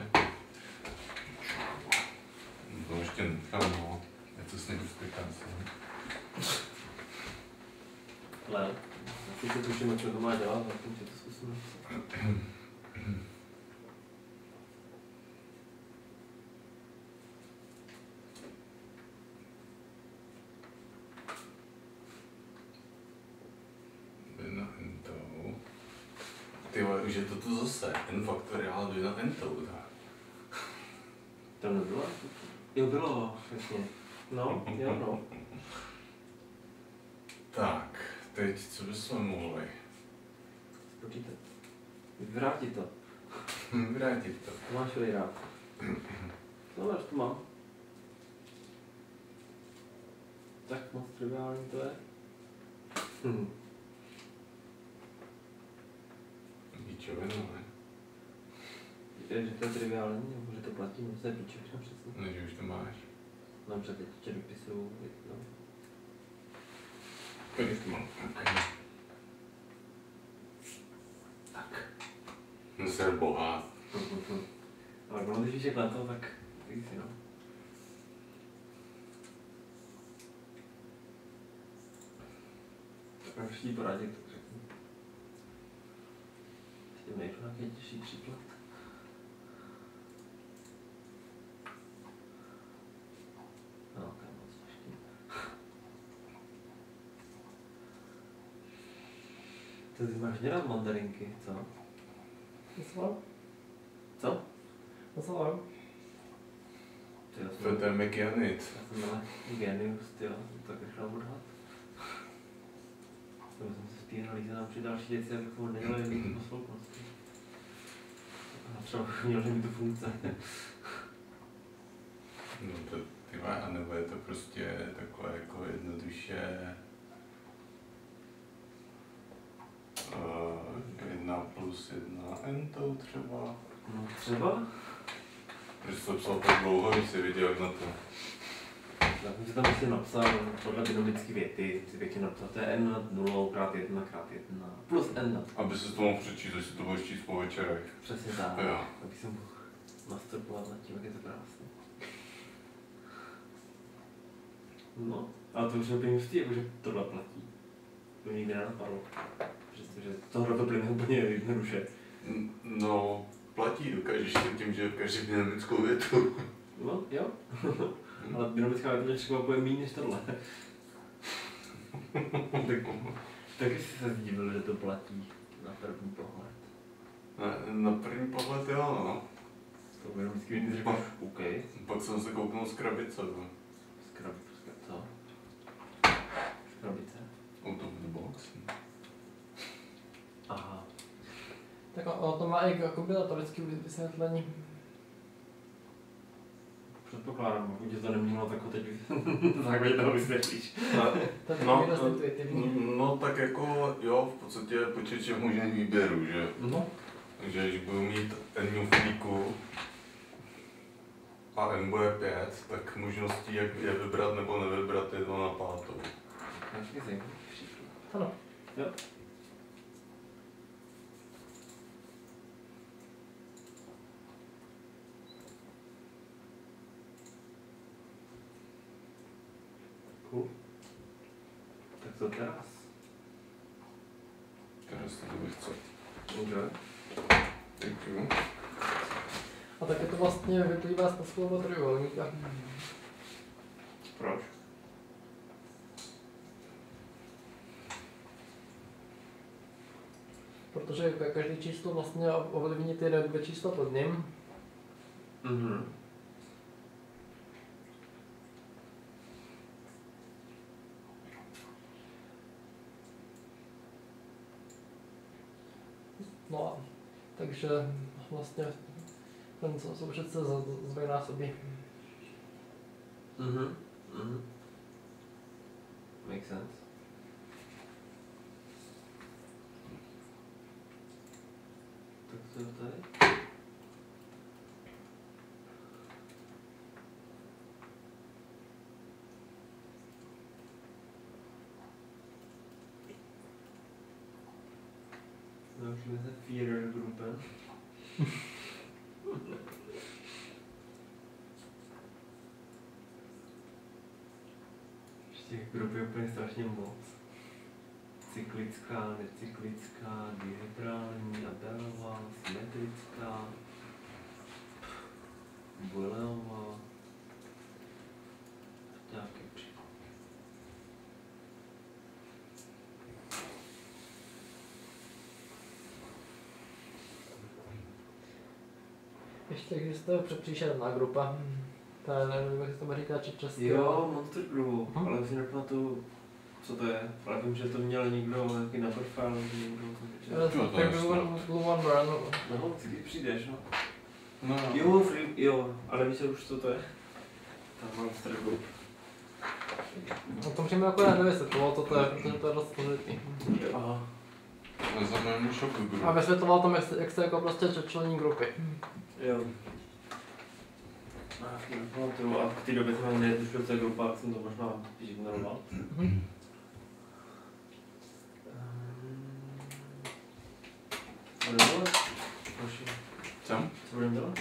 To ještě nechám, no. Něco s nedostykancem. Ale, já si tuším, co to má dělat, tak tím, že to zkusím. Na entou. Ty vole, už je to tu zase. N faktoriál 2 na entou. To nebylo? Jo, bylo, jasně. No, jo, no. Tak, teď co bychom mohli? Spočítat. Vyvrátit to. Vrátit to. To máš rád. No, až to mám. Tak moc triviální to je. Píčovina, ne? Že to je triviální, nebo že to platí, nebo to je píčovina přesně. Ne, že už to máš. Dobře, teď tě dopisuju, no. Teď už to mám. Okay. Tak. Jsem bohát. Ale když víš jak na to, tak si no. První poradě, tak řeknu. Ještě nejdu nějaký těžší příklad. No, to je moc těžký. Ty máš hodně rád mandarinky, co? Co? Co? Co? To je McGanit. Já jsem měla genius, tyjo, tak rychle odhad. To jsem se z té analýzy nám při další věci, abych mu nedělal jednu posloupnost. A třeba bych měl, že mi to funkce. No to, a nebo je to prostě takové jako jednoduše 1+1 entou třeba. No třeba? Proč jsi to psal tak dlouho, když jsi viděl na to? Já jsem si tam vlastně napsal podle binomické věty, si pěkně napsal, to je n nad 0 krát 1 krát 1 plus n nad. Aby se to mohl přečíst, až si to budeš číst po večerech. Přesně tak, Jo. abych si mohl nastupovat nad tím, jak je to krásné. No, ale to už je úplně jistý, jakože tohle platí. To mě nikdy nenapadlo. Přestože tohle to plyne úplně jednoduše. No, platí, dokážeš se tím, že každý dynamickou větu. No, jo. Ale dynamická věta mě překvapuje méně než tohle. Taky jsi se zdívil, že to platí na první pohled. Na první pohled jo, no. To dynamický věty řekl, OK. Pak jsem se kouknul z krabice, no. Co? Z krabice? Out of the box. Aha. Tak o to má i kombinatorické vysvětlení. Předpokládám, pokud tě to nemělo, tak ho teď na základě toho vysvětlíš. To je No, dost intuitivní. no tak jako jo, v podstatě počítač možných výběrů, že? No. Takže když budu mít n flíku a n bude 5, tak možností, jak je vybrat nebo nevybrat, je 2 na 5. Nějaký zajímavý příklad. Ano. Jo. Cool. Tak co teraz? Teraz to bych chtěl. Enjoy. Thank you. A taky to vlastně vyplývá z Pascalova trojúhelníka. Proč? Protože každé číslo vlastně ovlivní ty dvě čísla pod ním. Mhm. No a takže vlastně ten součet se zdvojnásobí. Mhm. Mhm. Makes sense. Tak co je tady? Můžeme se Vierergruppe. Těch grup je úplně strašně moc. Cyklická, necyklická, dihedralní, abelová, symetrická, booleová. Nějaký příklad. Ještě existuje přepříšerná grupa. Ta nevím, jak se to říká česky. Jo, Monster Glue, ale už si nepamatuju, co to je. Ale vím, že to měl někdo nějaký na profilu, někdo. Glue One Burn. No, vždycky přijdeš, no. No, Jo, ale víš, už co to je? Ta Monster Glue. No to přímo jako nevysvětloval, co to je, protože to je dost složitý. Aha. Znamená šoku A vysvětloval tam, jak se jako prostě člení grupy. Jo. A v té době jsem netušil, co je grupa, tak jsem to možná spíš ignoroval. Co budeme dělat? Co budeme dělat?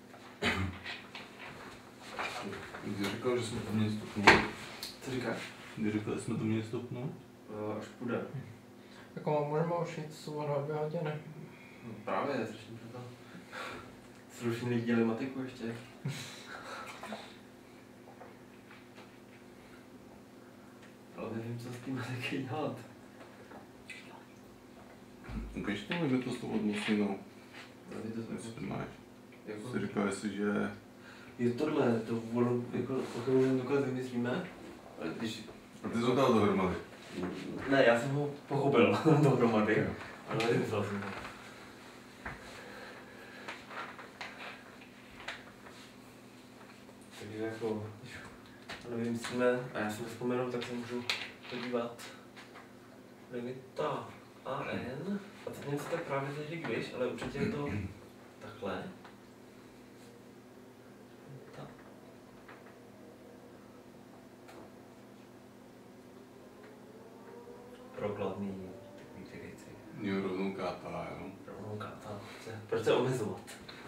Jsi říkal, že jsme to měli stupňovat. Co říkáš? Když řekli jsme to měli stopnout? Až půjde. Jako můžeme už jít, jsou na 2 hodiny. No právě, strašně to. Slušní lidi dělali matiku ještě. Ale nevím, co s tím matiky dělat. Ukaž to, nebo to s tou odmocněnou? Tady to Jestli máš. jako... Jsi říkal, že... Je tohle, to ono, jako, pokud dokud vymyslíme, ale když... A ty jsi ho dal dohromady. Ne, já jsem ho pochopil dohromady, ale nevymyslel jsem to. Takže jako, když to nevymyslíme a já si nevzpomenu, tak se můžu podívat. Limita AN. A teď něco tak právě teď když, ale určitě je to takhle. Tak. Prokladný takový ty věci. Jo, rovnou kátá, jo. Rovnou kata. Proč se omezovat?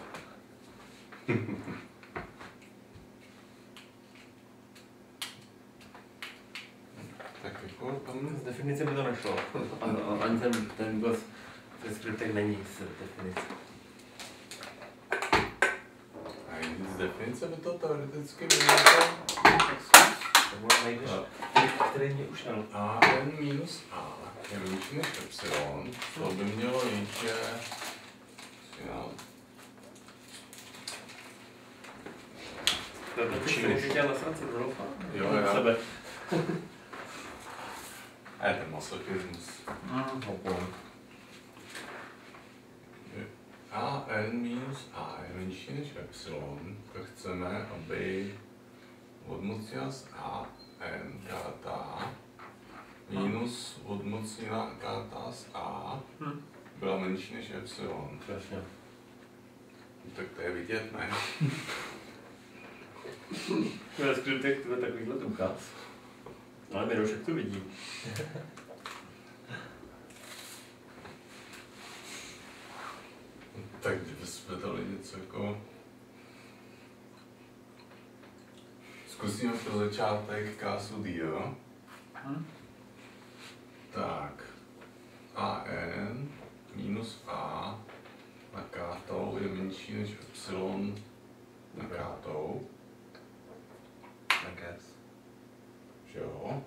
Tak jako tam... Z definice by to nešlo. Ani ten Google ve skriptech není z definice. A z definice by to teoreticky mělo Tak možná najdeš, který mě ušel. a n minus a je menší než epsilon. To by mělo jít, že... To je chtěl na srdci, doufám. Jo, já. Sebe. A je ten masochismus. A n minus a je menší než epsilon, tak chceme, aby odmocněnost a n kata minus odmocněná kata z a byla menší než epsilon. Přesně. Tak to je vidět, ne? Ve skriptech to je takovýhle ukaz. Ale Mirošek to vidí. Tak kdybychom dali něco jako... Zkusíme pro začátek kásu D, jo? Tak. AN minus A na kátou je menší než epsilon na kátou. Tak jest. Že jo?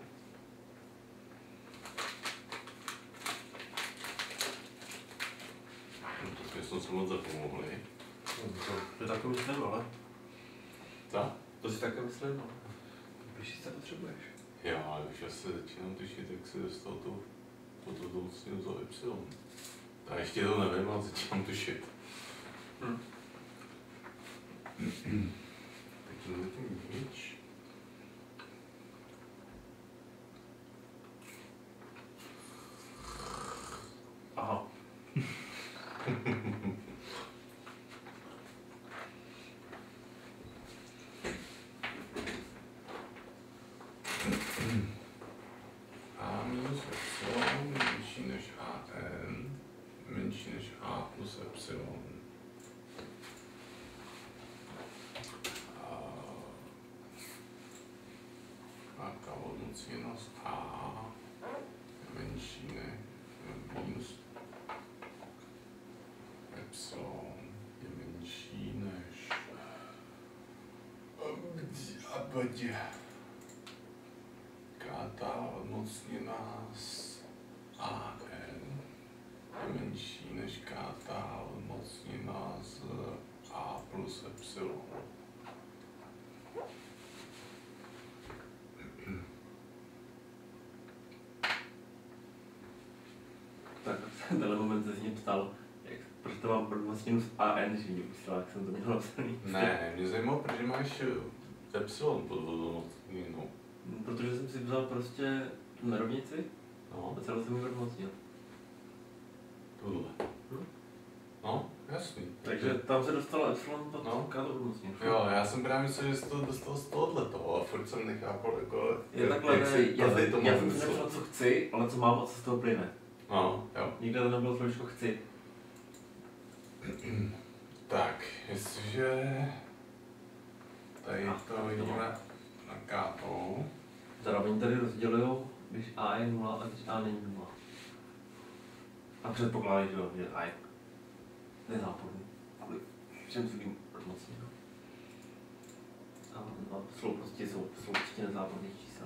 No to jsme se moc zapomohli. To je také myslím, ale. Co? To si také myslím, ale. Píši se potřebuješ. Jo, ale když já se začínám tušit, jak se dostal to vlastně za epsilon. A ještě to nevím, ale začínám tušit. Tak to zatím nič. Aha. A minus epsilon menší než AN, menší než A plus epsilon. A ta odmocněnost A je menší než minus epsilon je menší než abadě. Kata odmocněná z AN je menší než kata odmocněná z A plus epsilon. Tak tenhle moment se z něj ptal, proč to mám odmocněnu z AN, že mě ustal, jak jsem to měl napsaný. Ne, mě zajímalo, protože máš epsilon pod odmocněnou. Protože jsem si vzal prostě tu nerovnici No, a celou jsem ji odmocnil. tohle. No, jasný. Takže tam se dostalo epsilon pod No. káto odmocněn. Jo, já jsem právě myslel, že jsi to dostal z tohoto a furt jsem nechápal, jako, Je takhle, jak ne, si já tady to jsem mohl si myslet. nepsal, co chci, ale co mám a co z toho plyne. No, jo. Nikde to nebylo slovíčko chci. Tak, jestliže tady Ach, to tak to vidíme mám. na kátou, Teda oni tady rozdělují, když A je 0 a když A není 0. A předpokládají, že A je nezáporný. Kvůli všem svým mocným. A sloupnosti jsou prostě nezáporných čísel.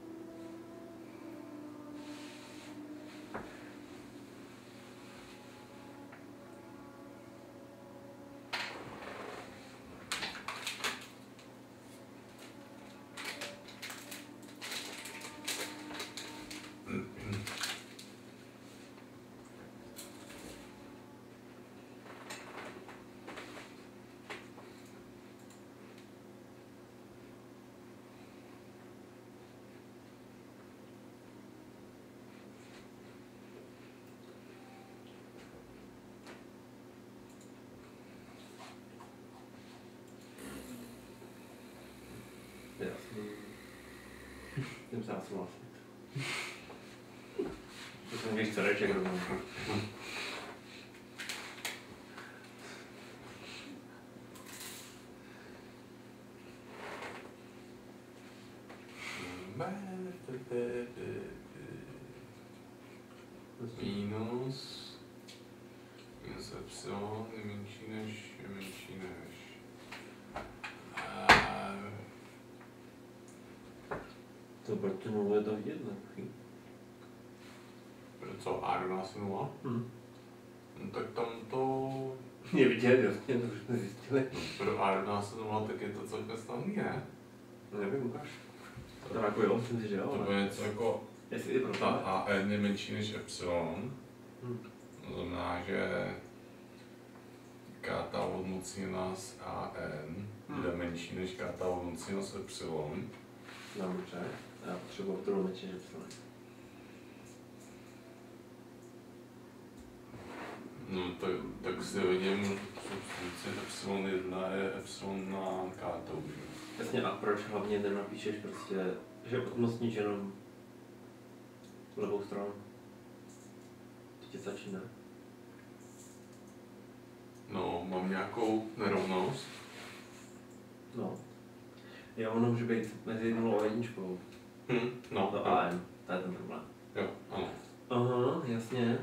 Tím se asi vlastně. To jsem víš, co reček rovnou. Minus epsilon je menší než. To proč tu nulu je to vidět, ne? Co, A rovná se 0? No tak tam to... Je vidět, jasně, to už jsme zjistili. Pro A rovná se 0, tak je to celkem snadný, ne? Nevím, ukáž. To jako jo, myslím si, že jo. To bude něco jako... Jestli je pro ta AN je menší než epsilon. To znamená, že kata odmocněná z AN bude menší než kata odmocněná z epsilon. No, dobře. Já potřebuji kterou menší než epsilon. No tak si vidím, substituce epsilon 1 je epsilon na kátou, že? Jasně, a proč hlavně nenapíšeš prostě, že odmocníš jenom levou stranu? To ti stačí, ne? No, mám nějakou nerovnost. No. Jo, ono může být mezi 0 a 1. No, to AM, to je ten problém. Jo, ano. Aha, jasně.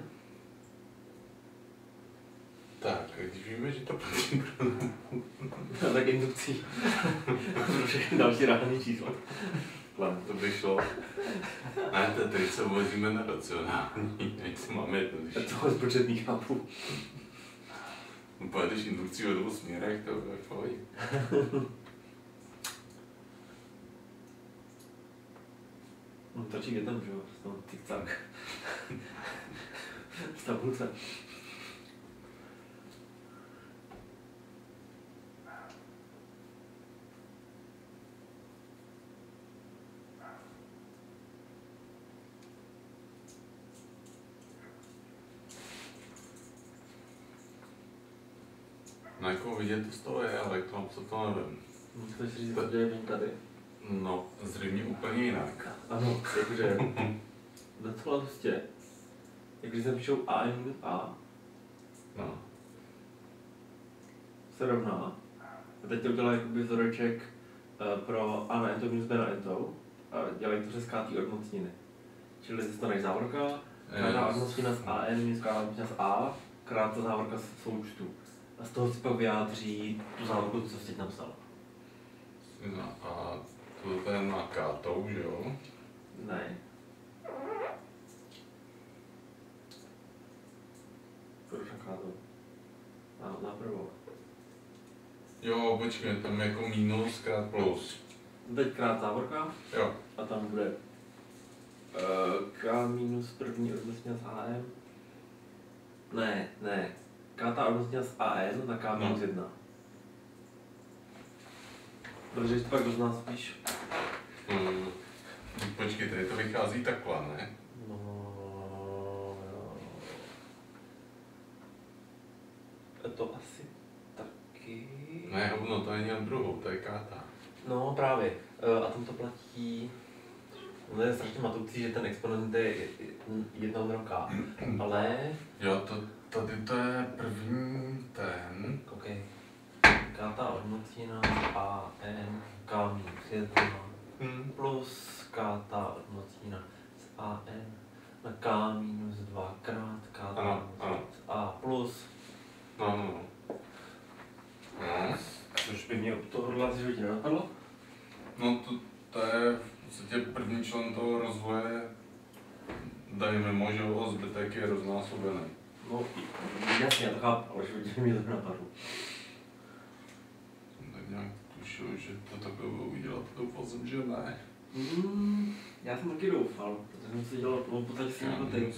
Tak, když víme, že to platí A tak indukcí. Pro všechny další reálné čísla. to by šlo. Ne, teď se vozíme na racionální, teď se máme jednodušší. To z početných chápů. Pojedeš indukcí ve dvou směrech, to bude fajn. No tačík je tam, že jo, v tom tik-tak. V tabulce. No jako vidět to z toho je, ale k tomu co to nevím. Chceš říct, že je tady? No, zřejmě úplně jinak. Ano, jakože docela hustě. Jak když napíšou A minus A, No. se rovná. A teď to udělá jakoby vzoreček pro A na entou minus B na entou a dělají to přes KT odmocniny. Čili dostaneš závorka, krátá odmocnina z AN minus krátá odmocnina z A, krátá závorka z součtu. A z toho si pak vyjádří tu závorku, co jsi teď napsal. No a to je na kátou, že jo? Ne. Proč na kátou? Napravo. Jo, počkej, tam je jako minus krát plus. Teď krát závorka Jo. a tam bude K minus první odmocnina z AM. Ne. K ta odmocnina z AN na K minus 1. Protože to pak doznásobíš. Počkej, tady to vychází takhle, ne? No, jo. To asi taky. Ne, hovno, to není jen druhou, to je káta. No právě. A tam to platí. No je strašně matoucí, že ten exponent je 1 na K. Ale... Jo, tady to je první ten. OK. Káta odmocnina z AN K minus 1 plus K kalkulaci životě nenapadlo? No to je v podstatě první člen toho rozvoje, dají mimo, že o zbytek je roznásobený. No, jasně, já to chápu, ale životě mě to nenapadlo. Tak nějak tušil, že to takhle bylo udělat, doufal jsem, že ne. Já jsem taky doufal, protože jsem si dělal v podstatě si jako teď.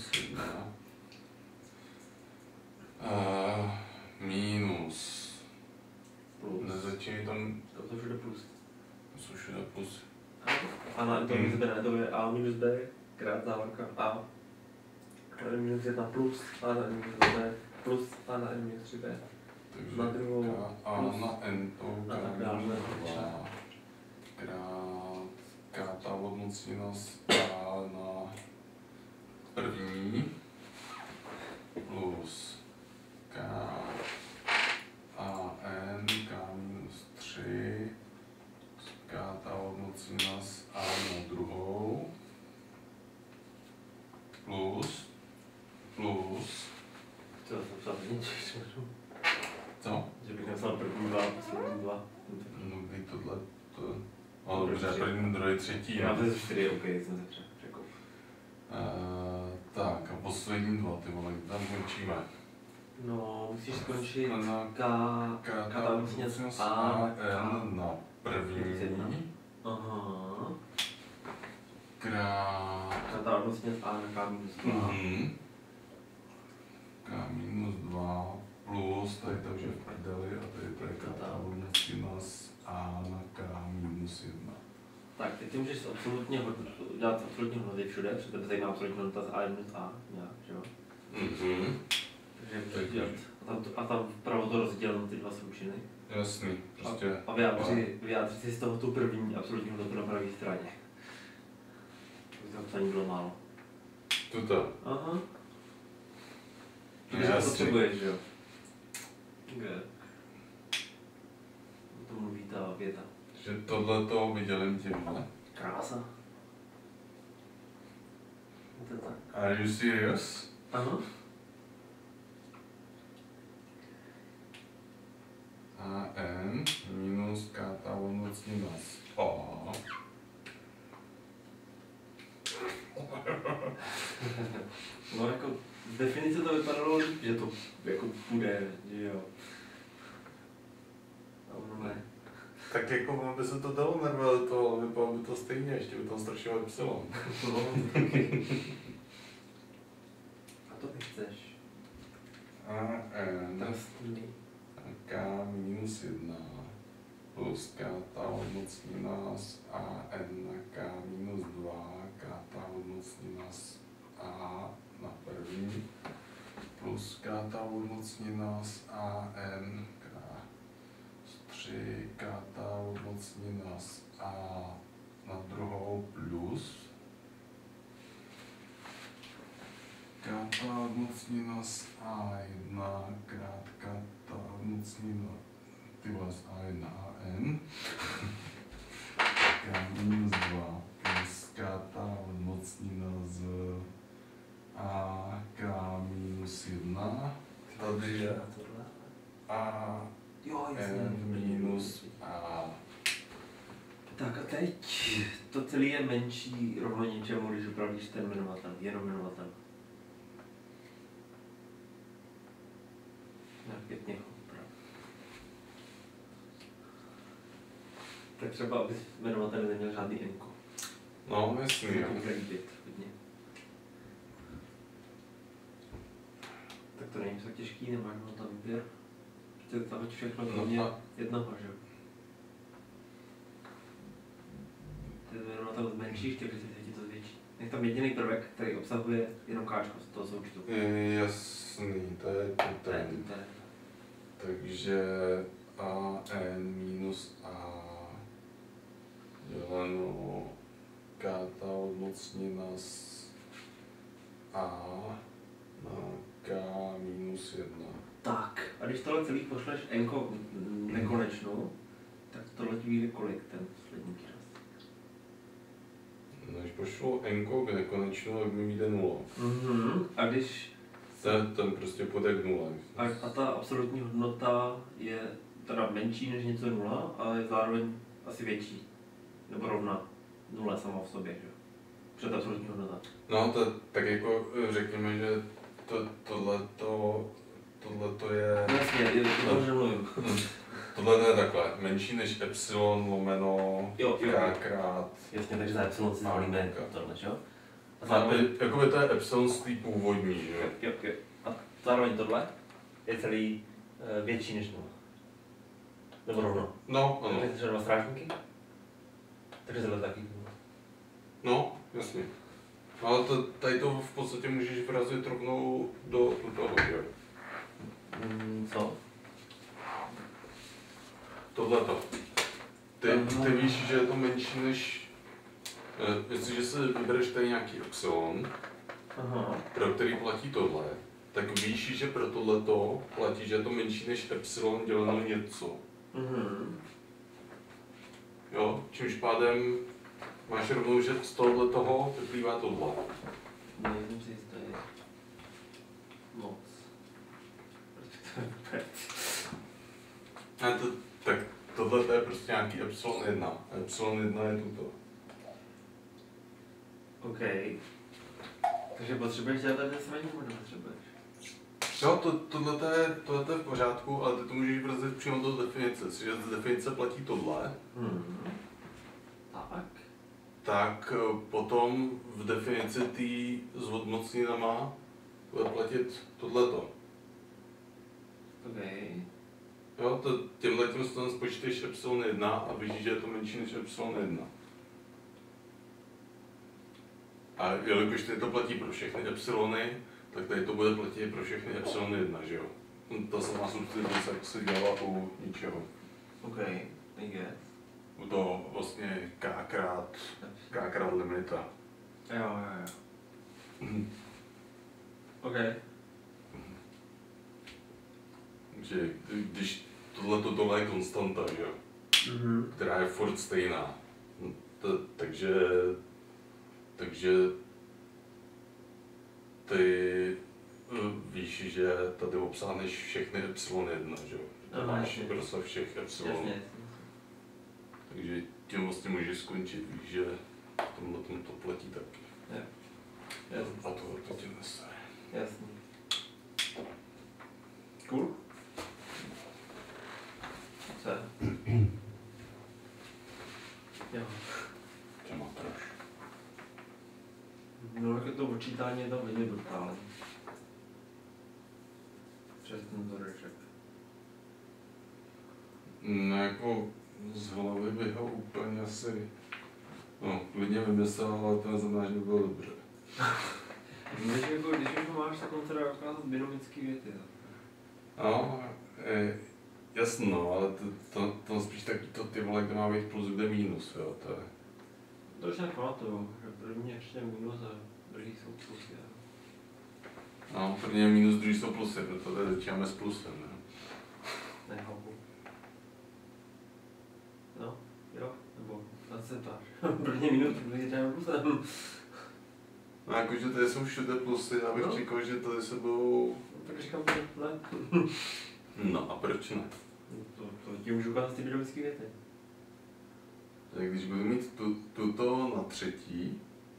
Minus. Plus. Nezačínej tam, To všude plus. jsou všude plus. A na to minus b ne, to je a minus b krát závorka a n minus 1 plus a na n minus b plus a na n minus 3b. Takže Na druhou a plus. na n to A tak dále. krát k ta odmocněna z a na první plus k a n k minus 3 k ta odmocněna z a na druhou plus To jsem psal nič. co? Že bych napsal první dva, poslední dva. No kdy tohle to... No dobře, první, druhý, třetí. Já přes 4, OK, jsem se řekl. Tak a poslední dva, ty vole, kdy tam končíme? No, musíš skončit Na K tam musí něco A na první Aha. krát K tam musí něco A na K minus 2. K minus 2 plus, tady takže v prdeli a tady to je kata musí nás A na K minus 1. Tak, teď ty můžeš absolutně dělat absolutní hodnoty všude, protože tebe zajímá absolutní hodnota z A minus A, nějak, že jo? Takže můžeš dělat. A tam vpravo to rozdělím na ty dva součiny. Jasný, prostě. A vyjádři si z toho tu první absolutní hodnotu na pravé straně. To psaní bylo málo. Tuto. Aha. Jasný. To potřebuješ, že jo? Good. To mluví ta věta. Že tohle to vydělím tímhle. Krása. Je to tak. Are you serious? Aha. A n minus k ta odmocněna z A. No jako z definice to vypadalo líp, že to jako půjde, že jo. A ono ne. Tak jako ono by se to dalo nervovat, to vypadalo by to stejně, ještě by tam strašilo Y. A to nechceš. A n Trstný. k minus 1 plus k ta odmocněna z a n na k minus 2 k ta odmocněna z a na první plus k ta odmocněna z a n krát 3 k ta odmocněna z a na druhou plus k ta odmocněna z a1 krát k ta odmocněna ty vole z a1 a n k minus 2 plus k ta odmocněna z a k minus 1 tady je a Jo, jasně. n minus a. Tak a teď to celé je menší rovno něčemu, když upravíš ten jmenovatel, jenom jmenovatel. Jak pěkně uprav. Tak třeba, abys jmenovatel neměl žádný enko. No, jasný, jo. To může líbit hodně. Tak to není tak těžký, nemáš no tam výběr. Prostě tam hoď všechno kromě jednoho, že jo? Ty jmenovatel zmenšíš, takže se ti to zvětší. Je tam jediný prvek, který obsahuje jenom káčko z toho součtu. Jasný, to je ten. Takže a n minus a děleno k ta odmocněna z a na k minus 1. Tak, a když tohle celý pošleš enko nekonečnou, tak tohle ti vyjde kolik ten poslední výraz? No, když pošlu n k nekonečnou, tak mi vyjde 0. A když... Ten prostě půjde k 0. A ta absolutní hodnota je teda menší než něco 0, ale je zároveň asi větší. Nebo rovna 0 sama v sobě, že jo? Před absolutní hodnota. No, to, tak jako řekněme, že tohleto je... No jasně, je to, že mluvím. Tohle je takhle, menší než epsilon lomeno k krát... Jasně, takže za epsilon si zvolíme tohle, že jo? A zároveň... Jakoby to je epsilon z té původní, že jo? Jo. A zároveň tohle je celý větší než 0. Nebo rovno. No, ano. Takže třeba 2 strážníky? Takže tohle taky. No, jasně. No, ale tady to v podstatě můžeš vrazit rovnou do toho, že jo? Co? Tohleto. Ty víš, že je to menší než... Jestliže si vybereš tady nějaký epsilon, pro který platí tohle, tak víš, že pro tohleto platí, že je to menší než epsilon děleno něco. Jo, čímž pádem máš rovnou, že z tohoto vyplývá tohle. Nejsem si jistý. Moc. Tak tohle to je prostě nějaký epsilon 1. Epsilon 1 je tuto. OK. Takže potřebuješ dělat tady sraní, nebo nepotřebuješ? Jo, tohle je v pořádku, ale ty to můžeš vrazit přímo do definice. Jestliže z definice platí tohle, tak potom v definici tý s odmocněnama bude platit tohleto. OK. Jo, tímhletím se tam spočítáš epsilon 1 a víš, že je to menší než epsilon 1. A jelikož tady to platí pro všechny epsilony, tak tady to bude platit pro všechny epsilon 1, že jo? Ta samá substituce, jak se dělá u ničeho. OK, I guess. U toho vlastně k krát limita. Jo. OK. Že když tohle je konstanta, že jo? Která je furt stejná. Takže ty víš, že tady obsáhneš všechny epsilon 1, že jo? To máš rozsah všech epsilonů. Takže tím vlastně můžeš skončit, víš, že v tomhle to platí taky. A to tě nese. Jasný. Cool. Co? Jo. Těma troš. No, jako to počítání je tam hodně brutální. Přes ten vzoreček. No jako z hlavy bych ho úplně asi... No, klidně vymyslel, ale to neznamená, že by bylo dobře. Když už máš, tak on se dá ukázat binomický věty. No, jasno, ale to spíš taky to ty vole, kde má být plus, kde minus, jo, to je... To už nepamatuju, že první ještě minus a druhý jsou plusy. No, první je minus, druhý jsou plusy, proto tady začínáme s plusem, ne? Nechápu. No, jo, nebo na se ptáš. První minus, druhý začínáme plusem. No jakože tady jsou všude plusy, já bych čekal, že tady se budou... No, tak říkám, že ne. No a proč ne? To ti můžu ukázat ty binomické věty. Tak když budu mít tuto na třetí...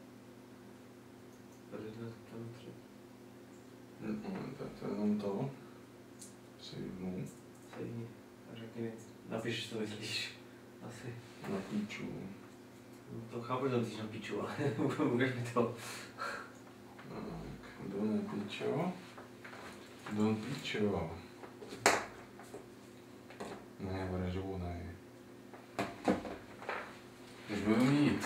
Tady jsme tam tři. Tak to je jenom to. Sejmu. Sejni. A řekni mi, napiš, co myslíš. Asi. Na píču. No, to chápu, že to myslíš na píču, ale ukáž mi to. Tak, do nepíčo. Do píčo. Ne, vražou ne. Když budu mít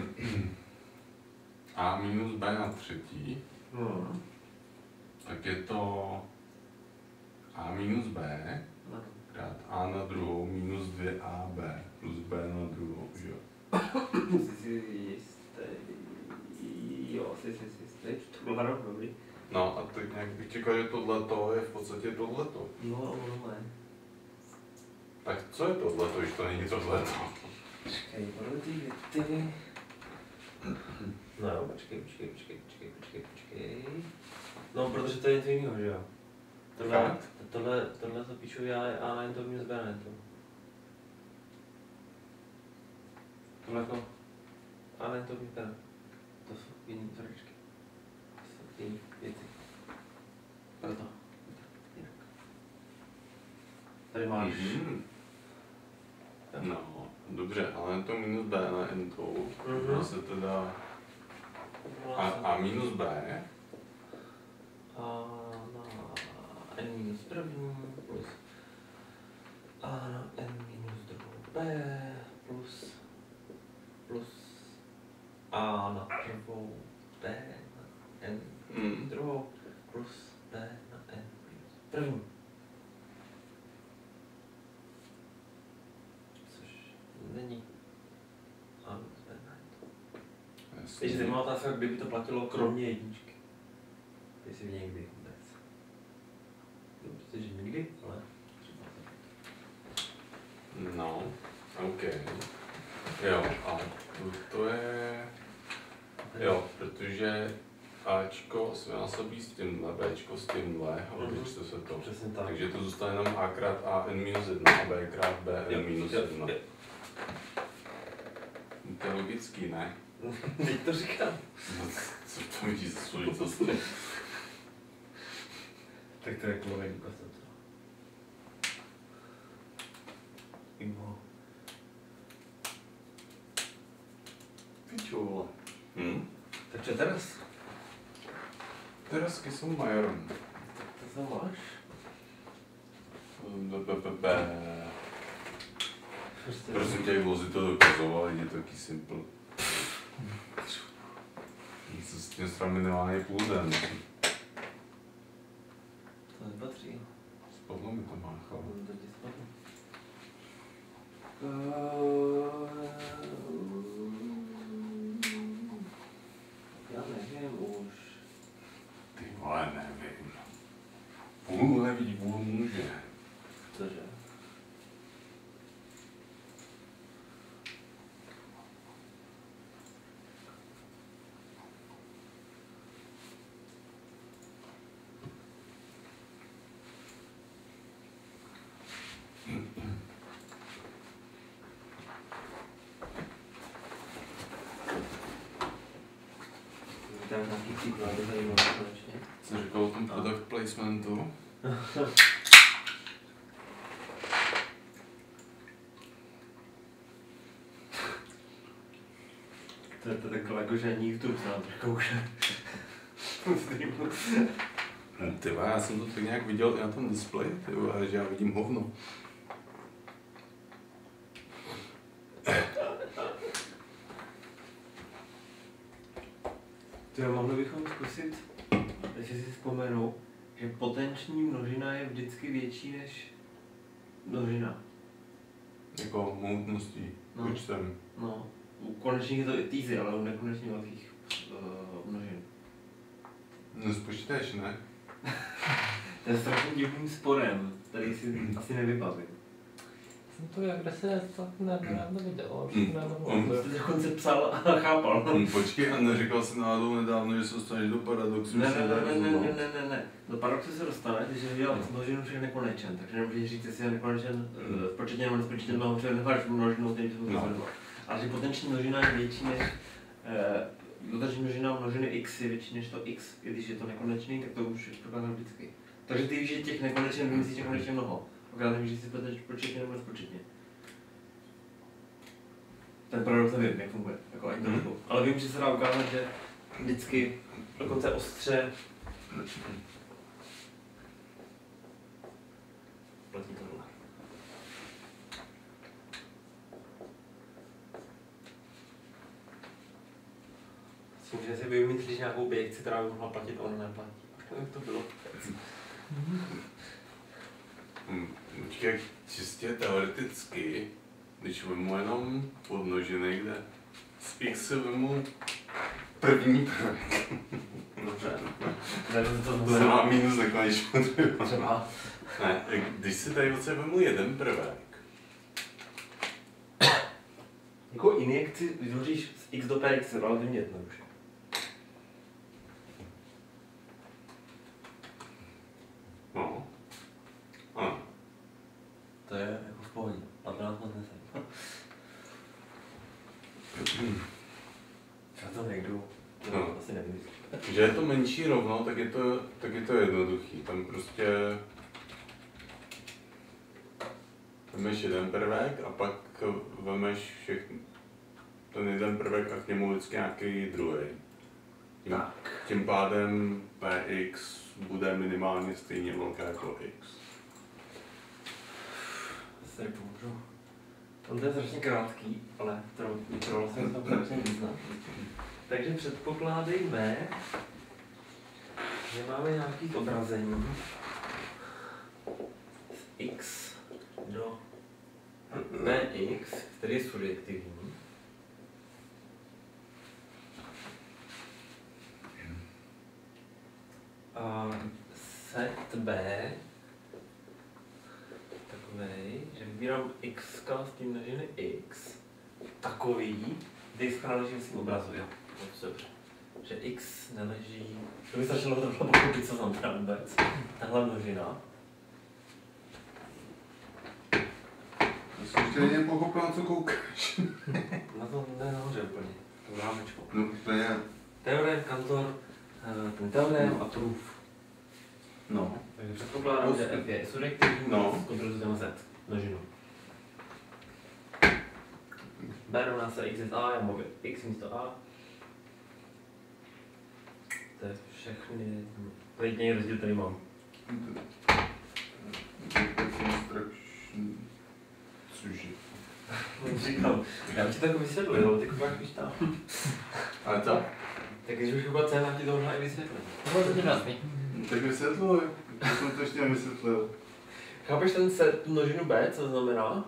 a minus b na třetí, tak je to a minus b krát a na druhou minus 2ab plus b na druhou, že jo? Jsi jistý? Jo, jsi jistý. To bylo hra, dobrý. No a tak nějak bych čekal, že tohleto je v podstatě tohleto. No, ne. Tak co je tohleto, když to není tohleto? Počkej, podle ty věty. No jo, počkej. No, protože to je něco jiného, že jo? Tohle zapíšu já a na jen to minus B na to. Tohle to a na jen to minus B. To jsou jiný vzorečky. To jsou jiný věci. Proto. Jinak. Tady máš. No, dobře, ale to minus B na n to, se teda a minus B. A na n minus první plus a na n minus druhou B plus a na prvou B na n druhou plus B na n minus první. Není. A minus B na n. Takže zajímavá otázka, kdyby to platilo kromě jedničky. Jestli někdy vůbec. Dobře, že nikdy, ale třeba to. No, OK. Jo, a to je... Jo, protože Ačko se násobí s tímhle, Bčko s tímhle, ale vyčte se to. Přesně tak. Takže to zůstane jenom A krát A n minus 1 a B krát B n minus 1. To je logický, ne? Teď to říkám. No, co to vidí za složitost? Tak to je polovení prostě to. Imo. Pičo, vole. Takže teraz? Terasky jsou majorem. To máš? Prosím tě, jak vozy to dokazovali, je to taky simple. Něco s tím stran minimálně půl den. To nepatří. Spadlo mi to mácha. To ti spadlo. Já nevím už. Ty vole, nevím. Půl nevidí, půl může. Cože? Tam nějaký příklad, to zajímavé konečně. Co říkal o tom product placementu? To je takové jako, že YouTube se nám kouše. Ty vole, já jsem to tak nějak viděl i na tom displeji, ty vole, že já vidím hovno. Mohli bychom zkusit, jestli si vzpomenu, že potenční množina je vždycky větší než množina. Jako mohutností, počtem. No, u konečných je to easy, ale u nekonečně velkých množin. Nespočítáš, ne? To je strašně divným sporem, který si asi nevybavím. Jsem to jak kde se tak nedávno viděl, On jste dokonce psal a chápal. Počkej, a neříkal jsi náhodou nedávno, že se dostaneš do paradoxu? Ne. Do paradoxu se dostaneš, když je dělat množinu všech nekonečen, takže nemůžeš říct, jestli je nekonečen spočetně nebo nespočetně mnoho, protože nemáš množinu, který jsou no. Ale že potenční množina je větší než dotační množina množiny x je větší než to x, když je to nekonečný, tak to už prokázal vždycky. Takže ty víš, že těch nekonečen vymyslíš nekonečně mnoho. Pokud nevíš, že si pleteš početně nebo nespočetně. Ten paradox nevím, jak funguje, jako ani to nebudu. Ale vím, že se dá ukázat, že vždycky dokonce ostře platí tohle. Myslím, že si vymyslíš nějakou běžci, která by mohla platit, a ona neplatí. Jak to bylo? Počkej, čistě teoreticky, když vemu jenom podmnožiny, kde z x vemu první prvek. Dobře. To bude má minus nekonečně. Třeba. Ne, když si tady od sebe vemu jeden prvek. Jako injekci vytvoříš z x do px relativně jednoduše. No. Já to nejdu. No. Asi nevím. Že je to menší rovno, tak je to jednoduchý. Tam prostě vemeš jeden prvek a pak vemeš všechny. Ten jeden prvek a k němu vždycky nějaký druhý. Tím pádem Px bude minimálně stejně velká jako x. Asi nepomůžu. On to je strašně krátký, ale to vlastně tam strašně význam. Takže předpokládejme, že máme nějaký zobrazení z x do bx, který je surjektivní. A set b takovej, že vybírám x z tím množiny x, takový, kde x náleží v svým obrazu, jo. Dobře. Že x neleží, to by stačilo tohle pochopit, co znamená vůbec. Tahle množina. Já jsem ještě jen pochopil, na co koukáš. Na to nenahoře úplně, to rámečko. No, to je... Teorem, Kantor, ten teorem a proof. No. Takže předpokládám, že f je surjektivní, no. kontrolujeme z množinu. B rovná se x z a, já mohu x místo a. To je všechny, to je jediný rozdíl, který mám. Cože? Říkám, já ti to jako vysvětluji, ale ty koukáš víš tam. Ale co? Tak když už vůbec cena ti to možná i vysvětlím. To bylo to krásný. Tak vysvětluj. Já jsem to ještě nevysvětlil. Chápeš ten set, tu množinu b, co to znamená?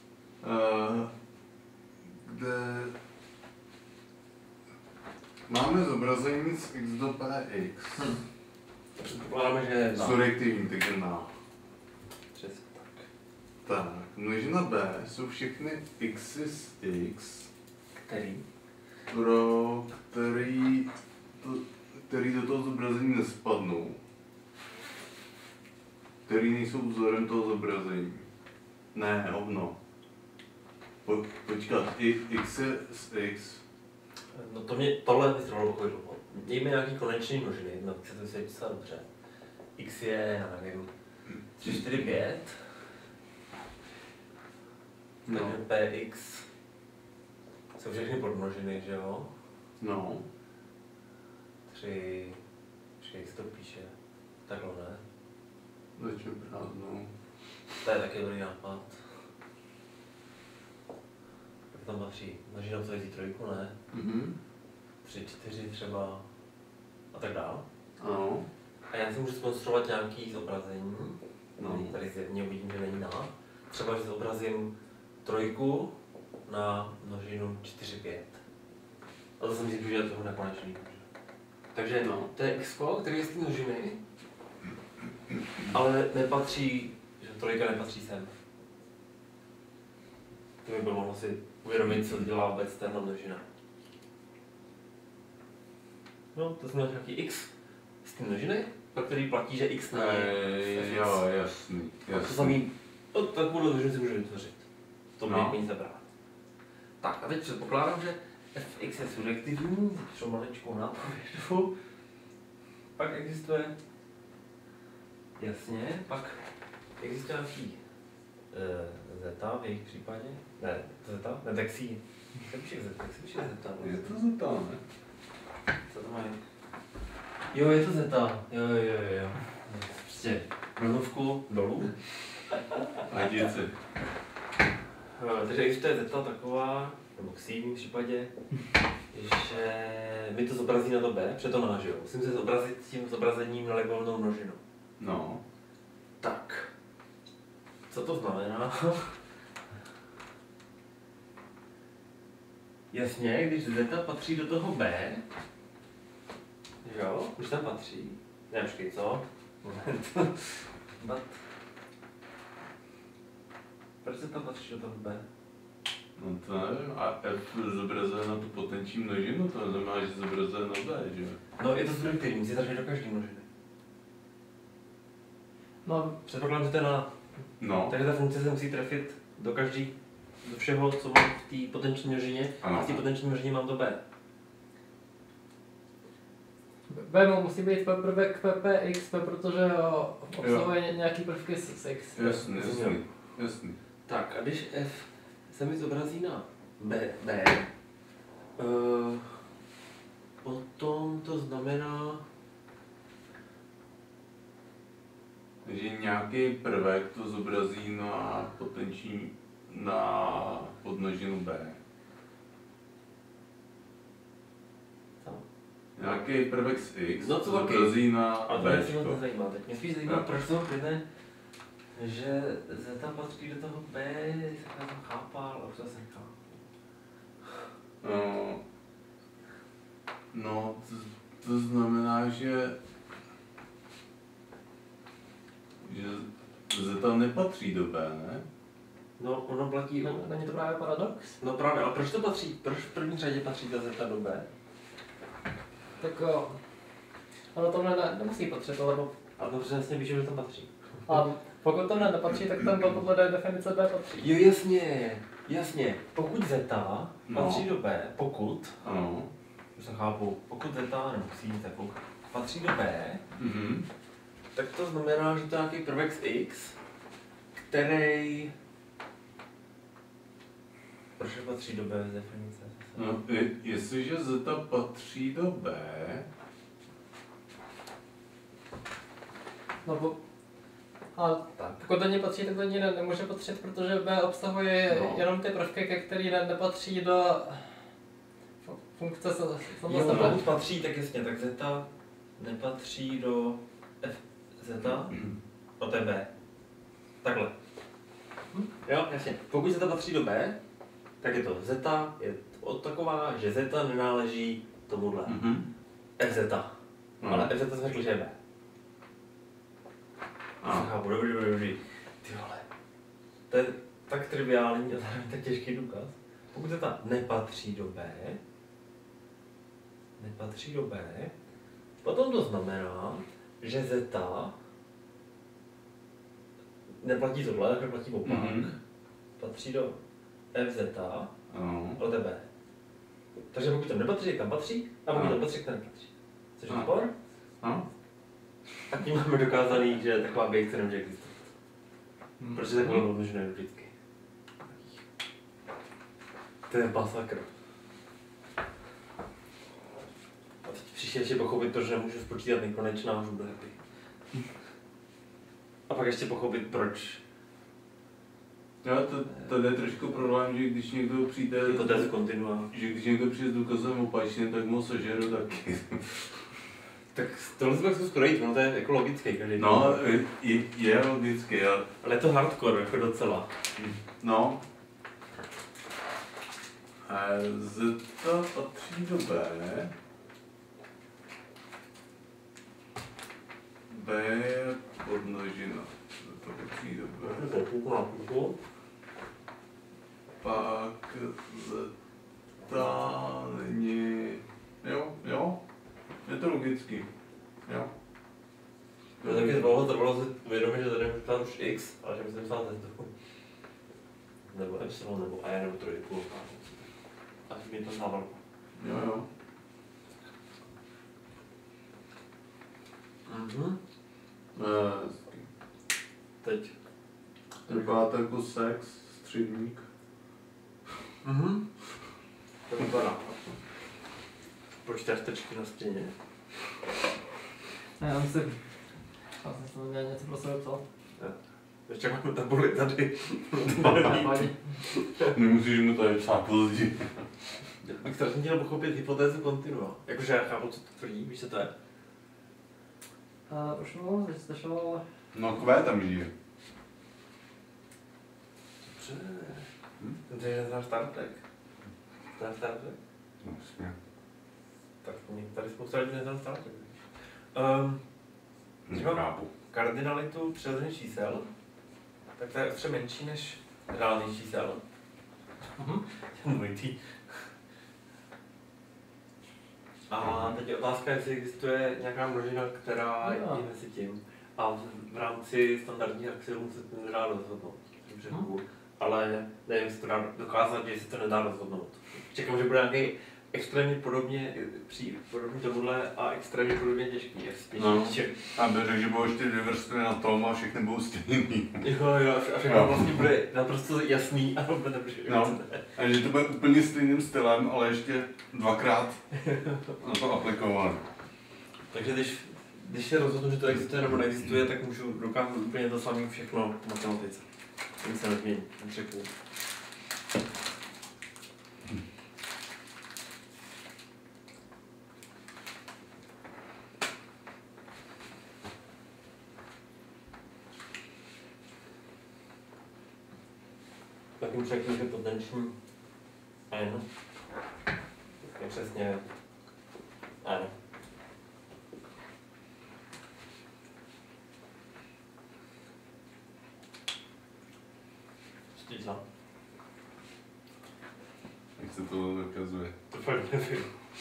Kde máme zobrazení z x do px. Předpokládáme, že je Surjektivní, takže na. Přesně tak. Tak, množina b jsou všechny xy z x, Který? pro který do toho zobrazení nespadnou. Který nejsou vzorem toho zobrazení. Ne, hovno. Počkat, x je z x. No tohle by trvalo pochopit. Dejme nějaký konečný množiny, no se to vysvětlí docela dobře. X je, já nevím, 3, 4, 5. No. Takže px jsou všechny podmnožiny, že jo? No. 3, jak se to píše? Takhle ne? Začne prázdnou. To je taky dobrý nápad. Jak tam patří? Množina obsahující trojku, ne? 3, 4 třeba a tak dál. Ano. A já si můžu zkonstruovat nějaký zobrazení. No. Tady zjevně uvidím, že není na. Třeba, že zobrazím trojku na množinu 4, 5. A to jsem si že toho nekonečný. Takže No. to je x, který je z té množiny, ale nepatří, že trojka nepatří sem. To by bylo mohlo si uvědomit, co dělá vůbec tahle množina. No, to znamená nějaký x z té množiny, pro který platí, že x není. Jo, jasný. To samý, no, tak podle množiny si můžu vytvořit. To mě nic nebrát. Tak a teď předpokládám, že fx je surjektivní, třeba maličkou nápovědu. Pak existuje, jasně, pak existuje nějaký zeta v jejich případě. Ne, zeta? Ne, tak si píše zeta. Je to zeta, ne? Co to mají? Jo, je to zeta. Jo. Prostě rovnovku dolů. A děci. Takže existuje zeta taková, nebo xi v mém případě, že mi to zobrazí na to b, protože to má, že jo. Musím se zobrazit tím zobrazením na libovolnou množinu. No. Tak. Co to znamená? Jasně, když zeta patří do toho b, jo, už tam patří. Ne, počkej, co? Moment. But. Proč se tam patří do toho b? No to nevím, a f zobrazuje na tu potenční množinu, to znamená, že zobrazuje na b, že jo? No, je to surjektivní, musí zařadit do každé množiny. No, Předpokládám, že to je na. No. Takže ta funkce se musí trefit do každé do všeho, co mám v té potenční množině, a v té potenční množině mám to B. B musí být prvek PPX, protože obsahuje nějaký prvky z X. Jasný. Tak a když F se mi zobrazí na B, potom to znamená, Takže nějaký prvek to zobrazí na podmnožinu B. Nějaký prvek z X no, to zobrazí na a to B. mě moc nezajímá teď. Mě spíš zajímá, proč to plyne, že zeta patří do toho B, jsem to chápal, a už to jsem chápal. No, to znamená, že zeta nepatří do B, ne? No, ono platí... Není to právě paradox? No právě, ale proč to patří? Proč v první řadě patří ta zeta do B? Tak ono to nemusí patřit, lebo... A to přesně víš, že tam patří. A pokud to nepatří, tak tam podle definice B patří. Jo, jasně. Pokud zeta patří do B, pokud... Ano. Už to chápu. Pokud zeta nemusí, tak patří do B, tak to znamená, že to je nějaký prvek z X, který... Proč patří do B z definice? No, jestliže zeta patří do B, No, a pokud do ní patří, tak do ní nemůže patřit, protože B obsahuje jenom ty prvky, které nepatří do funkce samostatné. Pokud patří, tak jasně, tak zeta nepatří do F zeta, do té B. Takhle. Jo, jasně. Pokud zeta patří do B, tak je to zeta je taková, že zeta nenáleží tomuhle. F zeta. Ale F zeta jsme řekli, že je B. Chápu, dobrý. Ty vole. To je tak triviální a zároveň tak těžký důkaz. Pokud zeta nepatří do B, potom to znamená, že zeta neplatí tohle, tak neplatí opak. Patří do F zeta, ale to je B. Takže pokud tam nepatří, tak tam patří, a pokud tam patří, tak tam nepatří. Což je spor? A tím máme dokázaný, že taková běžce nemůže existovat. Protože tak bylo možné vždycky. To je masakr. A teď přišli ještě pochopit to, že nemůžu spočítat nekonečná už bude happy. A pak ještě pochopit proč. Jo, to je trošku problém, že když někdo přijde... Hypotézu kontinua. Že když někdo přijde s důkazem opačně, tak mu sežeru taky. Tak tohle jsme chci skoro jít, no to je jako logický každý. No, je logický, ale je to hardcore, jako docela. No. Zeta patří do B. B je podmnožina. Zeta patří do B. Pak zeta není... Jo. Je to logický. Jo. To taky dlouho trvalo si uvědomit, že tady ptát už X, ale že myslím ptát Z. Nebo Y, nebo A, nebo trojku. A mi to znával. Jo. Teď. Vypadá to jako sex, středník. To vypadá. Počítáš tečky na stěně? Já jsem něco pro sebe psal. Ještě máme tabuli tady. Nemusíš mu tady psát později. Bych strašně chtěl pochopit hypotézu kontinua. Jakože já chápu, co to tvrdí, víš, co to je? Už mluvil, že jste šel... No, Q tam žije. Dobře. To je za Star Trek. Znáš Star Trek? No, jasně. Tak tady spousta lidí neznám Star Trek. Nechápu. Kardinalitu přirozených čísel, tak to je ještě menší než reálných čísel. Dvojitý. A teď je otázka, jestli existuje nějaká množina, která je mezi tím. A v rámci standardních axionů se to nedá rozhodnout. ale nevím, jestli to dá dokázat, že se to nedá rozhodnout. Čekám, že bude nějaký extrémně podobný tomuhle a extrémně podobně těžký, jak spíš. No, aby řekl, že budou 4 vrstvy na tom a všechny budou stejný. Jo, a všechno vlastně bude naprosto jasný a bude no, a že to bude úplně stejným stylem, ale ještě dvakrát na to aplikované. Takže když se rozhodnu, že to existuje nebo neexistuje, tak můžu dokázat úplně to samé všechno v matematice. Nic se nezmění, neřeknu. Tak jim řeknu, že potenční n je přesně n. Čísla. Jak se to dokazuje? To fakt nevím.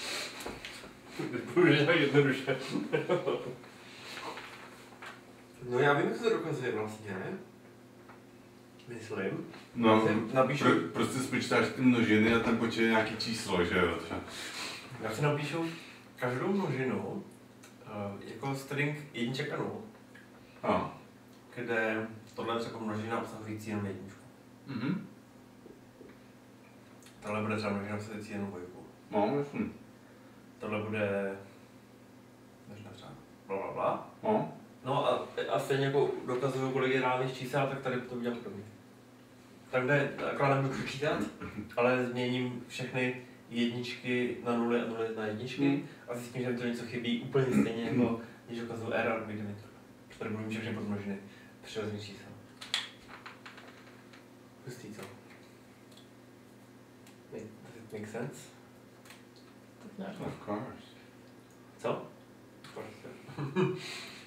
Budu tak jednoduše. No já vím, jak se to dokazuje vlastně, ne? Myslím. No, Napíšu. prostě spočítáš ty množiny a tam počítá nějaký číslo, že jo? Já si napíšu každou množinu jako string jedniček a nul, kde tohle je třeba množina obsahující jenom jedničku. Mhm. Tohle bude třeba množina obsahující jenom dvojku. No, myslím. Tohle bude možná třeba blablabla. No. No a stejně jako dokazuju, kolik je reálných čísel, tak tady to udělám podobně. Takhle akorát nebudu přečítat, ale změním všechny jedničky na nuly a nuly na jedničky a zjistím, že mi to něco chybí úplně stejně jako když dokazuju R a vyjde mi to. Tady budu mít všechny podmnožiny přirozených čísel. Hustý, co? Does it make sense? Tak nějak. Of course. Co? Of course.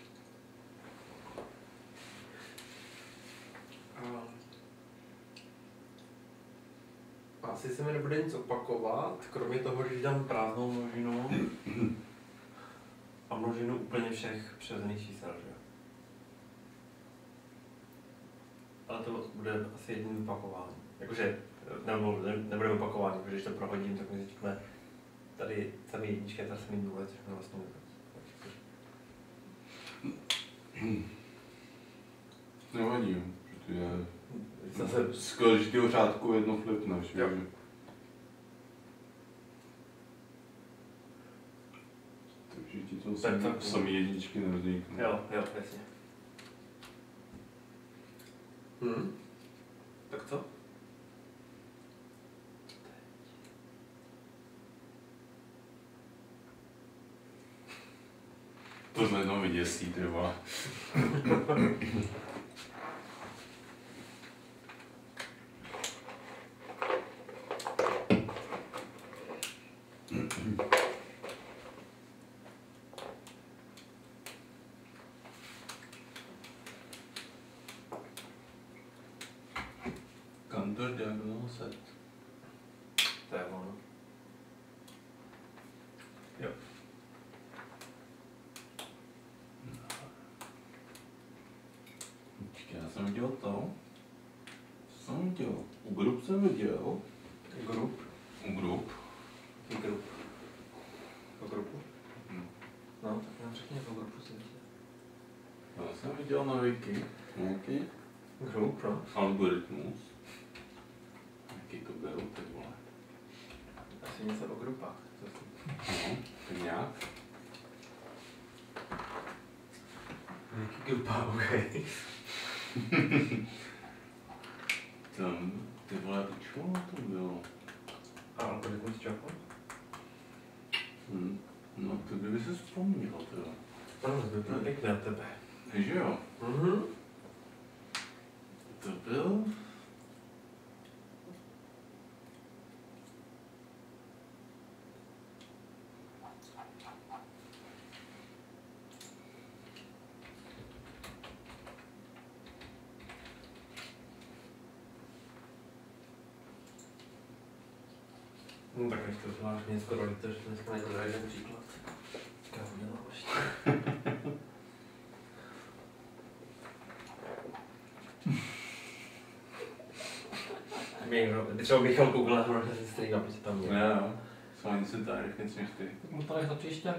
Asi se mi nebude nic opakovat, kromě toho, že dám prázdnou množinu a množinu úplně všech přirozených čísel, že jo? Ale to bude asi jedním opakování. Jakože, nebude opakování, protože když to prohodím, tak mi řekne tady samý jedničky a tady samý nule, což mi vlastně Nevadí, protože zase z každého řádku jedno flipneš, jo. Takže ti to samý jedničky nevznikne. Jo, jasně. Tak co? Tohle jednou vyděsí, ty vole. Cantor diagnóza. To je ono. Jo. Já jsem viděl to. Co jsem viděl? U grup jsem viděl. Grup? U grup. Grup. O grupu? No, tak nám řekni, jakou grupu jsi viděl. Já jsem viděl na Wiki nějaký Grup, no. algoritmus. Jaký to byl, ty vole. Asi něco o grupách. No, tak nějak. Jaký grupa, ok. Tam, ty vole, u čeho to bylo? A algoritmus čeho? No, to by se vzpomněl, teda. Ano, to by bylo pěkné na tebe. Že jo? To byl... No tak než to zvlášť mě skoro líto, že dneska nedělá jeden příklad. Říká, udělám ještě. By třeba Michal Google a se stream, protože tam měl. Jo, jsou ani se tady nic než ty. Tak mu to nech za příště.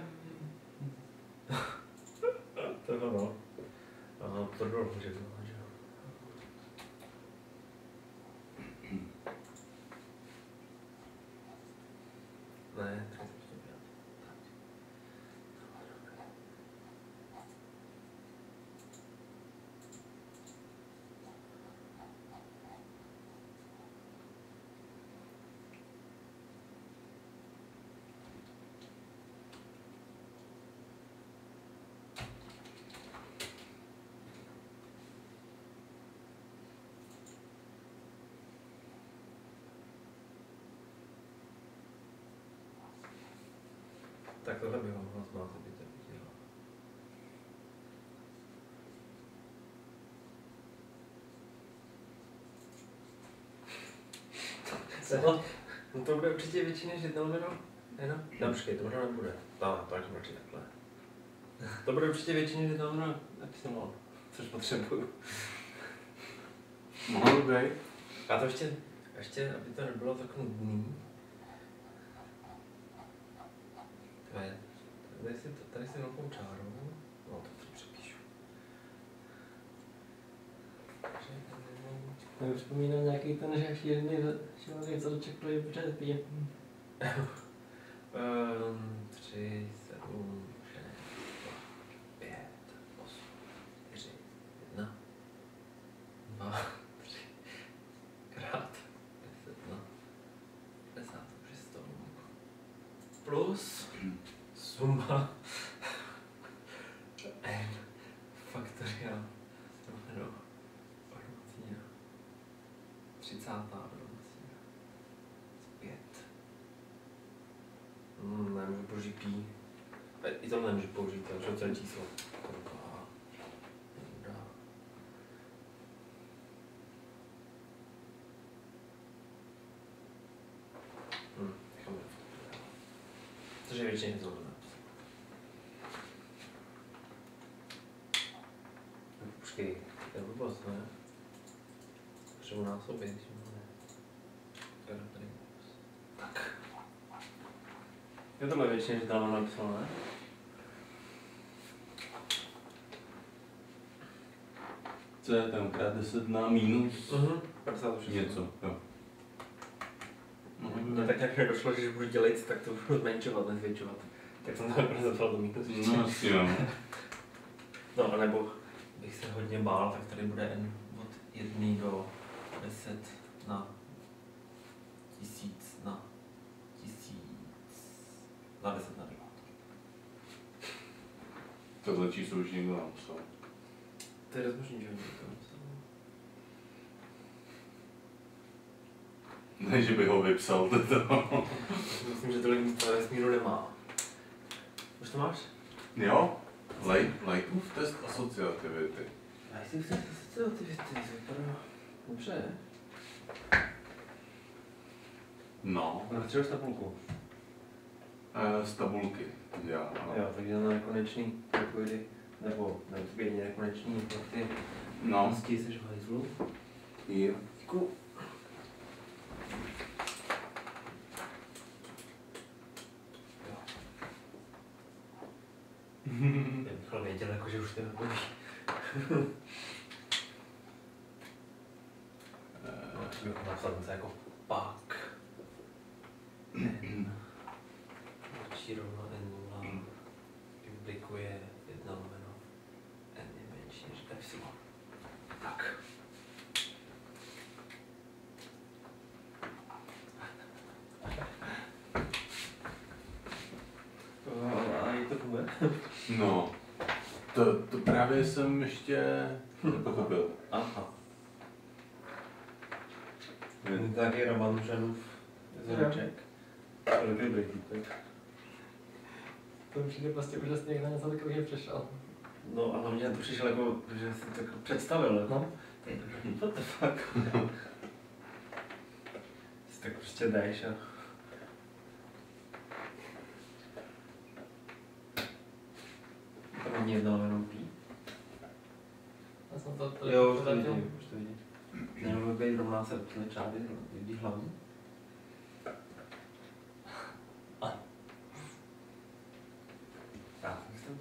To je ono. Aha, to bylo že jo. Ne, tak jsem to dělal. Tak tohle by ho mohla zmát, aby to viděla. Co? No to bude určitě větší než 1 lomeno. No počkej, to možná nebude. No, to až mlčí takhle. To bude určitě větší než 1 lomeno epsilon, což potřebuju. Mohl být. A to ještě, aby to nebylo tak nudný. Tady si velkou čáru. No, to si přepíšu. Já připomínám nějaký ten, že šílený zadeček pro je pořád pije. 3, 7, 6, 5, 8, 4, 1, 2, 3, krát 10, 50, už je 100. Plus suma n faktoriál rovno rovnocína 30. rovnocína 5. Nemůžu použít pi. I tohle nemůžu použít, takže to je číslo. Což je většině to dobré. Počkej, to je blbost, ne? Potřebuji násobit, když máme. Tak. Je tohle většině, že tam mám napsal, ne? Co je tam krát 10 na minus? 56. Něco, jo. Mně tak nějak nedošlo, že když budu dělit, tak to budu zmenšovat, nezvětšovat. Tak jsem to reprezentoval do minus. No asi jo. No, anebo bych se hodně bál, tak tady bude n od 1 do 10 na 1000 na 1000 na 10 na 9. Tohle číslo už někdo napsal. To je rozmožný, že někdo to napsal. Ne, že by ho vypsal toto. Myslím, že tolik to vesmíru nemá. Už to máš? Jo? Lightmove test asociativity. Lightmove test asociativity, vypadá dobře. No. Ale potřebuješ tabulku. Z tabulky. Já. Jo, takže na nekonečný propojidy, nebo nezběrně nekonečný ty No. jsi v hajzlu. Jo. Děkuju. Michal věděl, jako, že už to nebude. Bych napsal něco jako pak. N. Mlčí rovno N0 implikuje 1 lomeno N je menší než epsilon. Tak. A jak to funguje? No. To právě jsem ještě nepochopil. Aha. Je to taky Ramanujanův vzoreček. Dobrý týpek. To mi přijde prostě úžasně, jak na něco takového přešel. No a hlavně to přišel jako, že si to jako představil. No. What the fuck? Si tak prostě jdeš a... To není 1 lomeno pi. Já jsem to Jo, už to vidím, už to vidím. Nebo být rovná se tyhle čáry, vidí hlavně. Já myslím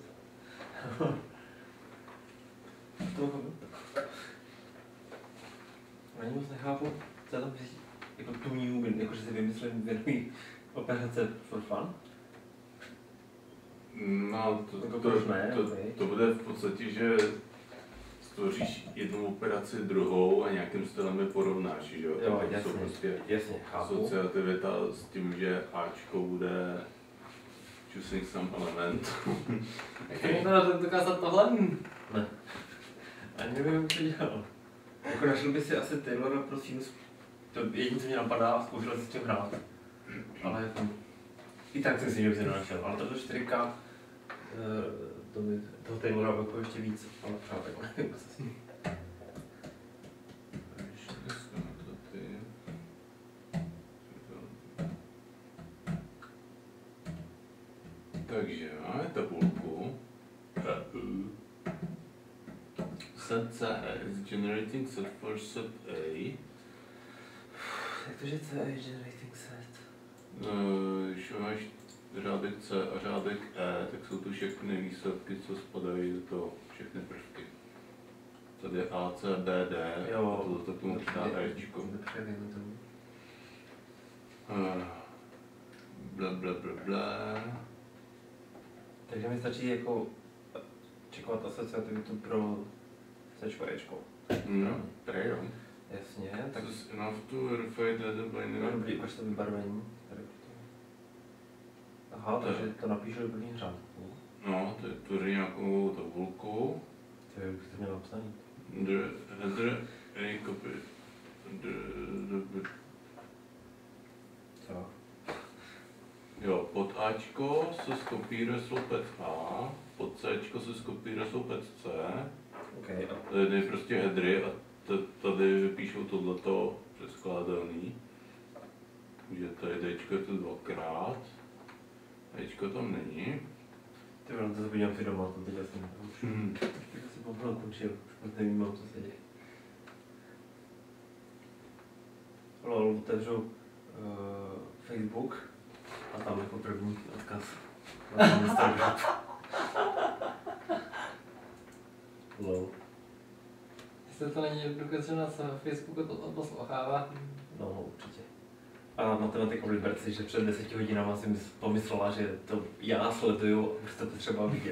Ani moc nechápu, co je tam jako tu new, jakože si vymysleli vědomí operace for fun. No, to bude v podstatě, že stvoříš jednu operaci druhou a nějakým stylem je porovnáš, že jo? Jo, To jasně, jsou prostě jasně, chápu. asociativita s tím, že Ačko bude choosing some element. Jak to někdo dokázat tohle? Ne. Ani nevím, co dělal. Jako našel by si asi Taylora pro Sinus. To jediné, co mě napadá, a zkoušel si s tím hrát. Ale jako... I tak jsem si že bych si nenašel, ale tato 4K toho Taylora jako ještě víc, ale třeba takhle nevím asi. Takže máme tabulku. Set C is generating set for set A. Jak to, že C je generating set? Když máš řádek C a řádek E, tak jsou to všechny výsledky, co spadají do toho, všechny prvky. Tady je A, C, B, D, Jo, a tohle k tomu přidá Ečko. Bla bla bla bla. Takže mi stačí jako čekovat asociativitu pro Cčko a Ečko. Prej, jo. Jasně, tak... This is enough to verify that the binary... No dobrý, ukaž to vybarvení. Tady to. Aha, takže to napíšu do první řádku. No, to tvoří nějakou tabulku. To je, už to měl napsaný. The header A copy. Co? Jo, pod Ačko se skopíruje sloupec A, pod Cčko se skopíruje sloupec C. Okay, a... Tady je prostě headry a tady vypíšou tohleto přeskládaný. Takže tady Dčko je to dvakrát. Ečko tam není. Ty vám to zapomínám si doma, to teď asi už. Tak asi poprvé končil, už nevím, co se děje. Lol, otevřu Facebook a tam jako první odkaz na Instagram. Lol. Jestli to není důkaz, že nás Facebooku to odposlouchává. No, určitě. A matematika v Liberci, že před 10 hodinama si pomyslela, že to já sleduju a už to třeba vidět.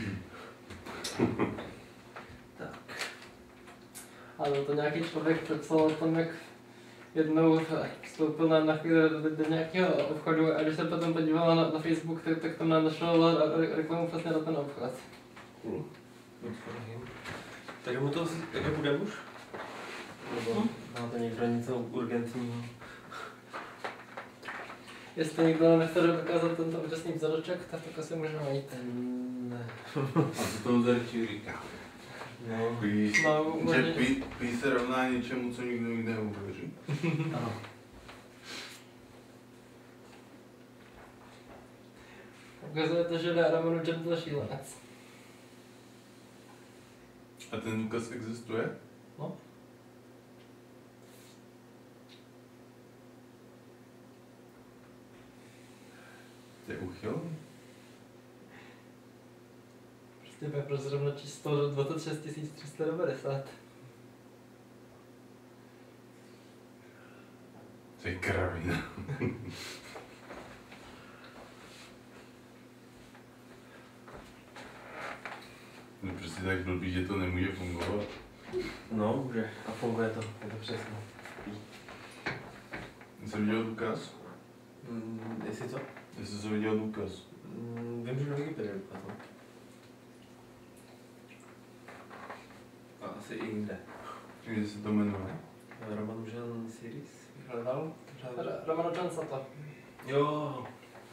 Tak. Ale to nějaký člověk přepsal o tom, jak jednou vstoupil na chvíli do nějakého obchodu a když se potom podíval na Facebook, tak tam našel reklamu přesně na ten obchod. Cool. Takže mu to asi také bude už? Nebo máte někdo něco urgentního? Jestli někdo nechce dokázat tento úžasný vzoreček, tak asi může najít. Ne. A co tomu vzoreček říká? No. Že pí se rovná něčemu, co nikdo nikdy neuvěří. Ano. Ukazuje to, že dá Ramonu Gentle šílenec. A ten důkaz existuje? No. To je uchylný. Prostě Pepper zrovna číslo 26 390. To je kravina. No prostě tak blbý, že to nemůže fungovat. No, může. A funguje to. Je to přesně. Jsi viděl důkaz? Jestli co? Jestli jsi viděl důkaz? Vím, že na Wikipedii důkaz, no. A asi i jinde. Jak se to jmenuje? Roman Žen Series vyhledal? Ramona Johnson. Jo.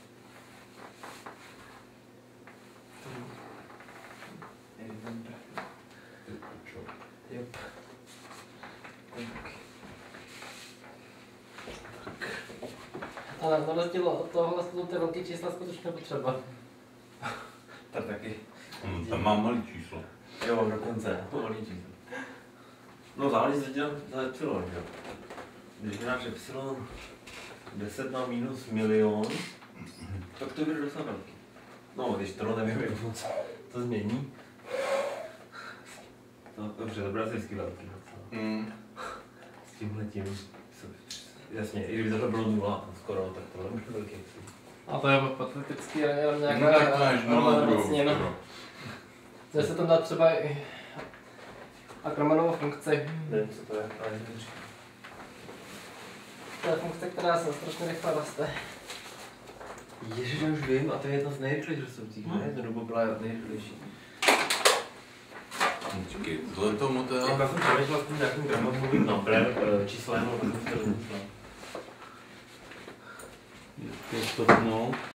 Yep. Ale na rozdíl od tohohle jsou ty velké čísla skutečně potřeba. Tak taky. Tam mám malý číslo. Jo, dokonce. Malý číslo. No záleží se dělám za epsilon, jo. Když děláš epsilon 10 na minus milion, tak to bude docela velký. No, když to nevím, jak moc to změní. No, dobře, to bude asi vždycky velký docela. S tímhletím, jasně, i kdyby to bylo 0 skoro, tak tohle už je velký. A to je patetický jenom No nějaká tak to máš 0 změna. Dá se tam dát třeba i Ackermannovu funkci. Nevím, co to je, ale neříkám. To je funkce, která se strašně rychle raste. Ježiš, já už vím, a to je jedna z nejrychlejších rostoucích, ne? Jedna doba byla nejrychlejší. Počkej, tohle tomu teda... Já jsem přemýšlel s tím nějakým gramofonovým number, číslem, ale tak jsem to rozmyslel. Je to stopnout.